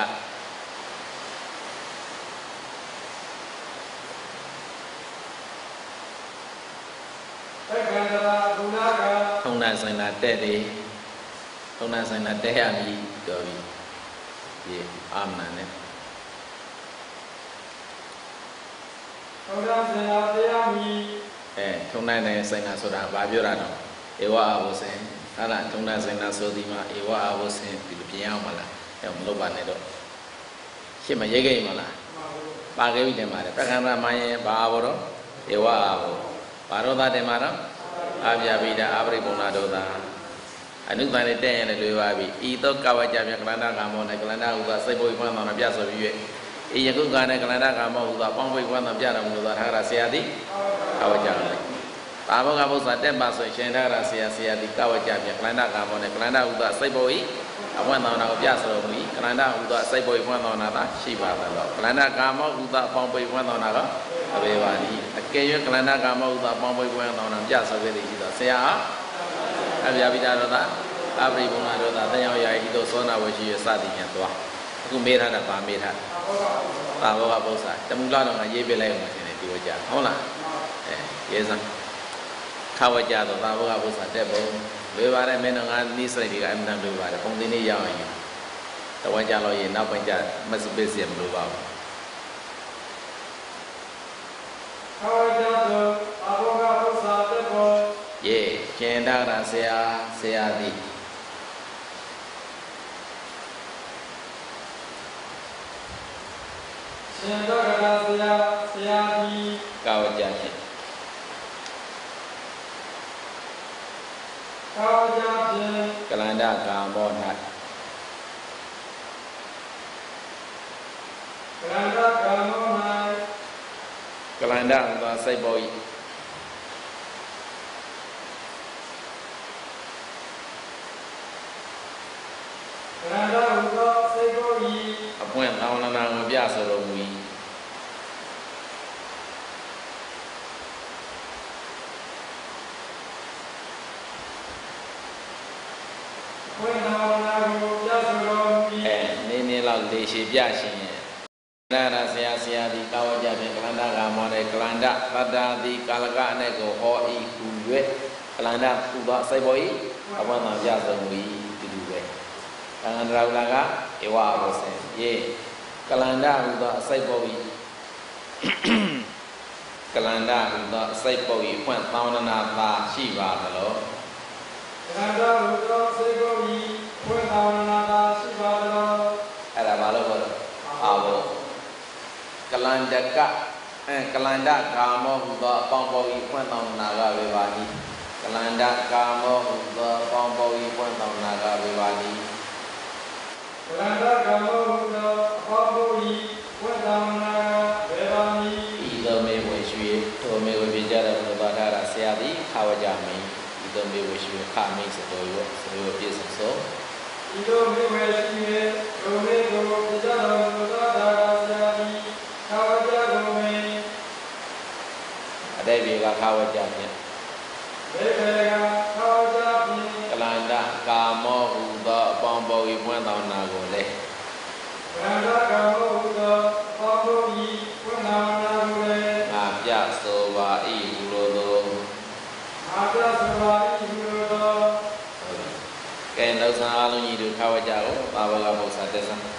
S3: ထုံးလာစင်လာတဲ့တယ်ထုံးလာစင်လာတဲ့ရမည်တော်ပြီဒီအာမနာနဲ့
S1: ထုံနာစင်လာတရားမီ
S3: အဲထုံနိုင်တဲ့စိန်နာဆိုတာဘာပြောတာတော့ဧဝအဘုစင်ဟာလားထုံနိုင်စိန်နာဆိုဒီမှာဧဝအဘုစင်ဒီလိုပြင်အောင်မလားအဲမလုပ်ပါနဲ့တော့ရှင်းမရေးခဲ့မလားပါခဲ့ပြီတင်ပါတယ်ပက္ခန္ဓမိုင်းရဲ့ဘာဘောတော့ဧဝအဘုဘာရောသားတင်မှာတော့အာပြပိဒအာပရိပုံနာတို့သာအနုတန်နဲ့တဲ့ရင်လည်းလွယ်ပါပြီဤသောကဝကြမြကလန္ဒကာမောနဲ့ကလန္ဒဥသာစိတ်ပုပ္ပန္နောပြဆိုပြီး၍ဤယခုကနဲ့ကလန္ဒကာမောဥသာပေါင်းပိပ္ပန္နောပြတော်မူသောထာဂရဆရာသည်ကဝကြလေပါဘောကဘုရားတက်ပါဆိုရှင်ထာဂရဆရာဆရာသည်ကဝကြမြကလန္ဒကာမောနဲ့ကလန္ဒဥသာစိတ်ပုပ္ပအဝန္နောနာကိုပြဆိုတော်မူ၏ကလန္ဒဥသာစိတ်ပုပ္ပဝန္နောနာသာရှိပါသလောကလန္ဒကာမောဥသာပေါင်းပိပ္ပဝန္နောနာကအဘေပါတိအကယ်၍ကလန္ဒကာမောဥသာပေါင်းပိပ္ပဝန္နောနာပြဆိုခဲ့သည်ရှိသောဆရာအဗျာပိတာတော်သာအပရိပုံနာတို့သာတရားရာဤသို့သောနာဝရှိရစသည်ဖြင့်သွားအခုမေးထားတာဗာမေးထားသာဘောကပု္ပ္ပာတမူလာတော့ငါရေးပြလိုက်အောင်ရှင်တယ်ဒီလိုကြဟုတ်လားအဲရေးစမ်းခဝကြတော့သာဘောကပု္ပ္ပာတက်ပုံလွယ်ပါတယ်မင်းတို့ငါနိစ္စတွေကအမှန်တန်လွယ်ပါတယ်ပုံသင်းလေးရအောင်ယူတဝကြလို့ရင်နောက်ပိုင်းကျမစပစ်စီမလို့ပါဘူး
S1: ခဝကြတော့သာဘောကပု္ပ္ပာတက်ပုံ
S3: ယေကျင်တာရဆရာဆရာသည်
S1: ရှင်တော်ကရာဆရာဆရာဒီ
S3: ကာဝကြဖြင့်
S1: ကာဝကြဖြင့်
S3: ကလန္ဒကာမော၌
S1: ကလန္ဒကာမော၌
S3: ကလန္ဒဟူသောစိတ်ပေါ်၏
S1: ကလန္ဒဟူသောစိတ်ပေါ်၏
S3: အပွင့်သောင်းနာကိုပြဆိုတော်မူ၏
S1: ဝိနာဝနာကိုပြဆိုတော်မူ၏
S3: အဲနေနေလောက်လေရှိပြရှင်ရဲ့နာရဆရာဆရာသည်ကာဝကြဖြင့်ကလန္ဒကာမော၌ကလန္ဒသတ္တာသည်ကာလကအ내ကိုဟော၏ဟူ၍ကလန္ဒဟူသောစိတ်ပေါ်၏အပွင့်သောပြဆိုမူ၏ဒီလိုပဲကလန္ဒရာဟုလာကဧဝအဘောစင်ယေကလန္ဒဟူသောအစိတ်ပေါ်၏ကလန္ဒဟူသောအစိတ်ပေါ်၏ဖွင့်သောင်းနာသာရှိပါသလော
S1: ကလန္ဒဟူသောစိတ်ပေါ်၏ဖွင့်သောင်းနာသာရှိပါသလော
S3: အဲ့ဒါဘာလို့ပြောလဲအာဘောကလန္ဒကအဲကလန္ဒကာမောဟူသောအပေါင်းပေါ်၏ဖွင့်သောနာကဝေပါတိကလန္ဒကာမောဟူသောအပေါင်းပေါ်၏ဖွင့်သောနာကဝေပါတိ
S1: ကလန္ဒကာမောဟူသောအပေါင်းပေါ်၏ဖွင့်သောနာကဝေပါတိ
S3: ဤသို့မေဝေရွှေထိုမေဝေပြကြတော်မူသောထာရဆရာသည်ခဝကြမည်ဤသို့မေဝေရွှေခမိတ်စတော်ရောစရောပြည့်စုံသော
S1: ဤသို့မေဝေရွှေထိုမေကိုပြကြတော်မူသောထာရဆရာသည်ခဝကြတော်မူ
S3: အတိတ်ဘေကခဝကြဖြင့်
S1: ဘေဘေကခဝကြဖြင့်
S3: ကလန္ဒကာမောဟူသောအပေါင်းပေါ်၏ဖွင့်သောနာကိုလည်း
S1: ကလန္ဒကာမောဟူသောအပေါင်းပေါ်၏ဖွင့်သောနာကိုလည်း
S3: ငါပြဆိုပါ၏ဟူလိုသော
S1: ငါပြ
S3: လောက်ဆန်းအားလုံးကြီးတို့ခါဝကြကိုသာဝကဘုရားတက်ဆန်း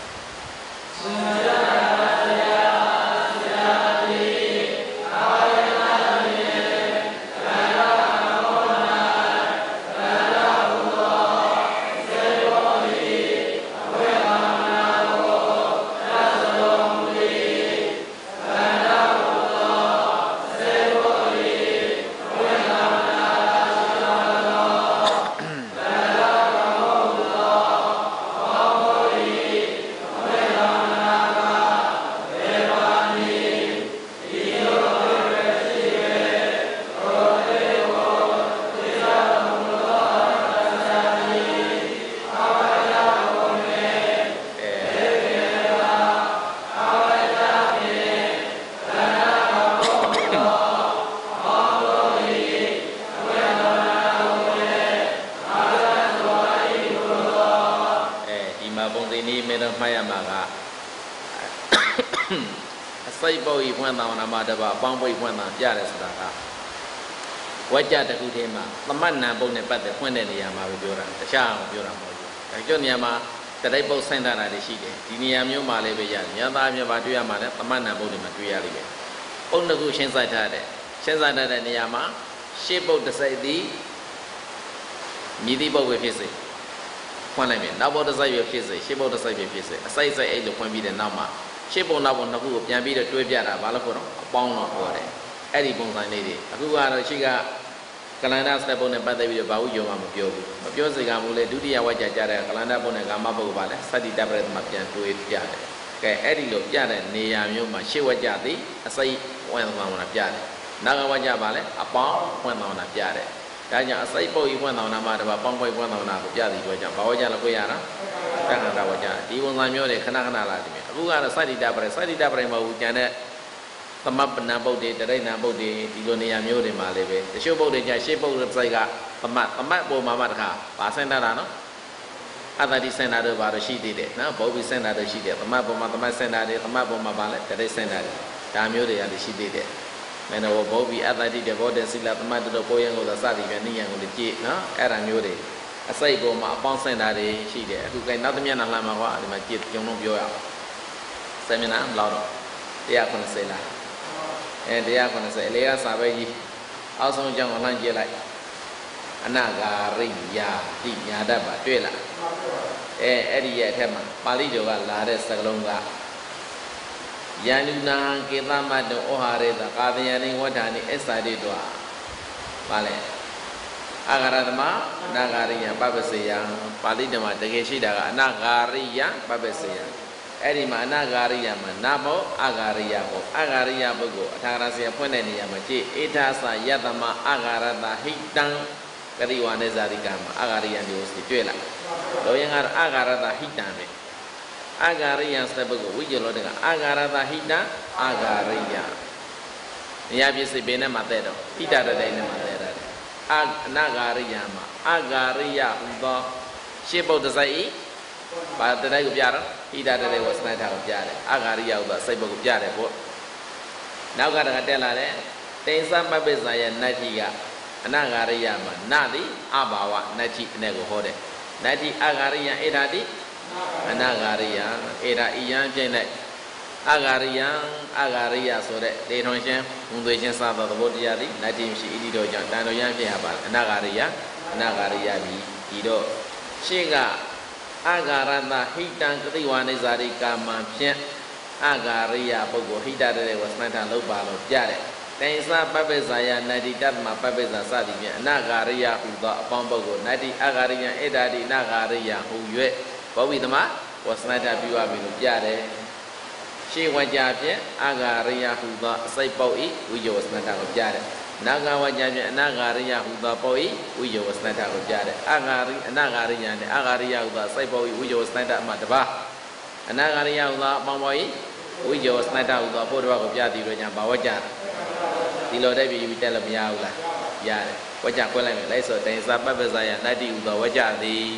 S3: စိတ်ပုတ်ဤဖွင့်တော်နာမတပါအပေါင်းပုတ်ဖွင့်တော်ပြတယ်ဆိုတာကဝကြတခုတည်းမှာသမတ်နံပုတ်နဲ့ပတ်သက်ဖွင့်တဲ့နေရာမှာပဲပြောတာတခြားအောင်ပြောတာမဟုတ်ဘူးအဲကြောင့်နေရာမှာတတိပုတ်ဆင့်တာတွေရှိတယ်ဒီနေရာမျိုးမှာလည်းပဲရတယ်ညသားပြပါတွေ့ရမှာလည်းသမတ်နံပုတ်တွေမှာတွေ့ရလိမ့်မယ်ပုတ်တစ်ခုရှင်းဆိုင်ထားတယ်ရှင်းဆိုင်ထားတဲ့နေရာမှာရှေ့ပုတ်တစ်စိတ်သည်မြည်သည့်ပုတ်ပဲဖြစ်စေဖွင့်လိုက်မယ်နောက်ပုတ်တစ်စိတ်ပဲဖြစ်စေရှေ့ပုတ်တစ်စိတ်ပဲဖြစ်စေအစိတ်စိတ်အဲ့လိုဖွင့်ပြီးတဲ့နောက်မှာရှေ့ပုံနောက်ပုံနှစ်ခုကိုပြန်ပြီးတော့တွဲပြတာဘာလို့ခေါ်တော့အပေါင်းတော့ခေါ်တယ်အဲ့ဒီပုံစံလေးတွေအခုကတော့ရှိကကလန္ဒစတက်ပုံနဲ့ပတ်သက်ပြီးတော့ဘာလို့ကြောမှမပြောဘူးမပြောစေကမူလေဒုတိယဝါကြကြတဲ့ကလန္ဒပုံနဲ့ကာမပုဂ္ဂိုလ်ပါလဲစတ္တိတပရတမှာပြန်တွဲပြတယ်ကဲအဲ့ဒီလိုပြတဲ့နေရာမျိုးမှာရှေ့ဝါကြသည်အစိတ်ဝင်သွားမှပြတယ်နောက်ကဝါကြပါလဲအပေါင်းဝင်သွားမှပြတယ်ဒါကြောင့်အစိတ်ပုတ်ဤဝင်သွားမှတပါပေါင်းပုတ်ဝင်သွားမှကိုပြသည်တော့ကြောင့်ဘာဝါကြလဲကိုရတာတက္ကနာဝါကြဒီပုံစံမျိုးတွေခဏခဏလာတယ်အခုကတော့စတ္တိတပရစတ္တိတပရမဟုတ်ဘူးကျန်တဲ့သမပ္ပနံပုတ်တွေတရိဏံပုတ်တွေဒီလိုနေရာမျိုးတွေမှာလည်းပဲတချို့ပုတ်တွေကျရှေ့ပုတ်စိုက်ကသမတ်သမတ်ပုံမှာမှတခါပါစင်တာနော်အတ္တတိစင်တာတို့ဘာလို့ရှိသေးတယ်နော်ဘောဘီစင်တာတို့ရှိတယ်သမတ်ပုံမှာသမတ်စင်တာတွေသမတ်ပုံမှာပါလဲတရိစင်တာတွေဒါမျိုးတွေကလည်းရှိသေးတယ်မင်းတို့ဘောဘီအတ္တတိတဘောတဲ့စိလသမတ်တို့ပိုးရံကိုသာစသည်ပဲနိယံကိုလည်းကြည့်နော်အဲ့ဒါမျိုးတွေအစိတ်ပုံမှာအပေါင်းစင်တာတွေရှိတယ်အခုကဲနောက်တစ်မျက်နှာလှမ်းမှာကွာဒီမှာကြည့်ကြုံလုံးပြောရအောင်ဆယ်မျက်နှာဘယ်လောက်တော့one hundred eightyလားအဲone hundred eightyအလေးကစာပဲကြီးအောက်ဆုံးကြောင်းလှမ်းကြည့်လိုက်အနာဂါရိယာတိညာတတ်ပါတွေ့လားအဲအဲ့ဒီရဲ့အထက်မှာပါဠိတော်ကလာတဲ့စကားလုံးကယန္တုနာကေသမတ္တောဩဟာရေသကာသယနိဝဋ္ဌာနိအစ္ဆာတိတောပါလေအာဂရသမအနာဂါရိယပပ္ပစေယပါဠိတော်မှာတကယ်ရှိတာကအနာဂါရိယပပ္ပစေယအဲ့ဒီမှာအနာဂါရိယမှာနာဘောအာဂါရိယဘောအာဂါရိယပုဂ္ဂိုလ်အထာဂရဆရာဖွင့်တဲ့နေရာမှာကြည့်ဧထာသယတမအာဂါရတဟိတံကတိဝါနေဇာတိကမှာအာဂါရိယမျိုးစီတွေ့လားလောရင်ကတော့အာဂါရတဟိတံပဲအာဂါရိယစတဲ့ပုဂ္ဂိုလ်ဝိဇ္ဇလောတကအာဂါရတဟိတံအာဂါရိယနေရာပြည့်စုံပင်နဲ့မှာတဲ့တော့ဟိတတတဲ့နဲ့မှာတဲ့တယ်အာအနာဂါရိယမှာအာဂါရိယဟူသောရှေ့ပုဒ်တစိုက်ဤဘာတတဲ့ကိုပြတော့ဣဒတတဲ့ဝစနထာကိုပြတယ်အာဂါရိယဥပ္ပစိတ်ဘုတ်ကိုပြတယ်ပေါ့နောက်ကတကတက်လာတယ်တိန်သမပ္ပဇာယနတ္တိကအနာဂါရိယမှာနတိအဘာဝနတ္တိအနေကိုဟောတယ်နတ္တိအာဂါရိယဧဓာတိအနာဂါရိယဧဓာဤယံပြိနေအာဂါရိယအာဂါရိယဆိုတဲ့ဒေထွန်ရှင်ဝန်သွေချင်းစသောသဘောတရားသည်နတ္တိမရှိဣတိတော်ကြောင့်တန်တော်ယံပြရပါအနာဂါရိယအနာဂါရိယပြီးဒီတော့ရှေ့ကအာဂါရတဟိတံကတိဝါနေဇာတိကာမံဖြင့်အာဂါရိယပုဂ္ဂိုလ်ဟိတတဲ့ဝစနထာလောက်ပါလို့ပြတယ်တိန်စပပ္ပဇာယနတ္တိတတ္တမပပ္ပဇာစသည်ဖြင့်အနာဂါရိယဟူသောအပေါင်းပုဂ္ဂိုလ်နတ္တိအာဂါရိယဧဓာတိနာဂါရိယဟူ၍ဘောဝိသမဝစနထာပြုရပြီလို့ပြတယ်ရှေးဝကြဖြင့်အာဂါရိယဟူသောအစိတ်ပုတ်ဤဝိဇ္ဇဝစနထာကိုပြတယ်နာဂဝကြဖြင့်အနာဂါရိယဟူသောပုတ်ဤဝိဇ္ဇဝစနထာကိုပြတယ်အာဂါရိအနာဂါရိယနဲ့အာဂါရိယဟူသောစိတ်ပုတ်ဤဝိဇ္ဇဝစနထာအမှတပါအနာဂါရိယဟူသောအပေါင်းပုတ်ဤဝိဇ္ဇဝစနထာဟူသောဖို့တော်ကိုပြသည်လို့ညာဘာဝကြဒီလိုတိုက်ပြီးယူတက်လို့မရဘူးလားရတယ်ဝကြခွဲလိုက်မယ်လိုက်ဆိုတိန်စာပပ္ပဇာယနတ္တိဟူသောဝကြသည်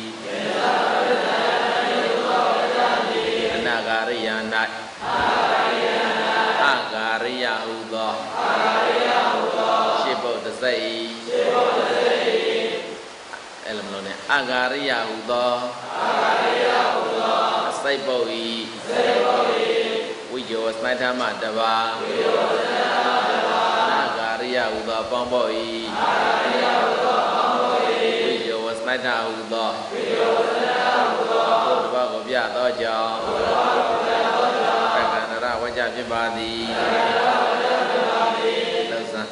S3: အနာဂါရိယ၌အာဂါရိယဟူသောရှေ့ပုတ်တစိတ်အဲ့လိုမလို့နဲ့
S2: agariya hudo saiboi wijo snaitama daba agariya hudo pamboi wijo snaita hudo daba ko pya to jaw takandara waja phit pa thi lausan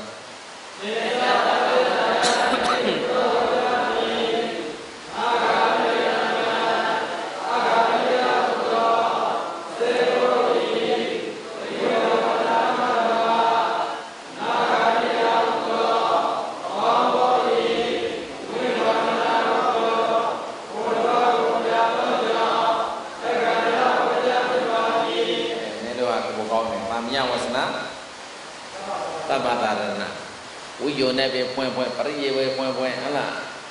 S2: wiyo ne be point point pariye we point point hala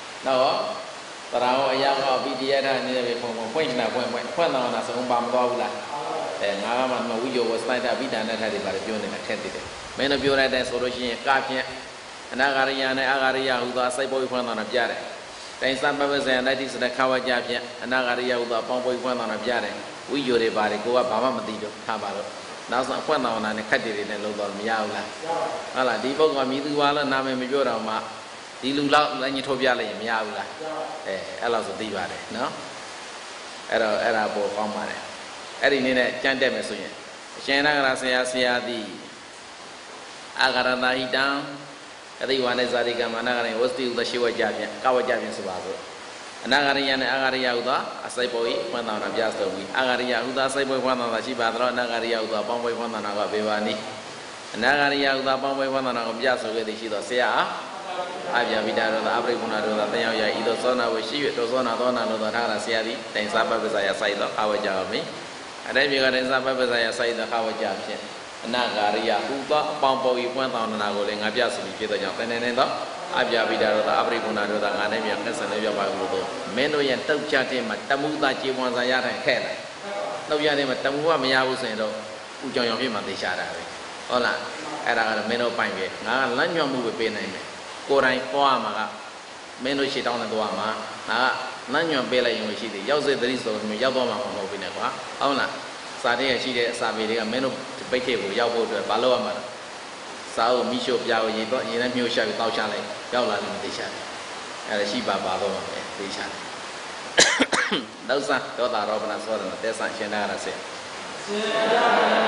S2: no tarao aya ko bidiya da ni be point point point na point point point na na song ba ma twa bu la eh nga ma ma wiyo wa slide da bidana tha de ba pyo ne na khet de me no pyo lai tai so lo shin ka phyin anagariya ne agariya hu tha sai bo point na pya de tai sa pa pa sa na ti sa kha wa ja phyin anagariya hu tha pong bo point na pya de wiyo de ba de ko ka ba ma ma ti do tha ba loနောက်ဆုံးအဖွင့်တော်နာနဲ့ခက်တယ်နဲ့လုံးတော့မရဘူးလားဟုတ်လားဒီပုဂ္ဂိုလ်မြည်သူပါလို့နာမည်မပြောတော့မှဒီလူလောက်လည်းညှိထုတ်ပြလိုက်ရင်မရဘူးလားအဲအဲ့လောက်ဆိုသိပါတယ်နော်အဲ့တော့အဲ့ဒါပေါ်ကောင်းပါတယ်အဲ့ဒီနည်းနဲ့ကြမ်းတက်မယ်ဆိုရင်အရှင်နာဂရဆရာဆရာသည်အာဂရတာဟိတံအသိဝါနဲ့ဇာတိကမနာဂရဝစတိဥဒရှိဝကြပြန်ကဝကြပြန်ဆိုပါစို့အနာဂရိယနဲ့အာဂရိယဟုသောအစိပ်ပေါ်ဤဖွင့်တော်နာပြဆိုပြီးအာဂရိယဟုသောအစိပ်ပေါ်ဖွင့်တော်နာရှိပါသောအနာဂရိယဟုသောပေါင်းပွဲဖွင့်တော်နာကဘေပါနိအနာဂရိယဟုသောပေါင်းပွဲဖွင့်တော်နာကိုပြဆိုခဲ့သည်ရှိသောဆရာအပြာမိတာတော်သာအပရိကုဏတော်သာတန်ရောက်ရဤသို့သောနာဝရှိ၍တော်သောနာသောနာလို့သောထားတာဆရာသည်တိုင်စားပပ္ပဇာယစိုက်သောခဝကြမည်အတေမြေကတိုင်စားပပ္ပဇာယစိုက်သောခဝကြဖြင့်အနာဂရိယဟုသောအပေါင်းပေါ်ဤဖွင့်တော်နာကိုလည်းငါပြဆိုပြီးဖြစ်သောကြောင့်တန်နေနေသောအပြာပိတာတော်သာအပရိကုဏတော်သာငါနဲ့မြန်ဆက်ဆံလေးပြပါလို့တော့မင်းတို့ရဲ့တုတ်ချတဲ့မှာတမှုသားကြေပွန်စာရတဲ့ခဲ့တယ်တုတ်ချတဲ့မှာတမှုကမရဘူးဆိုရင်တော့ဥကြောင်ရောင်ဖြစ်မှသိချတာပဲဟုတ်လားအဲ့ဒါကတော့မင်းတို့ပိုင်ပဲငါကလမ်းညွှန်မှုပဲပေးနိုင်မယ်ကိုယ်တိုင်ပွားမှာကမင်းတို့ရှေ့တောင်းတဲ့သွားမှာငါကလမ်းညွှန်ပေးလိုက်ရင်ရှိတယ်ရောက်စေသတိဆိုမျိုးရောက်တော့မှာမဟုတ်ဘူးနဲ့ကွာဟုတ်လားစာတည်းရရှိတဲ့အစာပေတွေကမင်းတို့ပိတ်ခေကိုရောက်ဖို့အတွက်မလုပ်ရမှာစာအုပ်မိရှုပြာကိုရေတော့ရေနဲ့မျိုးရှာပြီးတောက်ချလိုက်ရောက်လာလို့မသိချတယ်အဲ့ဒါရှိပါပါတော့မှာပဲသိချတယ်နောက်စားဒေါတာရောပနာစောရဏတက်ဆန်ရှင်းတာရစေရှင်ရ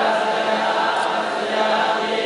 S2: ပါဘုရား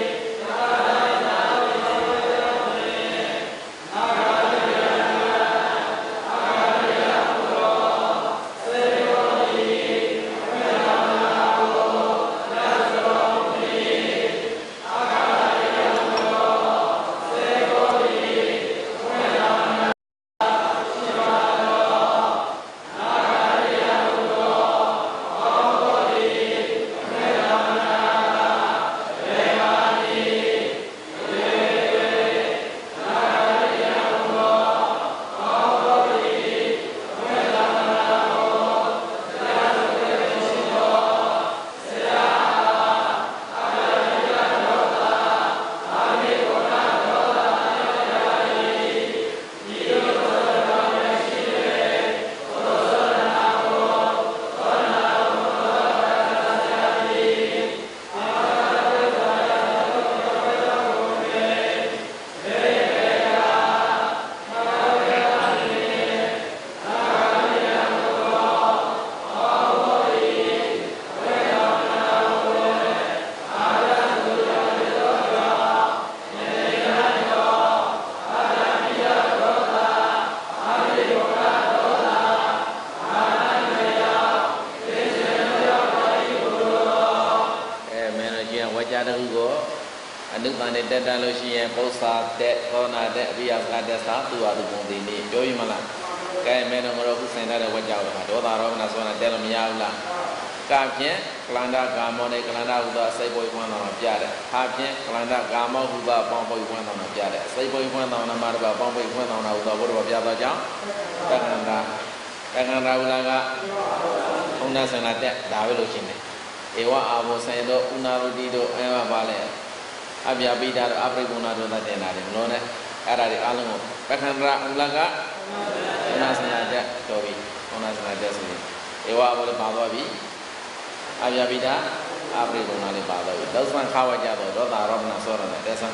S2: တက်တန်းလို့ရှိရင်ပု္ပ္ပာတက်သောနာတက်အပိယကတက်သာသူ့ဟာသူပုံသေးနေပြောရင်မလားကဲမဲတော့ငါတို့ခုစင်တဲ့ဝက်ကြောက်တာဒေါသရောမနာဆိုနာတက်လို့မရဘူးလားကဖြင့်ကလန္ဒကာမောနဲ့ကလန္ဒဟုသောစိတ်ပွေးပွန်းတော်ပြတဲ့ဟာဖြင့်ကလန္ဒကာမောဟုသောပေါင်းပွေးပွန်းတော်ပြတဲ့စိတ်ပွေးပွန်းတော်နာမရပါပေါင်းပွေးပွန်းတော်ဟုသောဘုရားပြသောကြောင့်တက္ကန္တာတက္ကန္တာဟုလာကဘုံနာစနာတက်ဒါပဲလို့ရှင်းတယ်ဧဝအာဘောဆိုင်တို့ဥနာရတိတို့အဲမှာပါလေအပြာပိတာတို့အပရိကုဏတို့သတ်တင်တာတယ်မလို့နဲ့ era di alungo pekanra ulaga una sengaja tobi una sengaja sini ewa boleh bawa bi abya bida abri guna le bawa bi dosan khawa jado dosa robna sorana desan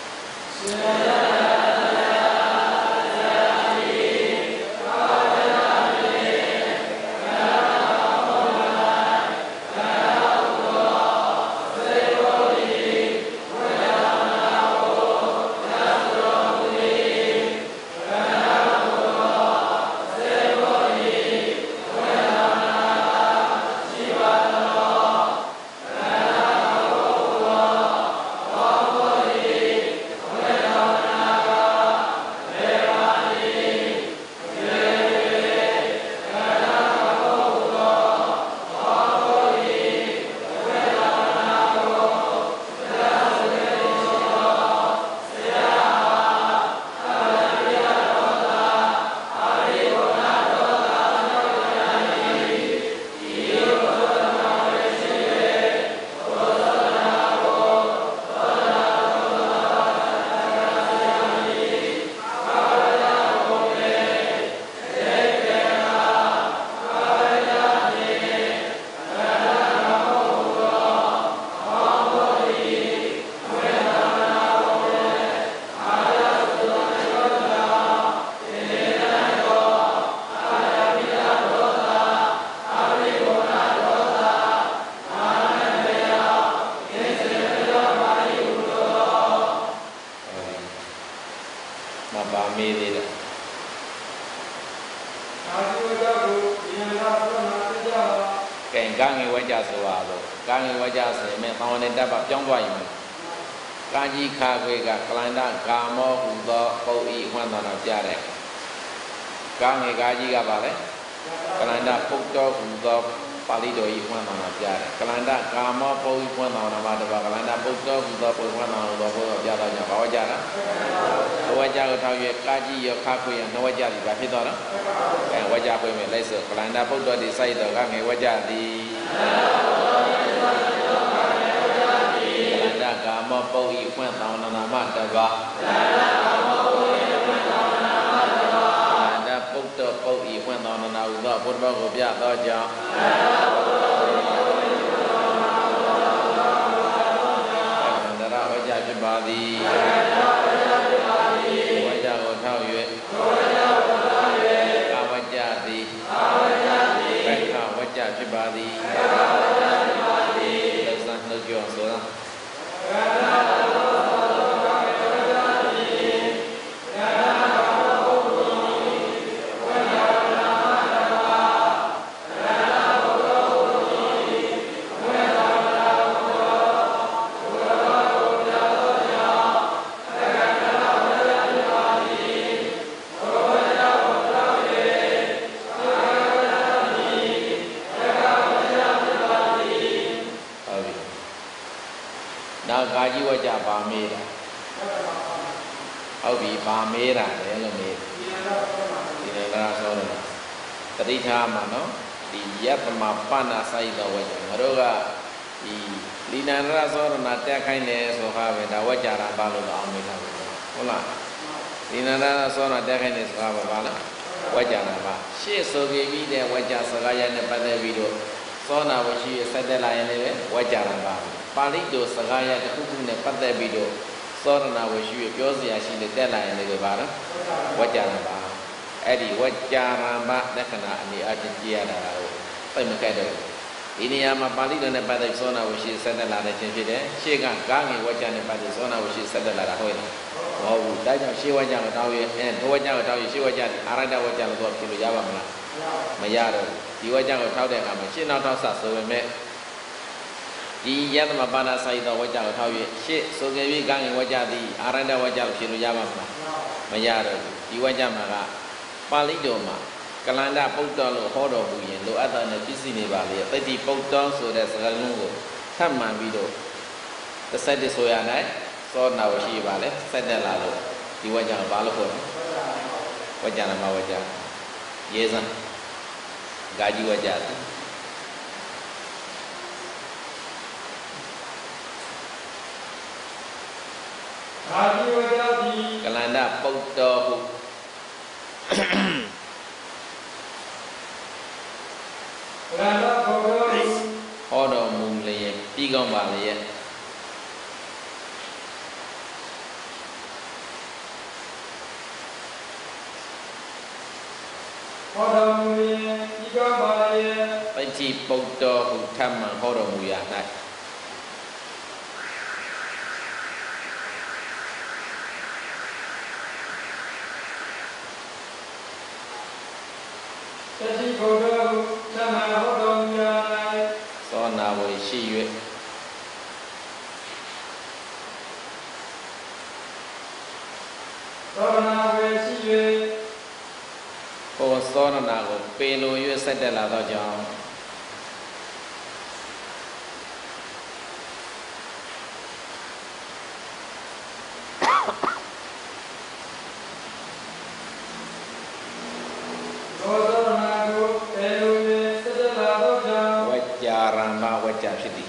S2: ini yang mapali dan pada zona usi sedang ada cendera, siapa gangi wajah pada zona usi sedang ada hoi. Oh, dah jauh siapa yang tahu ya, eh, dua yang tahu siapa yang arada wajah luar kilo jawab mana, mayar, dua yang tahu deh kami, siapa tahu sah sebenarnya. Di yang mapana saya tahu wajah tahu ya, si sogewi gangi wajah di arada wajah kilo jawab mana, mayar, dua yang mana, paling joma. Kalanda Buddha lo hodo buyen lo ada na bisi ne ba le tati Buddha so de sagal long ko that man bi do tasat de so ya nai so na wa shi ba le sat de la lo di wa jang ba lo ko wa jang ma wa jang ye san ga ji wa ja
S1: ga ji wa ja di
S2: Kalanda
S3: ပုတ္တောဟု
S1: ဗရဏဘုဒ္ဓဟု
S3: ဟောတော်မူလျင်ပြီးကောင်းပါလျက်
S1: ဟောတော်မူရင်ဤကပါလျက်
S3: ပဋ္ဌိပုတ္တောဟုထပ်မံဟောတော်မူရာ၌
S1: တတိဘုဒ္ဓဟုသမဟောတော်မူရာ၌
S3: သောနာဝေရှိ၍
S1: သောနာဝေရှိ၍
S3: ဟောသောရဏကိုပေလို၍ဆက်တက်လာသောကြောင့်
S1: သောသောနာကိုပေလို၍ဆက်တက်လာသောကြောင့်
S3: ဝัจจาရမ္မဝัจကြဖြစ်သည်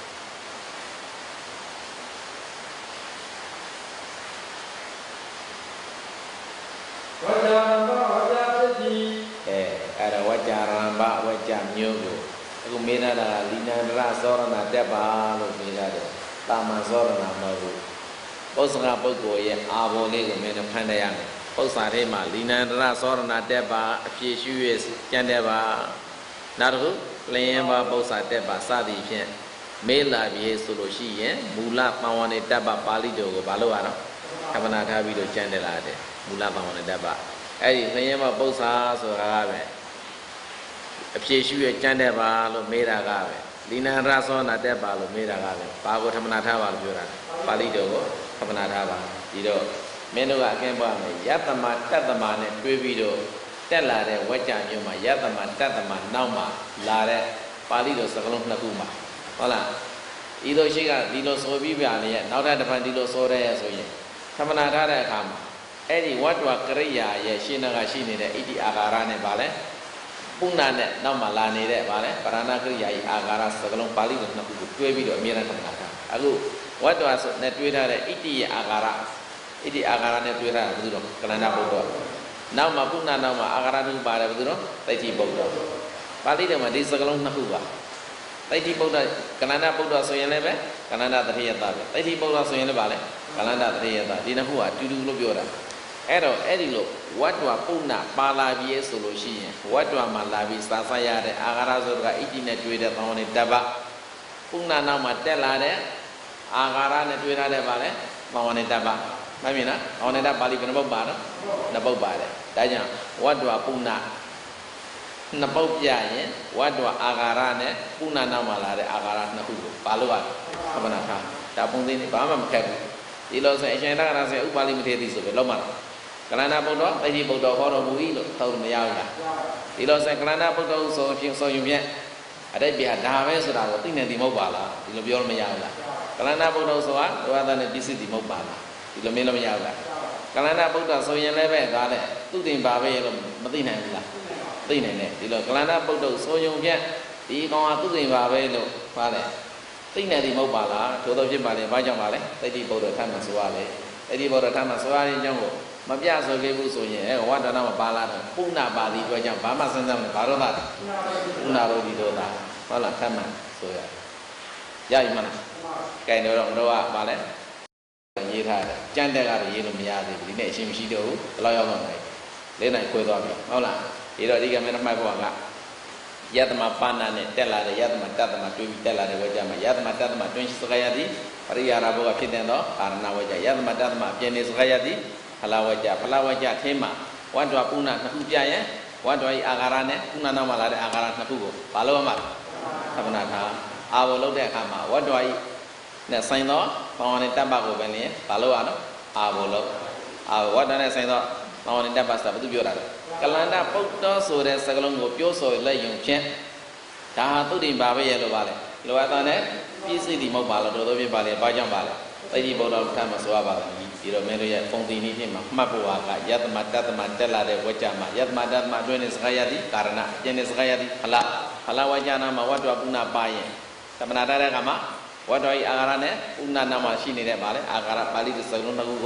S1: ဝါဒာမဝါဒဖြစ်သည်
S3: အဲအဲ့ဒါဝัจจာရမ္မဝัจကြမျိုးကိုအခုမေးတာကလီနန္ဒရသောရဏတက်ပါလို့မေးရတယ်တာမန်သောရဏမဟုတ်ဘူးပု္ပ္ပကပုဂ္ဂိုလ်ရဲ့အာဘောလေးကိုမင်းတို့ဖန်တရားမယ်ပု္ပ္ပစာထဲမှာလီနန္ဒရသောရဏတက်ပါအပြည့်ရှိ၍ကျန်တဲ့ပါနောက်တစ်ခုလျင်ပါပု္ပ္ပစာတက်ပါစသည်ဖြင့်မေးလာပြီဆိုလို့ရှိရင်မူလပံဝဏေတက်ပါပါဠိတော်ကိုဘာလို့ရတော့ခပနာထားပြီးတော့ကျန်တယ်လာတယ်မူလပံဝဏေတက်ပါအဲ့ဒီလျင်ပါပု္ပ္ပစာဆိုတာကပဲအဖြေရှိရကြမ်းတဲ့ပါလို့မေးတာကပဲလီနန္ဒရသောနာတက်ပါလို့မေးတာကပဲဘာကိုထမနာထားပါလို့ပြောတာပါဠိတော်ကိုထမနာထားပါဒီတော့မင်းတို့ကအကင်းပွားမယ်ယတ္တမတတ္တမနဲ့တွေးပြီးတော့တက်လာတဲ့ဝัจကြမျိုးမှာယတ္တမတတ္တမနောက်မှာလာတဲ့ပါဠိတော်စကားလုံးနှစ်ခုမှာဟုတ်လားဤလိုရှိကဒီလိုဆိုပြီးပြလေနောက်ထပ်တစ်ဖန်ဒီလိုဆိုရဲဆိုရင်ထမနာထားတဲ့အခါမှာအဲ့ဒီဝတ္တဝကရိယာရဲ့ရှင်းနာကရှိနေတဲ့ဣတိအာဃာရနဲ့ပါလဲပုဏ္ဏနဲ့နောက်မှလာနေတဲ့ဗာလဲပရဏကရိယာဤအာဃာရစကလုံးပါဠိတော်နှစ်ခုကိုတွဲပြီးတော့အမြဲတမ်းထပ်လာတာအခုဝတ္တဝဆိုနဲ့တွဲထားတဲ့ဣတိယအာဃာရဣတိအာဃာရနဲ့တွဲထားတာဘယ်သူတော့ကလန္ဒဗုဒ္ဓနောက်မှပုဏ္ဏနောက်မှအာဃာရတုပါတယ်ဘယ်သူတော့သိတိဗုဒ္ဓပါဠိတော်မှာဒီစကလုံးနှစ်ခုပါသိတိဗုဒ္ဓကလန္ဒဗုဒ္ဓဆိုရင်လည်းပဲကလန္ဒတတိယတပဲသိတိဗုဒ္ဓဆိုရင်လည်းဗာလဲကလန္ဒတတိယတဒီနှစ်ခုကအတူတူလို့ပြောတာအဲ့တော့အဲ့ဒီလိုဝတ္တဝပုဏ္ဏပါလာပြီဆိုလို့ရှိရင်ဝတ္တဝမှာလာပြီးစာစရတဲ့အာဃာရဆိုတာဣတိနဲ့တွေ့တဲ့သံဝနေတပ္ပပုဏ္ဏနောက်မှာတက်လာတဲ့အာဃာရနဲ့တွေ့ထားတဲ့ဗာလဲသံဝနေတပ္ပမှတ်မြင်လားသံဝနေတပါဠိဘယ်နှပုဒ်ပါတော့နှစ်ပုဒ်ပါတယ်ဒါကြောင့်ဝတ္တဝပုဏ္ဏနှစ်ပုဒ်ပြရင်ဝတ္တဝအာဃာရနဲ့ပုဏ္ဏနောက်မှာလာတဲ့အာဃာရနှစ်ခုကိုဘာလို့อ่ะခမနာထားဒါပုံသိနေဘာမှမခက်ဘူးဒီလိုဆိုအရှင်တက္ကရာဆိုဥပါလိမထေတိဆိုပဲလောက်မှာကလန္ဒဗုဒ္ဓသိတိဗုဒ္ဓဟောတော်မူ၏လို့သုံးမရဘူးလားဒီလိုဆိုကလန္ဒဗုဒ္ဓဆိုအဖြစ်ဆိုရင်ဖြင့်အတိတ်ပြဒါပဲဆိုတာကိုသိနေသည်မဟုတ်ပါလားဒီလိုပြောလို့မရဘူးလားကလန္ဒဗုဒ္ဓဆိုတာဒဝါဒနဲ့ပြည့်စုံသည်မဟုတ်ပါလားဒီလိုမင်းလို့မရဘူးလားကလန္ဒဗုဒ္ဓဆိုရင်လည်းပဲဒါလည်းသူတင်ပါပဲလို့မသိနိုင်ဘူးလားသိနိုင်တယ်ဒီလိုကလန္ဒဗုဒ္ဓဆိုရင်ဖြင့်ဒီကောင်ကသူတင်ပါပဲလို့ပါလေသိနေသည်မဟုတ်ပါလားထို့သောဖြစ်ပါလေဘာကြောင့်ပါလဲသိတိဗုဒ္ဓထမ်းမှဆိုရလေသိတိဗုဒ္ဓထမ်းမှဆိုရတဲ့အကြောင်းကိုမပြဆိုခဲ့ဘူးဆိုရင်ဝတ္တနာမပါလာတော့ပုဏ္ဏပါဠိအတွက်ကြောင့်ဘာမှစဉ်းစားမလဲဘာလို့သာပုဏ္ဏရောဒီတော့သာဟုတ်လားထမ်းမှဆိုရရပြီမလားကဲတော့တော့ကပါလဲရေးထားတယ်ကြမ်းတက်ကတော့ရေးလို့မရသေးဘူးဒီနေ့အရှင်းမရှိတော့ဘူးဘယ်လောက်ရောက်တော့လဲလေးနိုင်ခွဲသွားပြီဟုတ်လားဒီတော့ဒီကမင်းမှတ်ဖို့ကယတ္တမပါဏနဲ့တက်လာတဲ့ယတ္တမတတ္တမတွဲပြီးတက်လာတဲ့ဝိကြမှာယတ္တမတတ္တမတွင်းစကားရသည်ပရိယာရဘောကဖြစ်တဲ့တော့အာရဏဝိကြယတ္တမတတ္တမအပြင်းနေစကားရသည်ဖလာဝိကြဖလာဝိကြထဲမှာဝတ္တဝပုဏ္ဏနှစ်ခုပြရင်ဝတ္တဝဤအာဃာရနဲ့ပုဏ္ဏနောက်မှာလာတဲ့အာဃာရနှစ်ခုကိုဘာလို့မှသမဏထားအာဘောလုပ်တဲ့အခါမှာဝတ္တဝဤနဲ့ဆိုင်သောဘောင်းနဲ့တပ်ပကိုပဲလင်းဘာလို့ရတော့အာဘောလုပ်အာဝတ္တနဲ့ဆိုင်သောဘောင်းနဲ့တပ်ပဆိုတာဘာသူပြောတာလဲကလန္ဒပုတ္တောဆိုတဲ့စကားလုံးကိုပြောဆိုလိုက်ရင်ဖြင့်ဒါဟာသုတိပါပဲရဲ့လို့ပါလေလိုအပ်တဲ့ပြည့်စုံသည်မဟုတ်ပါလို့တော်တော်ပြပါလေဘာကြောင့်ပါလဲသိတိဗုဒ္ဓထမ်းမဆိုရပါဘူးဒီတော့မင်းတို့ရဲ့ပုံသီနည်းဖြင့်မှာမှတ်ဖို့ဟာကယတ္တမတတ္တမတက်လာတဲ့ဝကြမှာယတ္တမတတ္တမအတွင်းနဲ့စကားရသည်ကာရဏအကျဉ်းနဲ့စကားရသည်ဖလားဖလားဝကြနာမှာဝတ္တဝပုဏ္ဏပါရင်သမဏတာတဲ့ကမှာဝတ္တဝဤအာဃာရနဲ့ပုဏ္ဏနာမှာရှိနေတဲ့ပါလေအာဃာရပါဠိစကားလုံးတစ်ခုကို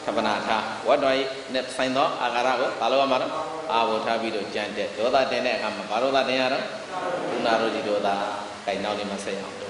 S2: Tapanatha, what do I net sign up? Agarago, Palomara, I will have you to Jan, Doda Dene, Kamarola Deara, Unaro di Doda, Kainali Masaya.